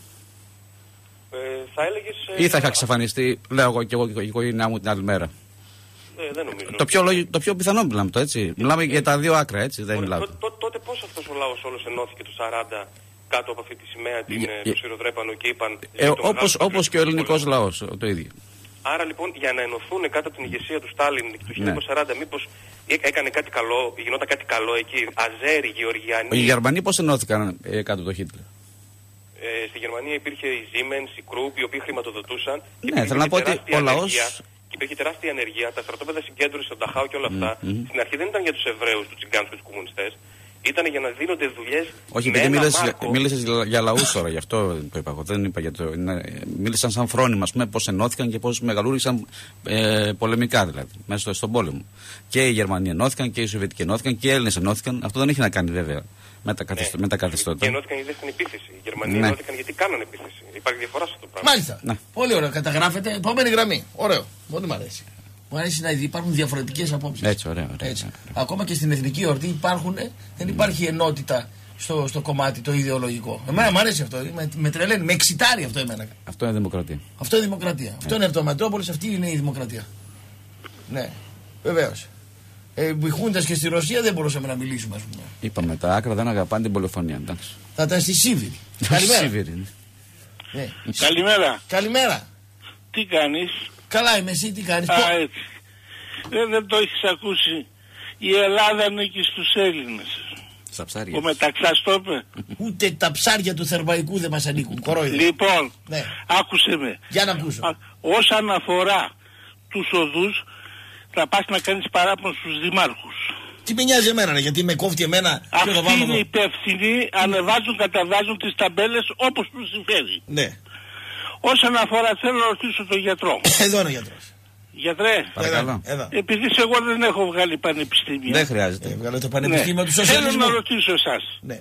Θα έλεγες, ή θα είχα εξαφανιστεί, λέω εγώ και η οικογένειά μου την άλλη μέρα? Δεν νομίζω. Το πιο πιθανό μιλάμε το, έτσι. Μιλάμε για τα δύο άκρα, έτσι. Δεν μιλάμε. Τότε πώς αυτός ο λαός όλος ενώθηκε το 40 κάτω από αυτή τη σημαία, του Σιροδρέπανο, και είπαν. Όπως και ο ελληνικός λαός, το ίδιο. Άρα λοιπόν, για να ενωθούν κάτω από την ηγεσία του Στάλιν του 1940, μήπως έκανε κάτι καλό, γινόταν κάτι καλό εκεί? Αζέρι, Γεωργιανοί. Οι Γερμανοί πώς ενώθηκαν κάτω από το Χίτλερ? Στη Γερμανία υπήρχε η Siemens, η Krupp, οι οποίοι χρηματοδοτούσαν. Ναι, θέλω να πω ότι ο λαός. Υπήρχε τεράστια ανεργία, τα στρατόπεδα συγκέντρωσης στον Νταχάου και όλα αυτά. Στην αρχή δεν ήταν για τους Εβραίους, τους Τσιγκάνους και τους κομμουνιστές. Ήταν για να δίνονται δουλειές. Όχι, επειδή μίλησες για λαούς τώρα, γι' αυτό το είπα εγώ. Δεν είπα για το. Μίλησαν σαν φρόνημα, ας πούμε, πώς ενώθηκαν και πώς μεγαλούργησαν πολεμικά δηλαδή, μέσα στον πόλεμο. Και οι Γερμανοί ενώθηκαν και οι Σοβιετικοί ενώθηκαν και οι Έλληνες ενώθηκαν. Αυτό δεν έχει να κάνει βέβαια με τα καθεστώτα. Και ενώθηκαν γιατί δεν επίθεση. Οι Γερμανοί ενώθηκαν γιατί κάνανε επίθεση. Υπάρχει διαφορά σε αυτό το πράγμα. Μάλιστα. Ναι. Πολύ ωραία. Καταγράφεται. Επόμενη γραμμή. Ωραίο. Πολύ μου αρέσει. Μου αρέσει να υπάρχουν διαφορετικές απόψεις. Έτσι, ωραία. Ακόμα και στην εθνική εορτή δεν υπάρχει ενότητα στο κομμάτι το ιδεολογικό. Εμένα μου αρέσει αυτό. Με τρελαίνει. Με εξητάρει αυτό εμένα. Αυτό είναι δημοκρατία. Αυτό είναι δημοκρατία. Ναι. Αυτό είναι από το Μετρόπολης, αυτή είναι η δημοκρατία. Ναι. Βεβαίως. Οι Χούντας και στη Ρωσία δεν μπορούσαμε να μιλήσουμε, ας πούμε. Είπαμε, τα άκρα δεν αγαπάνε την πολυφωνία. Εντάξει. Θα ήταν στη Σίβηρη. Καλημέρα. Ναι. Καλημέρα. Καλημέρα. Τι κάνεις? Καλά είμαι, εσύ τι κάνεις? Έτσι. Δεν το έχεις ακούσει. Η Ελλάδα ανήκει στους Έλληνες. Στα ψάρια. Ο Μεταξάς το είπε. Ούτε τα ψάρια του Θερμαϊκού δεν μας ανήκουν. Κορόιδε. Λοιπόν, ναι. Άκουσε με. Για να ακούσω. Όσον αφορά τους οδούς, θα πας να κάνεις παράπονο στους δημάρχους. Τι με νοιάζει εμένα, γιατί με κόφτει εμένα. Αυτοί είναι υπεύθυνοι, ανεβάζουν, καταβάζουν τις ταμπέλες όπως τους συμφέρει. Ναι. Όσον αφορά, θέλω να ρωτήσω τον γιατρό. Εδώ είναι ο γιατρός. Γιατρέ, παρακαλώ. Επειδή εγώ δεν έχω βγάλει πανεπιστήμιο. Δεν χρειάζεται. Βγάλω το πανεπιστήμιο του σοσιαλισμού. Θέλω να ρωτήσω εσάς. Ναι.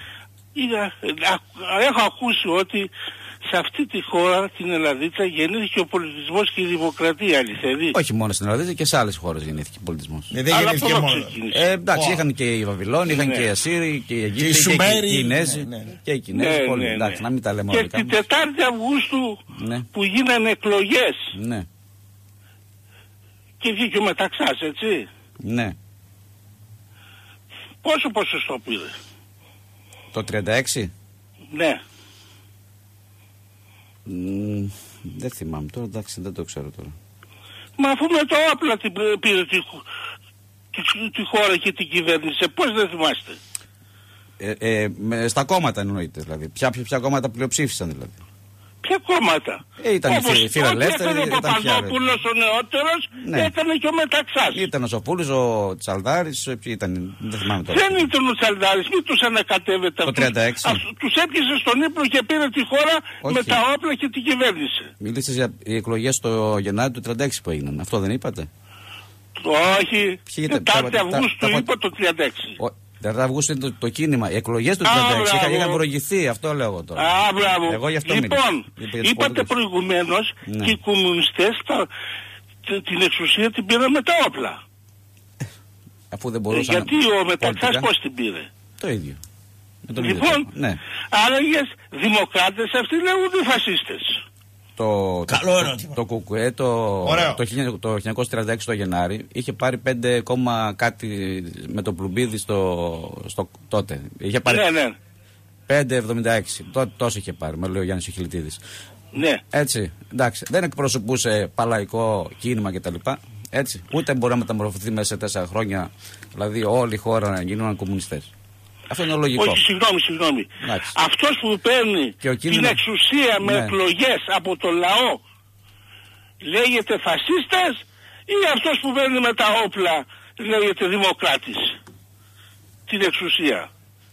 Έχω ακούσει ότι σε αυτή τη χώρα, την Ελλαδίτσα, γεννήθηκε ο πολιτισμός και η δημοκρατία, αληθεύει? Όχι μόνο στην Ελλάδα, και σε άλλες χώρες γεννήθηκε ο πολιτισμός. Δεν γεννήθηκε μόνο. Εντάξει, είχαν και οι Βαβυλώνοι, είχαν και οι Ασσύριοι, και οι Αιγύπτιοι, και οι Κινέζοι. Και οι Κινέζοι, πολύ. Εντάξει, να μην τα λέμε όλα. Και την 4η Αυγούστου που γίνανε εκλογές. Ναι. Και βγήκε ο Μεταξάς, έτσι. Ναι. Πόσο ποσοστό πήρε? Το 36? Ναι. Δεν θυμάμαι τώρα, εντάξει, δεν το ξέρω τώρα. Μα αφού με το όπλα την πήρε τη χώρα και την κυβέρνηση, πώς δεν θυμάστε? Στα κόμματα εννοείται δηλαδή. Ποια κόμματα πλειοψήφισαν δηλαδή? Ποια κόμματα? Ήταν οι φιλελεύθεροι, ήταν ο Παπαδόπουλος ο νεότερος, έκανε και ο Μεταξάς. Ήταν ο Σοπούλης, ο Τσαλδάρης, ποιοι ήταν, δεν θυμάμαι τώρα. Δεν ήταν ο Τσαλδάρης, μην τους ανακατεύετε αυτούς. Το 36. Τους έπιασε στον ύπνο και πήρε τη χώρα με τα όπλα και την κυβέρνηση. Μιλήσατε για οι εκλογές το Γενάρη του 36 που έγιναν, αυτό δεν είπατε? Όχι, 4η Αυγούστου είπα το 36. 4 Αυγούστου είναι το κίνημα. Οι εκλογές του 36 είχαν προηγηθεί, αυτό λέω εγώ τώρα. Μπράβο. Εγώ γι' αυτό λοιπόν, είπατε προηγουμένως και οι κομμουνιστές την εξουσία την πήραν με τα όπλα. Αφού δεν μπορούσαν. Γιατί ο Μεταξάς πώς την πήρε? Το ίδιο. Λοιπόν, άραγες δημοκράτες αυτοί λέγονται φασίστες. Το ΚΚΕ το 1936 το Γενάρη είχε πάρει 5, κάτι με το Πλουμπίδι στο τότε. Είχε πάρει 5,76. Τόσο είχε πάρει, με λέει ο Γιάννης Χιλιτίδης. Ναι. Έτσι, εντάξει, δεν εκπροσωπούσε παλαϊκό κίνημα κτλ. Έτσι, ούτε μπορεί να μεταμορφωθεί μέσα σε 4 χρόνια, δηλαδή όλη η χώρα να γίνουν κομμουνιστές. Αυτό είναι λογικό. Όχι, συγγνώμη. Αυτός που παίρνει την εξουσία με εκλογές από το λαό λέγεται φασίστας, ή αυτός που παίρνει με τα όπλα λέγεται δημοκράτης? Την εξουσία.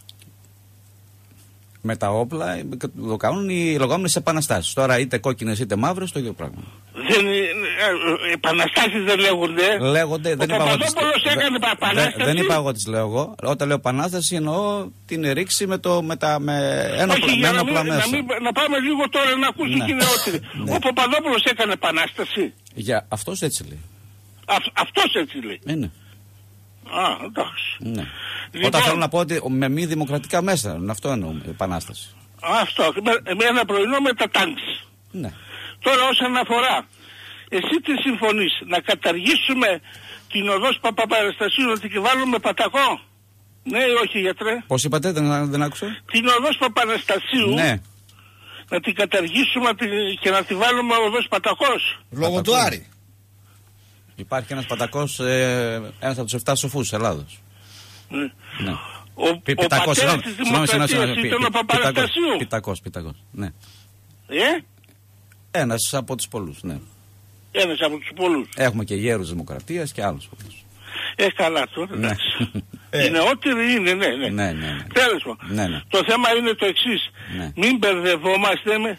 Με τα όπλα το κάνουν οι λεγόμενες επαναστάσεις. Τώρα είτε κόκκινες είτε μαύρες, το ίδιο πράγμα. Επαναστάσεις δεν λέγονται. Λέγονται, δεν είπα εγώ τις επανάσταση. Δεν είπα εγώ τις λέω εγώ. Όταν λέω επανάσταση εννοώ την ρήξη με ένοπλα μέσα. Να πάμε λίγο τώρα να ακούσουν και οι νεότεροι. Ο Παπαδόπουλος έκανε επανάσταση. Για αυτός έτσι λέει. Αυτός έτσι λέει. Ναι. Εντάξει. Ναι. Λοιπόν, όταν θέλω να πω ότι με μη δημοκρατικά μέσα, αυτό εννοούμε, επανάσταση. Αυτό, με ένα πρωινό με τα τάγκς. Ναι. Τώρα όσον αφορά, εσύ τι συμφωνείς, να καταργήσουμε την οδός Παπαπαναστασίου, να την βάλουμε πατακό? Ναι ή όχι, γιατρέ? Πώς είπατε, δεν άκουσα? Την οδός Παπαναστασίου, ναι, να την καταργήσουμε και να την βάλουμε οδός πατακός. Λόγω του Άρη. Υπάρχει ένας πατακός, ένας από τους 7 σοφούς της Ελλάδος. Ναι. Ο πατέρας της Δημοκρατίας ήταν ο Παπαναστασίου. Πιτακός, ναι. Ε? Ένας από τους πολλούς, ναι. Ένας από τους πολλούς. Έχουμε και γέρους Δημοκρατίας και άλλους πολλούς. Καλά τώρα, εντάξει. Οι νεότεροι είναι, ναι. Τέλος πάντων. Ναι. Το θέμα είναι το εξής. Ναι. Μην μπερδευόμαστε με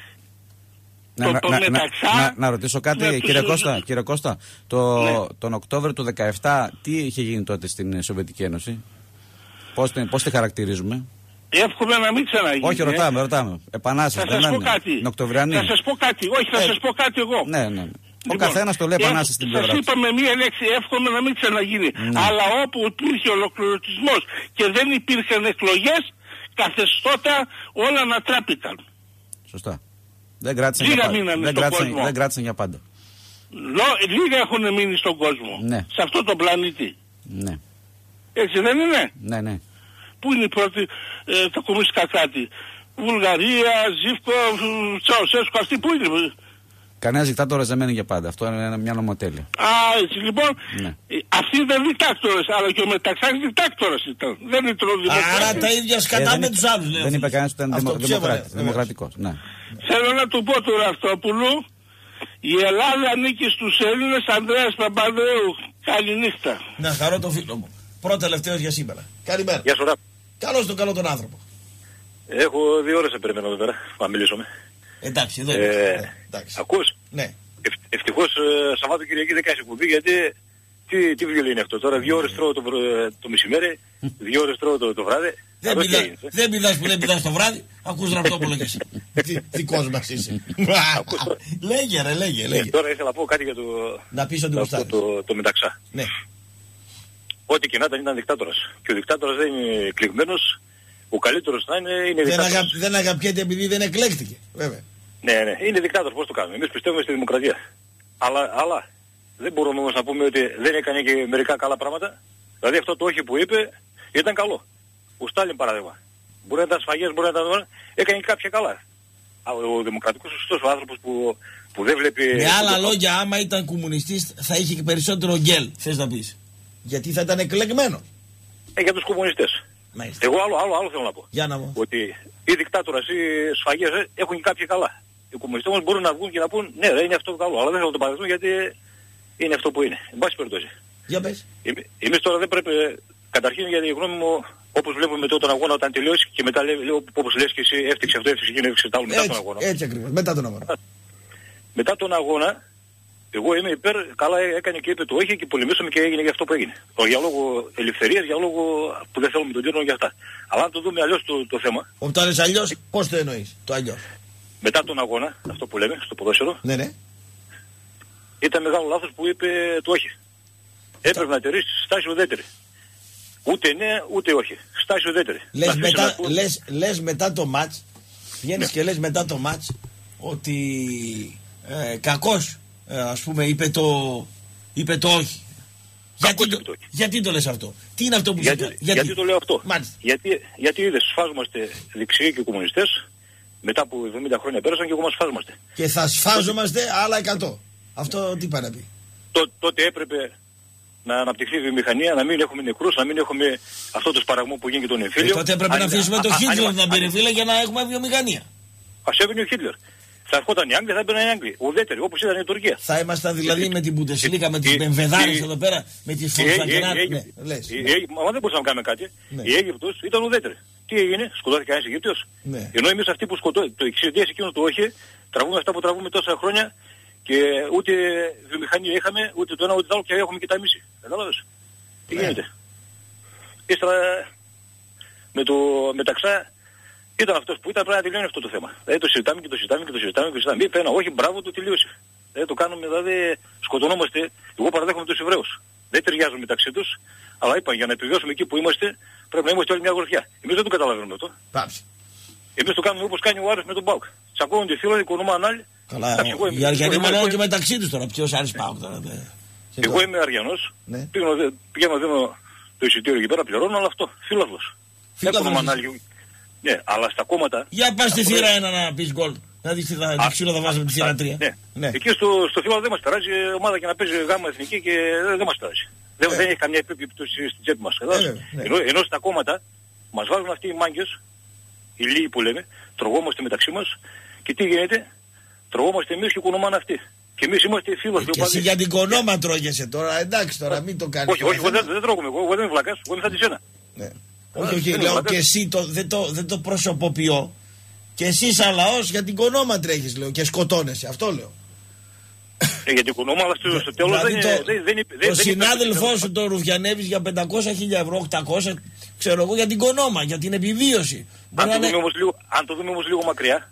να ρωτήσω κάτι, κύριε Κώστα. Τον Οκτώβριο του 2017 τι είχε γίνει τότε στην Σοβιετική Ένωση? Πώς τη χαρακτηρίζουμε? Εύχομαι να μην ξαναγίνει. Όχι, ρωτάμε. Επανάσταση. Θα σας πω κάτι. Θα σας πω κάτι. Όχι, θα σας πω κάτι εγώ. Ναι. Ο καθένας το λέει επανάσταση στην πλευρά. Σας είπα με μία λέξη, εύχομαι να μην ξαναγίνει. Αλλά όπου υπήρχε ολοκληρωτισμός και δεν υπήρχαν εκλογές, καθεστώτα όλα ανατράπηκαν. Σωστά. Δεν κράτησαν για πάντα. Λίγα έχουν μείνει στον κόσμο. Ναι. Σε αυτό το πλανήτη. Ναι. Έτσι δεν είναι? Ναι. Πού είναι οι πρώτοι τα κομμουνιστικά κράτη? Βουλγαρία, Ζήφκο, Τσαουσέσκο, αυτοί πού είναι? Κανένας δικτάτορας δεν μένει για πάντα. Αυτό είναι μια νομοτέλεια. Έτσι λοιπόν. Ναι. Αυτοί ήταν δικτάκτορες, αλλά και ο Μεταξάς δικτάκτορας ήταν. Δεν ήταν ο δημοκράτης. Άρα τα ίδια σκατά με τους άλλους. Δεν είπε κανένας ότι ήταν δημοκρατικός. Ναι. Θέλω να του πω του Ραυτόπουλου, η Ελλάδα ανήκει στους Έλληνες. Ανδρέας Παπανδρέου. Καληνύχτα. Να χαρώ το φίλο μου. Πρώτο τελευταίο για σήμερα. Καλημέρα. Γεια σου, Ραπ. Καλώς τον καλό τον άνθρωπο. Έχω 2 ώρες να περιμένω εδώ πέρα, να μιλήσουμε. Εντάξει, εδώ είναι. Ακούς? Ναι. Ευτυχώς Σαββάτο Κυριακή δεν κάνεις κουμπί, γιατί τι βιολί είναι αυτό. Τώρα 2 ώρες τρώω το μεσημέρι, 2 ώρες τρώω το βράδυ. Δεν πηδάς που δεν πηδάς το βράδυ, ακούς Ραπτόπουλο κι εσύ. Δικός μας είσαι. Λέγε. Τώρα ήθελα να πω κάτι για το Μεταξά. Ναι. Ό,τι και να ήταν δικτάτορας. Και ο δικτάτορας δεν είναι κλειγμένος. Ο καλύτερος θα είναι δικτάτορας. Δεν αγαπιέται επειδή δεν εκλέχτηκε, βέβαια. Ναι, είναι δικτάτορ, πώς το κάνουμε. Εμείς πιστεύουμε στη δημοκρατία. Αλλά δεν μπορούμε όμως να πούμε ότι δεν έκανε και μερικά καλά πράγματα. Δηλαδή αυτό το όχι που είπε ήταν καλό. Ο Στάλιν παράδειγμα. Μπορεί να ήταν σφαγές, μπορεί να ήταν... έκανε και κάποια καλά. Ο δημοκρατικός σωστός ο άνθρωπος που δεν βλέπει... Με άλλα λόγια, άμα ήταν κομμουνιστής θα είχε και περισσότερο γκέλ, θες να πεις. Γιατί θα ήταν εκλεγμένο. Για τους κομμουνιστές. Μάλιστα. Εγώ άλλο θέλω να πω. Για να πω. Ότι οι δικτάτορες ή σφαγές έχουν και κάποια καλά. Οι κομμουνιστές όμως μπορούν να βγουν και να πούν ναι, είναι αυτό καλό. Αλλά δεν θα το παραδεχτούν γιατί είναι αυτό που είναι. Εν πάση περιπτώσει. Για πες. Εμείς τώρα δεν πρέπει. Καταρχήν για τη γνώμη μου, όπως βλέπουμε τότε τον αγώνα όταν τελειώσει και μετά λέει όπως λες και εσύ έφτιαξε αυτό, έφτιαξε εκείνο, έφτιαξε τα άλλο μετά τον αγώνα. Έτσι ακριβώς. Μετά τον αγώνα. Μετά τον αγώνα, εγώ είμαι υπέρ, καλά έκανε και είπε το όχι και πολεμήσαμε και έγινε για αυτό που έγινε. Για λόγω ελευθερίας, για λόγο που δεν θέλουμε τον τύρνο για αυτά. Αλλά αν το δούμε αλλιώς το θέμα. Όταν λες αλλιώς, πώς το εννοείς το αλλιώς? Μετά τον αγώνα, αυτό που λέμε στο ποδόσφαιρο. Ναι. Ήταν μεγάλο λάθος που είπε το όχι. Έπρεπε να τηρήσει στάση ουδέτερη. Ούτε ναι, ούτε όχι. Στάση ουδέτερη. Λες μετά το μάτς, βγαίνεις και λες μετά το μάτς ότι κακός ας πούμε είπε το όχι. Γιατί το λες αυτό? Τι είναι αυτό που γιατί το λέω αυτό? Γιατί είδες σφάζομαστε δεξιοί και κομμουνιστές. Μετά από 70 χρόνια πέρασαν και εγώ μας σφάζομαστε. Και θα σφάζομαστε άλλα 100. Αυτό τι πάει να πει? Τότε έπρεπε να αναπτυχθεί η βιομηχανία, να μην έχουμε νεκρούς, να μην έχουμε αυτό το σπαραγμό που γίνει και τον εμφύλιο. Τότε έπρεπε να αφήσουμε τον Χίτλερ να μπει, φίλε, για να έχουμε βιομηχανία. Ας έβαινε ο Χίτλερ. Θα ερχόταν οι Άγγλοι, θα έμπαιναν οι Άγγλοι. Ουδέτεροι, όπως ήταν η Τουρκία. Θα ήμασταν δηλαδή με την Μπουντεσλίκα, με τις Μπεμβεδάρες εδώ πέρα, με τις Φολσακενάρες. Μα δεν μπορούσαμε να κάνουμε κάτι. Η Αίγυπτος ήταν ουδέτερη. Τι έγινε, σκοτώθηκε κανένας Αιγύπτιος? Ενώ εμείς αυτοί που σκοτώθηκαν, το εξαιτίας εκείνο το όχι, τραβούμε αυτά που τραβούμε τόσα χρόνια. Και ούτε βιομηχανία είχαμε, ούτε το ένα ούτε το άλλο και έχουμε και τα μίση. Κατάλαβες? Τι γίνεται? Ύστερα με το Μεταξά ήταν αυτός που ήταν, πρέπει να τελειώνει αυτό το θέμα. Δηλαδή το συζητάμε και το συζητάμε και το συζητάμε και το συζητάμε. Είπε ένα όχι, μπράβο, το τελείωσε. Δηλαδή το κάνουμε, δηλαδή σκοτωνόμαστε. Εγώ παραδέχομαι τους Εβραίους. Δεν ταιριάζουν μεταξύ τους, αλλά είπαν για να επιβιώσουμε εκεί που είμαστε πρέπει να είμαστε όλοι μια γροθιά. Εμείς δεν το καταλαβαίνουμε αυτό. Εμείς το κάνουμε όπως κάνει ο Άρης με τον ΠΑΟΚ. Τσακώνονται φίλοι, οικονομάνε άλλοι. Καλά, οι Αριανοί μάλλον και μεταξύ τους τώρα. Ποιος Άρης ΠΑΟΚ τώρα? Εγώ είμαι Αριανός. Πηγαίνω δίνω το εισιτήριο εκεί πέρα, πληρώνω, αλλά αυτό. Φίλαθλος. Ναι, αλλά στα κόμματα. Για πας στη θύρα 1 να πεις γκολ. Να δεις τι ξύλο θα βάζουμε τη θύρα 3. Ναι. Εκεί στο φύλλο δεν μας περάζει ομάδα και να παίζει γάμα εθνική και δεν μας περάζει. Δεν έχει καμιά επίπτωση στην τσέπη μας. Ενώ στα κόμματα μας βάζουν αυτοί οι μάγκες, οι λίγοι που λέμε, τρογόμαστε μεταξύ μας και τι γίνεται? Τρογόμαστε εμείς και οικονομάνε αυτοί. Και εμείς είμαστε φίλοι. Και εσύ για την κονόμα τρώγεσαι τώρα, εντάξει τώρα, μην το κάνεις. Όχι, δεν τρώγομαι εγώ, δεν είμαι βλακάς, εγώ είμαι σαν τη σένα. Όχι, λέω και εσύ δεν το προσωποποιώ. Και εσύ σαν λαός για την κονόμα τρέχεις, λέω, και σκοτώνεσαι, αυτό λέω. Για την κονόμα, αλλά στο τέλος δεν. Ο συνάδελφός σου τον ρουφιανεύεις για 500.000 ευρώ, 800, ξέρω εγώ, για την κονόμα, για την επιβίωση. Αν το δούμε όμως λίγο μακριά.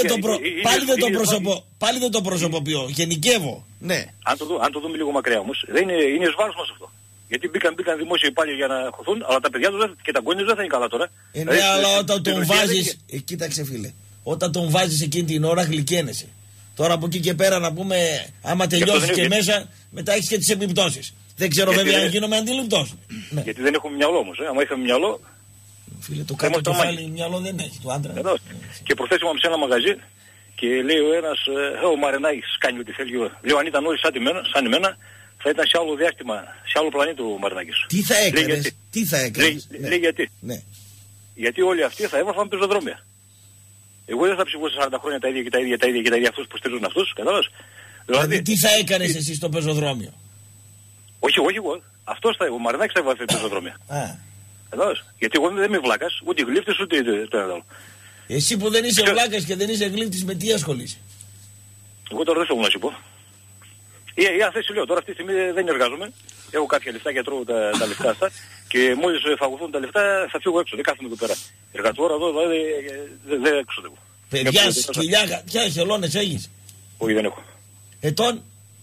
Πάλι δεν το προσωποποιώ, γενικεύω. Ναι. Αν το δούμε λίγο μακριά όμως, είναι σβάρος μας αυτό. Γιατί μπήκαν δημόσιοι υπάλληλοι για να χωθούν, αλλά τα παιδιά τους και τα γκόνια δεν θα είναι καλά τώρα. Ναι, αλλά όταν τον βάζεις. Κοίταξε, φίλε. Όταν τον βάζεις εκείνη την ώρα, γλυκαίνεσαι. Τώρα από εκεί και πέρα να πούμε, άμα τελειώσεις και μέσα, μετά έχεις και τις επιπτώσεις. Δεν ξέρω βέβαια αν γίνομαι αντιληπτός. Γιατί δεν έχουμε μυαλό όμως. Άμα είχαμε μυαλό. Φίλε, το κάτω κεφάλι μυαλό δεν έχει, του άντρα. Και προχθές ήμουν σε ένα μαγαζί και λέει ο ένας, ο Μαρινάκης κάνει ό,τι θέλει. Λέω, αν ήταν όλοι σαν εμένα, θα ήταν σε άλλο διάστημα, σε άλλο πλανήτη ο Μαρινάκης. Τι θα έκανες? Λέει γιατί. Ναι. Γιατί όλοι αυτοί θα έβαφαν πεζοδρόμια. Εγώ δεν θα ψηφώ σε 40 χρόνια τα ίδια και τα ίδια αυτούς που στηρίζουν αυτούς, κατάλαβες. Δηλαδή τι θα έκανες εσύ στο πεζοδρόμιο? Όχι εγώ. ο Μαρινάκης θα βάζει την πεζοδρομία. Γιατί εγώ δεν είμαι βλάκας, ούτε γλύφτης ούτε το άλλο. Εσύ που δεν είσαι βλάκας και δεν είσαι γλύφτης, με τι ασχολείσαι? Εγώ τώρα δεν θέλω να σου πω. Ή αν θες λέω, τώρα αυτή τη στιγμή δεν εργάζομαι. Έχω κάποια λεφτά και τρώω τα λεφτά αυτά και μόλις φαγωθούν τα λεφτά θα φύγω έξω. Δεν κάθομαι εδώ πέρα. Εργατόρα εδώ δηλαδή δεν έξω. Παιδιά, σκυλιά, ποια χελώνες έχεις? Όχι, δεν έχω. Ετών?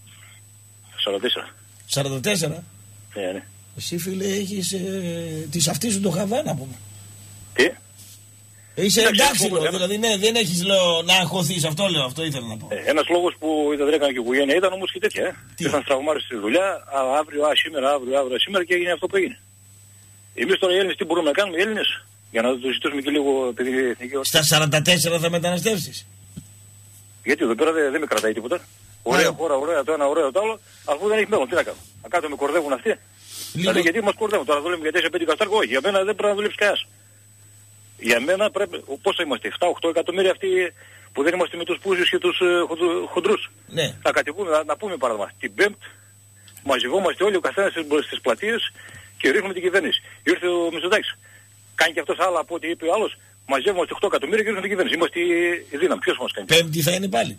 44. 44? Ναι. Εσύ φίλε έχεις της αυτής σου το χαβά να πούμε. Τι? Είσαι εντάξει δηλαδή ναι, δεν έχεις λέω να αγχωθείς, αυτό ήθελα να πω. Ένας λόγος που δεν έκανα και οικογένεια ήταν όμως και τέτοια. Ήρθαν τραυμάρες στη δουλειά, αύριο σήμερα και έγινε αυτό που έγινε. Εμείς τώρα οι Έλληνες τι μπορούμε να κάνουμε, οι Έλληνες, για να το ζητήσουμε και λίγο παιδί εθνική. Στα 44 θα μεταναστεύσεις? Γιατί εδώ πέρα δεν με κρατάει τίποτα. Ωραία χώρα, ωραία το ένα, ωραία το άλλο, αφού δεν έχει μέλλον, τι να κάνω. Να κάτω με κορδεύουν αυτοί. Δηλαδή γιατί μας κορδεύουν, τώρα δουλεύουμε για 4-5 καστάρκο, όχι, για μένα δεν πρέπει να δουλέψει κανένας. Για μένα πρέπει, πόσο είμαστε, 7-8 εκατομμύρια αυτοί που δεν είμαστε με τους πούσιους και τους χοντρούς. Ναι. Θα κατεβούμε, να πούμε παράδειγμα, την Πέμπτη μαζευόμαστε όλοι ο καθένας στις πλατείες και ρίχνουμε την κυβέρνηση. Ήρθε ο Μητσοτάκης. Κάνει και αυτός άλλα από ό,τι είπε ο άλλος, μαζεύομαστε 8 εκατομμύρια και ρίχνουμε την κυβέρνηση. Είμαστε η δύναμη. Ποιος μας κάνει? Πέμπτη θα είναι πάλι.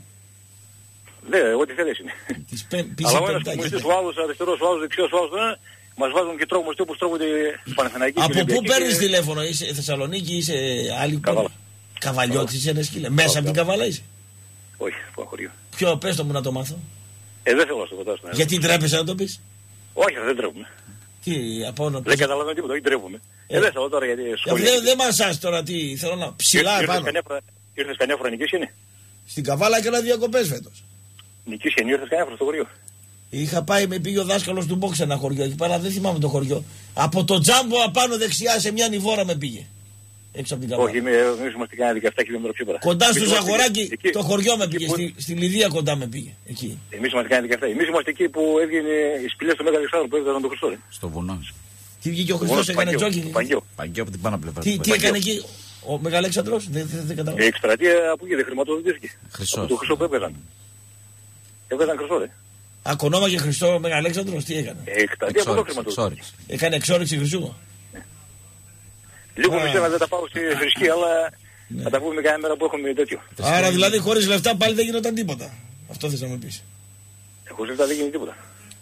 Ναι, ό,τι θέλεις είναι. Αλλά ο ένας κομμουνιστής, ο άλλος αριστερός, ο άλλος δεξιός, ο άλλος μας βάζουν και τρόμοστε όπως τρώγονται οι Παναθηναϊκοί. Από πού παίρνεις τηλέφωνο, είσαι Θεσσαλονίκη, είσαι άλλη? Καβάλα. Καβαλιώτης είσαι ρε σκύλε. Μέσα από την Καβάλα είσαι? Όχι, από χωριό. Ποιο, πες το μου να το μάθω. Δεν θέλω να στο φωτάσω. Γιατί τρέπεσαι να το πεις? Όχι, δεν τρέπουμε. Τι, από όνομα. Δεν καταλαβαίνω τίποτα, όχι τρέπουμε. Δεν θέλω τώρα γιατί σχολεία. Δεν μασάς τώρα τι, θέλω να ψηλά επάνω. Ήρθες κανένα φορά Νικήσιενη? Στην Καβάλα έκανα διακοπές φέτος. Νικήσιενη ήρθες κανένα φορά στο χωριό? Είχα πάει, με πήγε ο δάσκαλος του Μπόξ ένα χωριό εκεί πέρα, δεν θυμάμαι το χωριό. Από το Τζάμπο απάνω δεξιά σε μια νηβόρα με πήγε. Έξω από την Καβάλα. Όχι, εμείς είμαστε κανένα 17 χιλιόμετρα πιο πέρα. Κοντά στο Ζαγοράκι το χωριό με πήγε, στη Λιδία κοντά με πήγε. Εκεί. Εμείς είμαστε κανένα 17. Εμείς είμαστε εκεί που έβγαινε οι σπηλιές του Μέγα Αλεξάνδρου που έβγαιναν τον Χριστό. Στο βουνό. Τι βγήκε ο Χριστός, έκανε τζόκινγκ? Παγκαίο από την πάνω πλευρά. Τι έκανε εκεί ο Μεγαλέξανδρος, δεν καταλαβαίνω. Η εκστρατεία που δεν χρηματοδοτήθηκε. Χρυσός. Το Χρυσό που έβγαιναν. Έβγαιναν Χρυσό, ρε. Ακονόμα και Χριστό Μεγαλέξανδρος, τι έκανε? Εκστρατεία από το χρηματοδοτήθηκε. Έκανε εξόρυξη χρυσού. Λίγο μισένα δεν τα πάω στη θρησκεία, αλλά θα τα πούμε κάποια μέρα που έχουμε τέτοιο. Άρα δηλαδή χωρίς λεφτά πάλι δεν γινόταν τίποτα. Αυτό θες να μου πεις? Χωρίς λεφτά δεν γίνει τίποτα.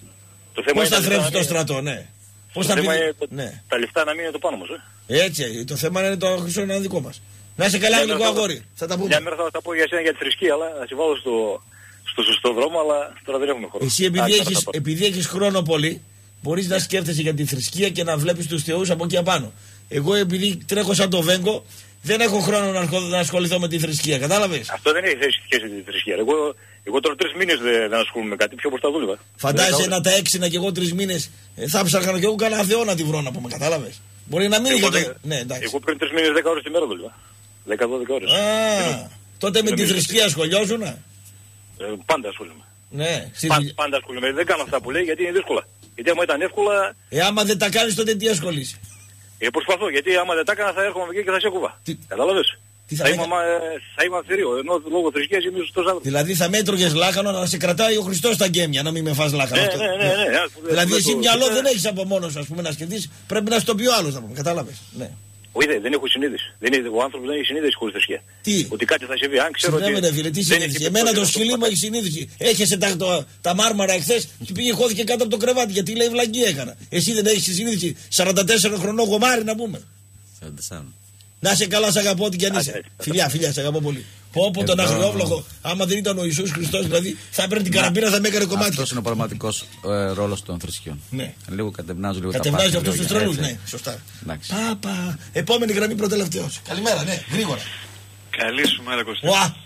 Πώς θα θρέψει το στρατό, ναι. Πώς θα πει, τα λεφτά να μην είναι το πάνω μας. Έτσι, το θέμα είναι το χρυσό είναι δικό μας. Να είσαι καλά γλυκό αγόρι. Θα τα πούμε. Μια μέρα θα τα πω για εσένα για τη θρησκεία, αλλά θα σε βάλω στο σωστό δρόμο, αλλά τώρα δεν έχουμε χρόνο. Εσύ επειδή έχεις χρόνο πολύ, μπορείς να σκέφτεσαι για τη θρησκεία και να βλέπεις τους θεούς από εκεί απάνω. Εγώ επειδή τρέχω σαν το Βέγκο, δεν έχω χρόνο να ασχοληθώ με τη θρησκεία, κατάλαβες? Αυτό δεν έχει σχέση με τη θρησκεία. Εγώ τώρα 3 μήνες δεν ασχολούμαι με κάτι, πιο μπροστά δούλευα. Φαντάζεσαι να τα έξινα κι εγώ 3 μήνες, θα ψάχνω κι εγώ κανένα θεό να τη βρω να πούμε, κατάλαβες? Μπορεί να μην είναι. Ναι, εντάξει. Εγώ πριν 3 μήνες 10 ώρες τη μέρα δούλευα. 10-12 ώρες. Τότε με τη θρησκεία ασχολιώσουνα? Πάντα ασχολούμαι. Ναι, πάντα ασχολούμαι. Δεν κάνω αυτά που λέει γιατί είναι δύσκολα. Γιατί άμα ήταν εύκολα. Άμα δεν τα κάνεις τότε τι ασχολείσαι? Προσπαθώ γιατί άμα δεν τα έκανα θα έρχομαι εκεί και θα σε κούβα. Κατάλαβες? Θα είμαι αυθυρίο, ενώ λόγω θρησκείας είμαι σωστός άνθρωπος. Δηλαδή θα μέτρωγες λάχανο να σε κρατάει ο Χριστός στα γκέμια, να μην με φας λάχανο. Ναι. Δηλαδή εσύ μυαλό δεν έχεις από μόνος ας πούμε να σκεφτείς, πρέπει να στο πει ο άλλος να πούμε, κατάλαβες? Ναι. Όχι, δεν έχω συνείδηση. Ο άνθρωπος δεν έχει συνείδηση χωρίς θρησκεία. Τι? Ότι κάτι θα συμβεί. Αν ξέρω ότι. Ναι, φίλε, τι συνείδηση? Εμένα το σκυλί μου έχει συνείδηση. Έχεσαι τα μάρμαρα εχθές και πήγε χώθηκε κάτω από το κρεβάτι γιατί λέει βλαγγία έκανα. Εσύ δεν έχεις συνείδηση? 44 χρονών γομάρι να πούμε. 44. Να σε καλά, σ' αγαπώ ό,τι κι αν είσαι. Φιλιά, σε αγαπώ πολύ. Πω τον αγριόβλογο, άμα δεν ήταν ο Ιησούς Χριστός, δηλαδή θα έπαιρνε την καραμπίνα, θα με έκανε κομμάτι. Αυτός είναι ο πραγματικός ρόλος των θρησκειών. Ναι. Λίγο κατευνάζω, λίγο κατευνάζω αυτούς τους τρελούς, ναι, σωστά. Πάπα. Επόμενη γραμμή προτελευταίος. Καλημέρα, ναι, γρήγορα. Καλή σου μέρα, Κωστή.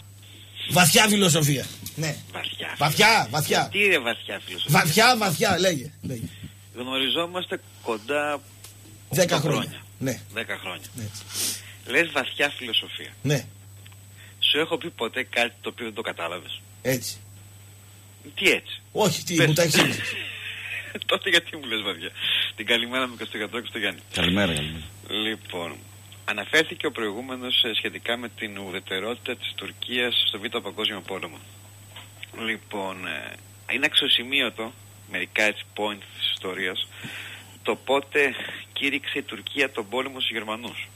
Βαθιά φιλοσοφία. Ναι. Βαθιά. Τι είναι βαθιά φιλοσοφία? Βαθιά, λέγε. Γνωριζόμαστε κοντά 10 χρόνια. Ναι. 10 χρόνια. Ναι. Λες βαθιά φιλοσοφία. Ναι. Σου έχω πει ποτέ κάτι το οποίο δεν το κατάλαβες? Έτσι. Τι έτσι? Όχι, τι, μου τα εξήγησες. Τότε γιατί μου λες βαθιά? Την καλημέρα μου και στο Γιάννη. Καλημέρα. Λοιπόν, αναφέρθηκε ο προηγούμενος σχετικά με την ουδετερότητα της Τουρκίας στο Β' Παγκόσμιο Πόλεμο. Λοιπόν, είναι αξιοσημείωτο μερικά έτσι points της ιστορίας το πότε κήρυξε η Τουρκία τον πόλεμο στους Γερμανούς.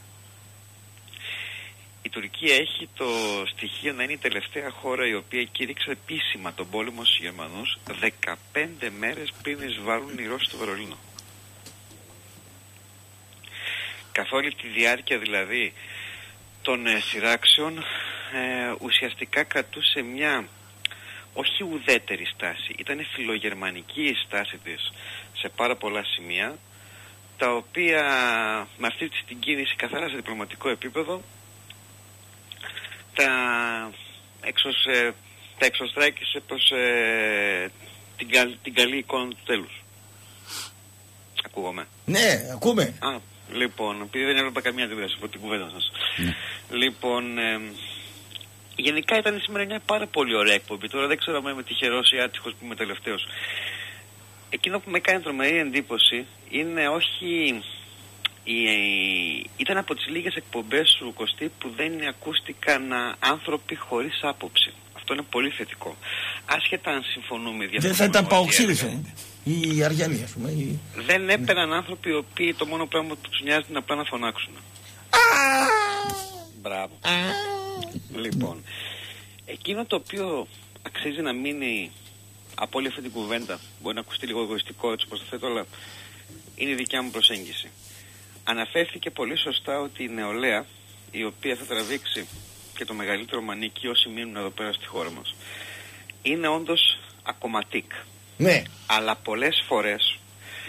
Η Τουρκία έχει το στοιχείο να είναι η τελευταία χώρα η οποία κήρυξε επίσημα τον πόλεμο στους Γερμανούς 15 μέρες πριν εισβάλλουν οι Ρώσοι στο Βερολίνο. Καθ' όλη τη διάρκεια δηλαδή των σειράξεων ουσιαστικά κρατούσε μια όχι ουδέτερη στάση, ήταν φιλογερμανική η στάση της σε πάρα πολλά σημεία, τα οποία με αυτή την κίνηση καθαρά σε διπλωματικό επίπεδο τα εξωστράκησε προς την καλή εικόνα του τέλους. Ακούγομαι? Ναι, ακούμε. Λοιπόν, επειδή δεν έβλεπα καμία αντίδραση από την κουβέντα σας. Λοιπόν, γενικά ήταν σήμερα μια πάρα πολύ ωραία εκπομπή. Τώρα δεν ξέρω αν είμαι τυχερός ή άτυχος που είμαι τελευταίος. Εκείνο που με κάνει τρομερή εντύπωση είναι όχι... Ήταν από τις λίγες εκπομπές του Κωστή που δεν ακούστηκαν άνθρωποι χωρίς άποψη. Αυτό είναι πολύ θετικό. Άσχετα αν συμφωνούμε. Δεν θα ήταν παοξίδες ή Αριανοί, ας πούμε. Δεν έπαιρναν άνθρωποι οι οποίοι το μόνο πράγμα που τους νοιάζει είναι απλά να φωνάξουν. Μπράβο. Λοιπόν, εκείνο το οποίο αξίζει να μείνει από όλη αυτή την κουβέντα, μπορεί να ακουστεί λίγο εγωιστικό έτσι όπως το θέτω, αλλά είναι η δικιά μου προσέγγιση. Αναφέρθηκε πολύ σωστά ότι η νεολαία, η οποία θα τραβήξει και το μεγαλύτερο μανίκι όσοι μείνουν εδώ πέρα στη χώρα μας, είναι όντως ακομματικ. Ναι. Αλλά πολλές φορές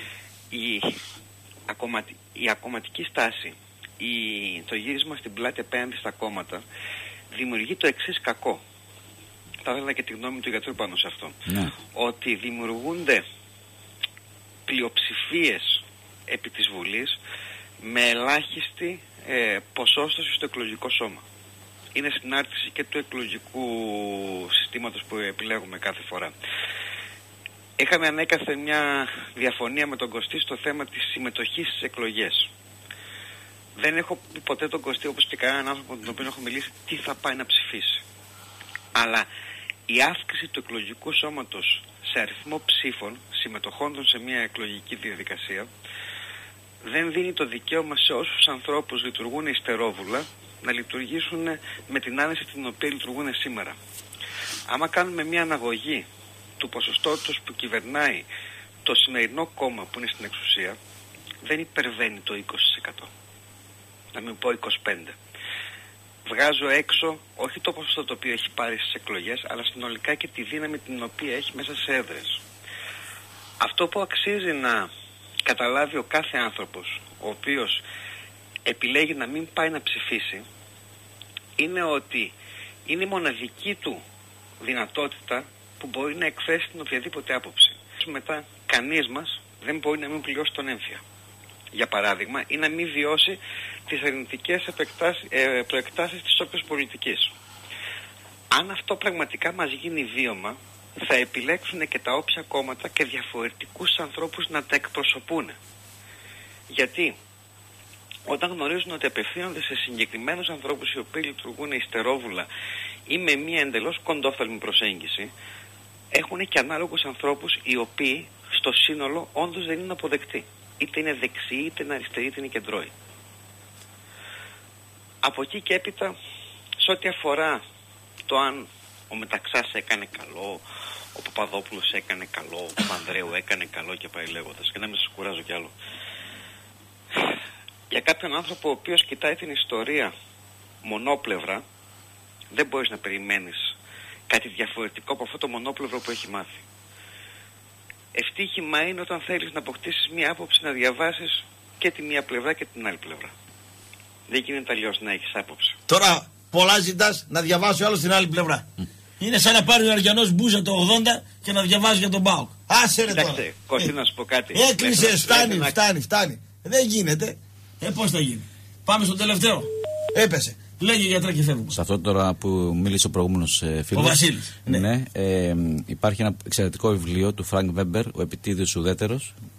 η ακομματική στάση, το γύρισμα στην πλάτη απέναντι στα κόμματα δημιουργεί το εξής κακό. Θα ήθελα και τη γνώμη του γιατρού πάνω σε αυτό. Ναι. Ότι δημιουργούνται πλειοψηφίες επί της Βουλής με ελάχιστη ποσόστοση στο εκλογικό σώμα. Είναι συνάρτηση και του εκλογικού συστήματος που επιλέγουμε κάθε φορά. Είχαμε ανέκαθεν μια διαφωνία με τον Κωστή στο θέμα της συμμετοχής στις εκλογές. Δεν έχω πει ποτέ τον Κωστή, όπως και κανέναν άνθρωπο με τον οποίο έχω μιλήσει, τι θα πάει να ψηφίσει. Αλλά η αύξηση του εκλογικού σώματος σε αριθμό ψήφων, συμμετοχόντων σε μια εκλογική διαδικασία, δεν δίνει το δικαίωμα σε όσους ανθρώπους λειτουργούν υστερόβουλα να λειτουργήσουν με την άνεση την οποία λειτουργούν σήμερα. Άμα κάνουμε μια αναγωγή του ποσοστότητος που κυβερνάει το σημερινό κόμμα που είναι στην εξουσία, δεν υπερβαίνει το 20%. Να μην πω 25%. Βγάζω έξω όχι το ποσοστό το οποίο έχει πάρει στις εκλογές, αλλά συνολικά και τη δύναμη την οποία έχει μέσα σε έδρες. Αυτό που αξίζει να καταλάβει ο κάθε άνθρωπος, ο οποίος επιλέγει να μην πάει να ψηφίσει, είναι ότι είναι η μοναδική του δυνατότητα που μπορεί να εκφράσει την οποιαδήποτε άποψη. Μετά κανείς μας δεν μπορεί να μην πληρώσει τον έμφυα. Για παράδειγμα, ή να μην βιώσει τις αρνητικές προεκτάσεις της όποιας πολιτικής. Αν αυτό πραγματικά μας γίνει βίωμα, θα επιλέξουν και τα όποια κόμματα και διαφορετικούς ανθρώπους να τα εκπροσωπούν. Γιατί όταν γνωρίζουν ότι απευθύνονται σε συγκεκριμένους ανθρώπους οι οποίοι λειτουργούν υστερόβουλα ή με μια εντελώς κοντόφθαλμη προσέγγιση, έχουν και ανάλογους ανθρώπους οι οποίοι στο σύνολο όντως δεν είναι αποδεκτοί. Είτε είναι δεξιοί, είτε είναι αριστεροί, είτε είναι κεντρώοι. Από εκεί και έπειτα, σε ό,τι αφορά το αν ο Μεταξάς έκανε καλό, ο Παπαδόπουλος έκανε καλό, ο Παπανδρέου έκανε καλό και πάει λέγοντας, και να μην σας κουράζω κι άλλο. Για κάποιον άνθρωπο ο οποίος κοιτάει την ιστορία μονόπλευρα, δεν μπορείς να περιμένεις κάτι διαφορετικό από αυτό το μονόπλευρο που έχει μάθει. Ευτύχημα είναι όταν θέλεις να αποκτήσεις μία άποψη να διαβάσεις και τη μία πλευρά και την άλλη πλευρά. Δεν γίνεται αλλιώς να έχεις άποψη. Τώρα πολλά ζητάς να διαβάσει ο άλλος την άλλη πλευρά. Είναι σαν να πάρει ο Αριανός μπούζα το 80 και να διαβάζει για τον ΠΑΟΚ. Άσε ρε τώρα. Κωστή, να σου πω κάτι. Έκλεισες, φτάνει. Δεν γίνεται. Πώς θα γίνει. Πάμε στο τελευταίο. Έπεσε. Λέγε γιατρά και φεύγουμε. Σε αυτό τώρα που μίλησε ο προηγούμενος φίλος. Ο Βασίλης. Ναι. Υπάρχει ένα εξαιρετικό βιβλίο του Φρανκ Βέμπερ, ο Επιτίδιος Ουδέτερος,